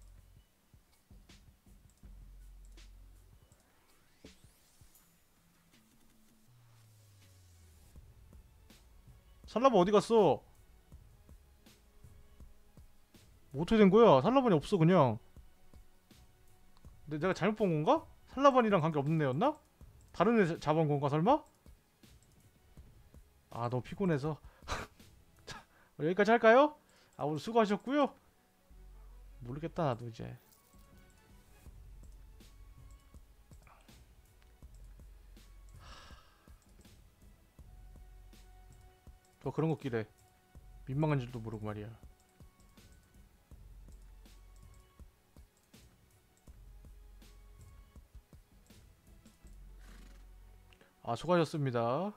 살라바 어디 갔어? 뭐 어떻게 된 거야? 살라반이 없어 그냥. 내, 내가 잘못 본 건가? 살라반이랑 관계 없는 애였나? 다른 애 잡아온 건가 설마? 아 너무 피곤해서. 자, 여기까지 할까요? 아 오늘 수고하셨고요. 모르겠다 나도 이제. 너 그런 거 끼래. 민망한 줄도 모르고 말이야. 아 수고하셨습니다.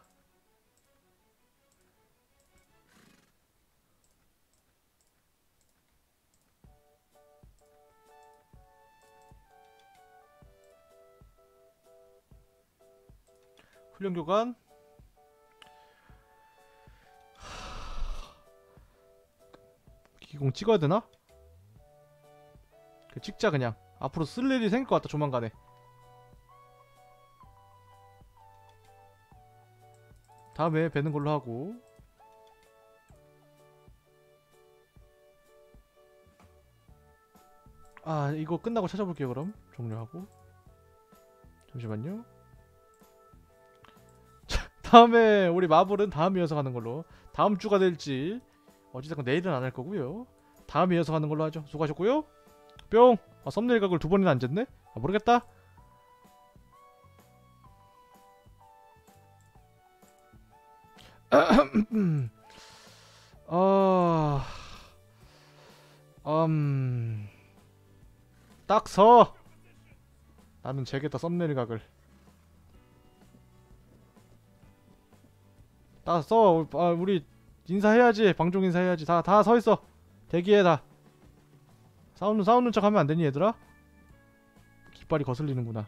훈련 교관. 기공 찍어야 되나? 그 찍자 그냥. 앞으로 쓸 일이 생길 것 같다 조만간에. 다음에 뵈는 걸로 하고. 아 이거 끝나고 찾아볼게요 그럼. 종료하고. 잠시만요. 자, 다음에 우리 마블은 다음 이어서 가는 걸로. 다음 주가 될지 어찌됐건 내일은 안 할 거고요. 다음 이어서 가는 걸로 하죠. 수고하셨고요. 뿅. 아 썸네일 각을 두 번이나 안 쟀네? 아 모르겠다. 어... 음... 딱 서! 나는 재겠다 썸네일 각을. 딱 서! 아, 우리 인사해야지. 방종 인사해야지. 다 다 서있어. 대기해 다. 싸우는 싸우는 척 하면 안되니 얘들아? 깃발이 거슬리는구나.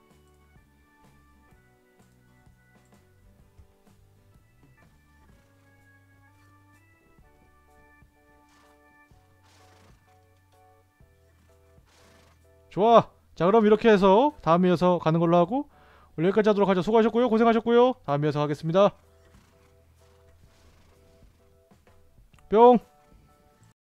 좋아. 자 그럼 이렇게 해서 다음 이어서 가는 걸로 하고 오늘 여기까지 하도록 하죠. 수고하셨고요. 고생하셨고요. 다음 이어서 가겠습니다. 뿅.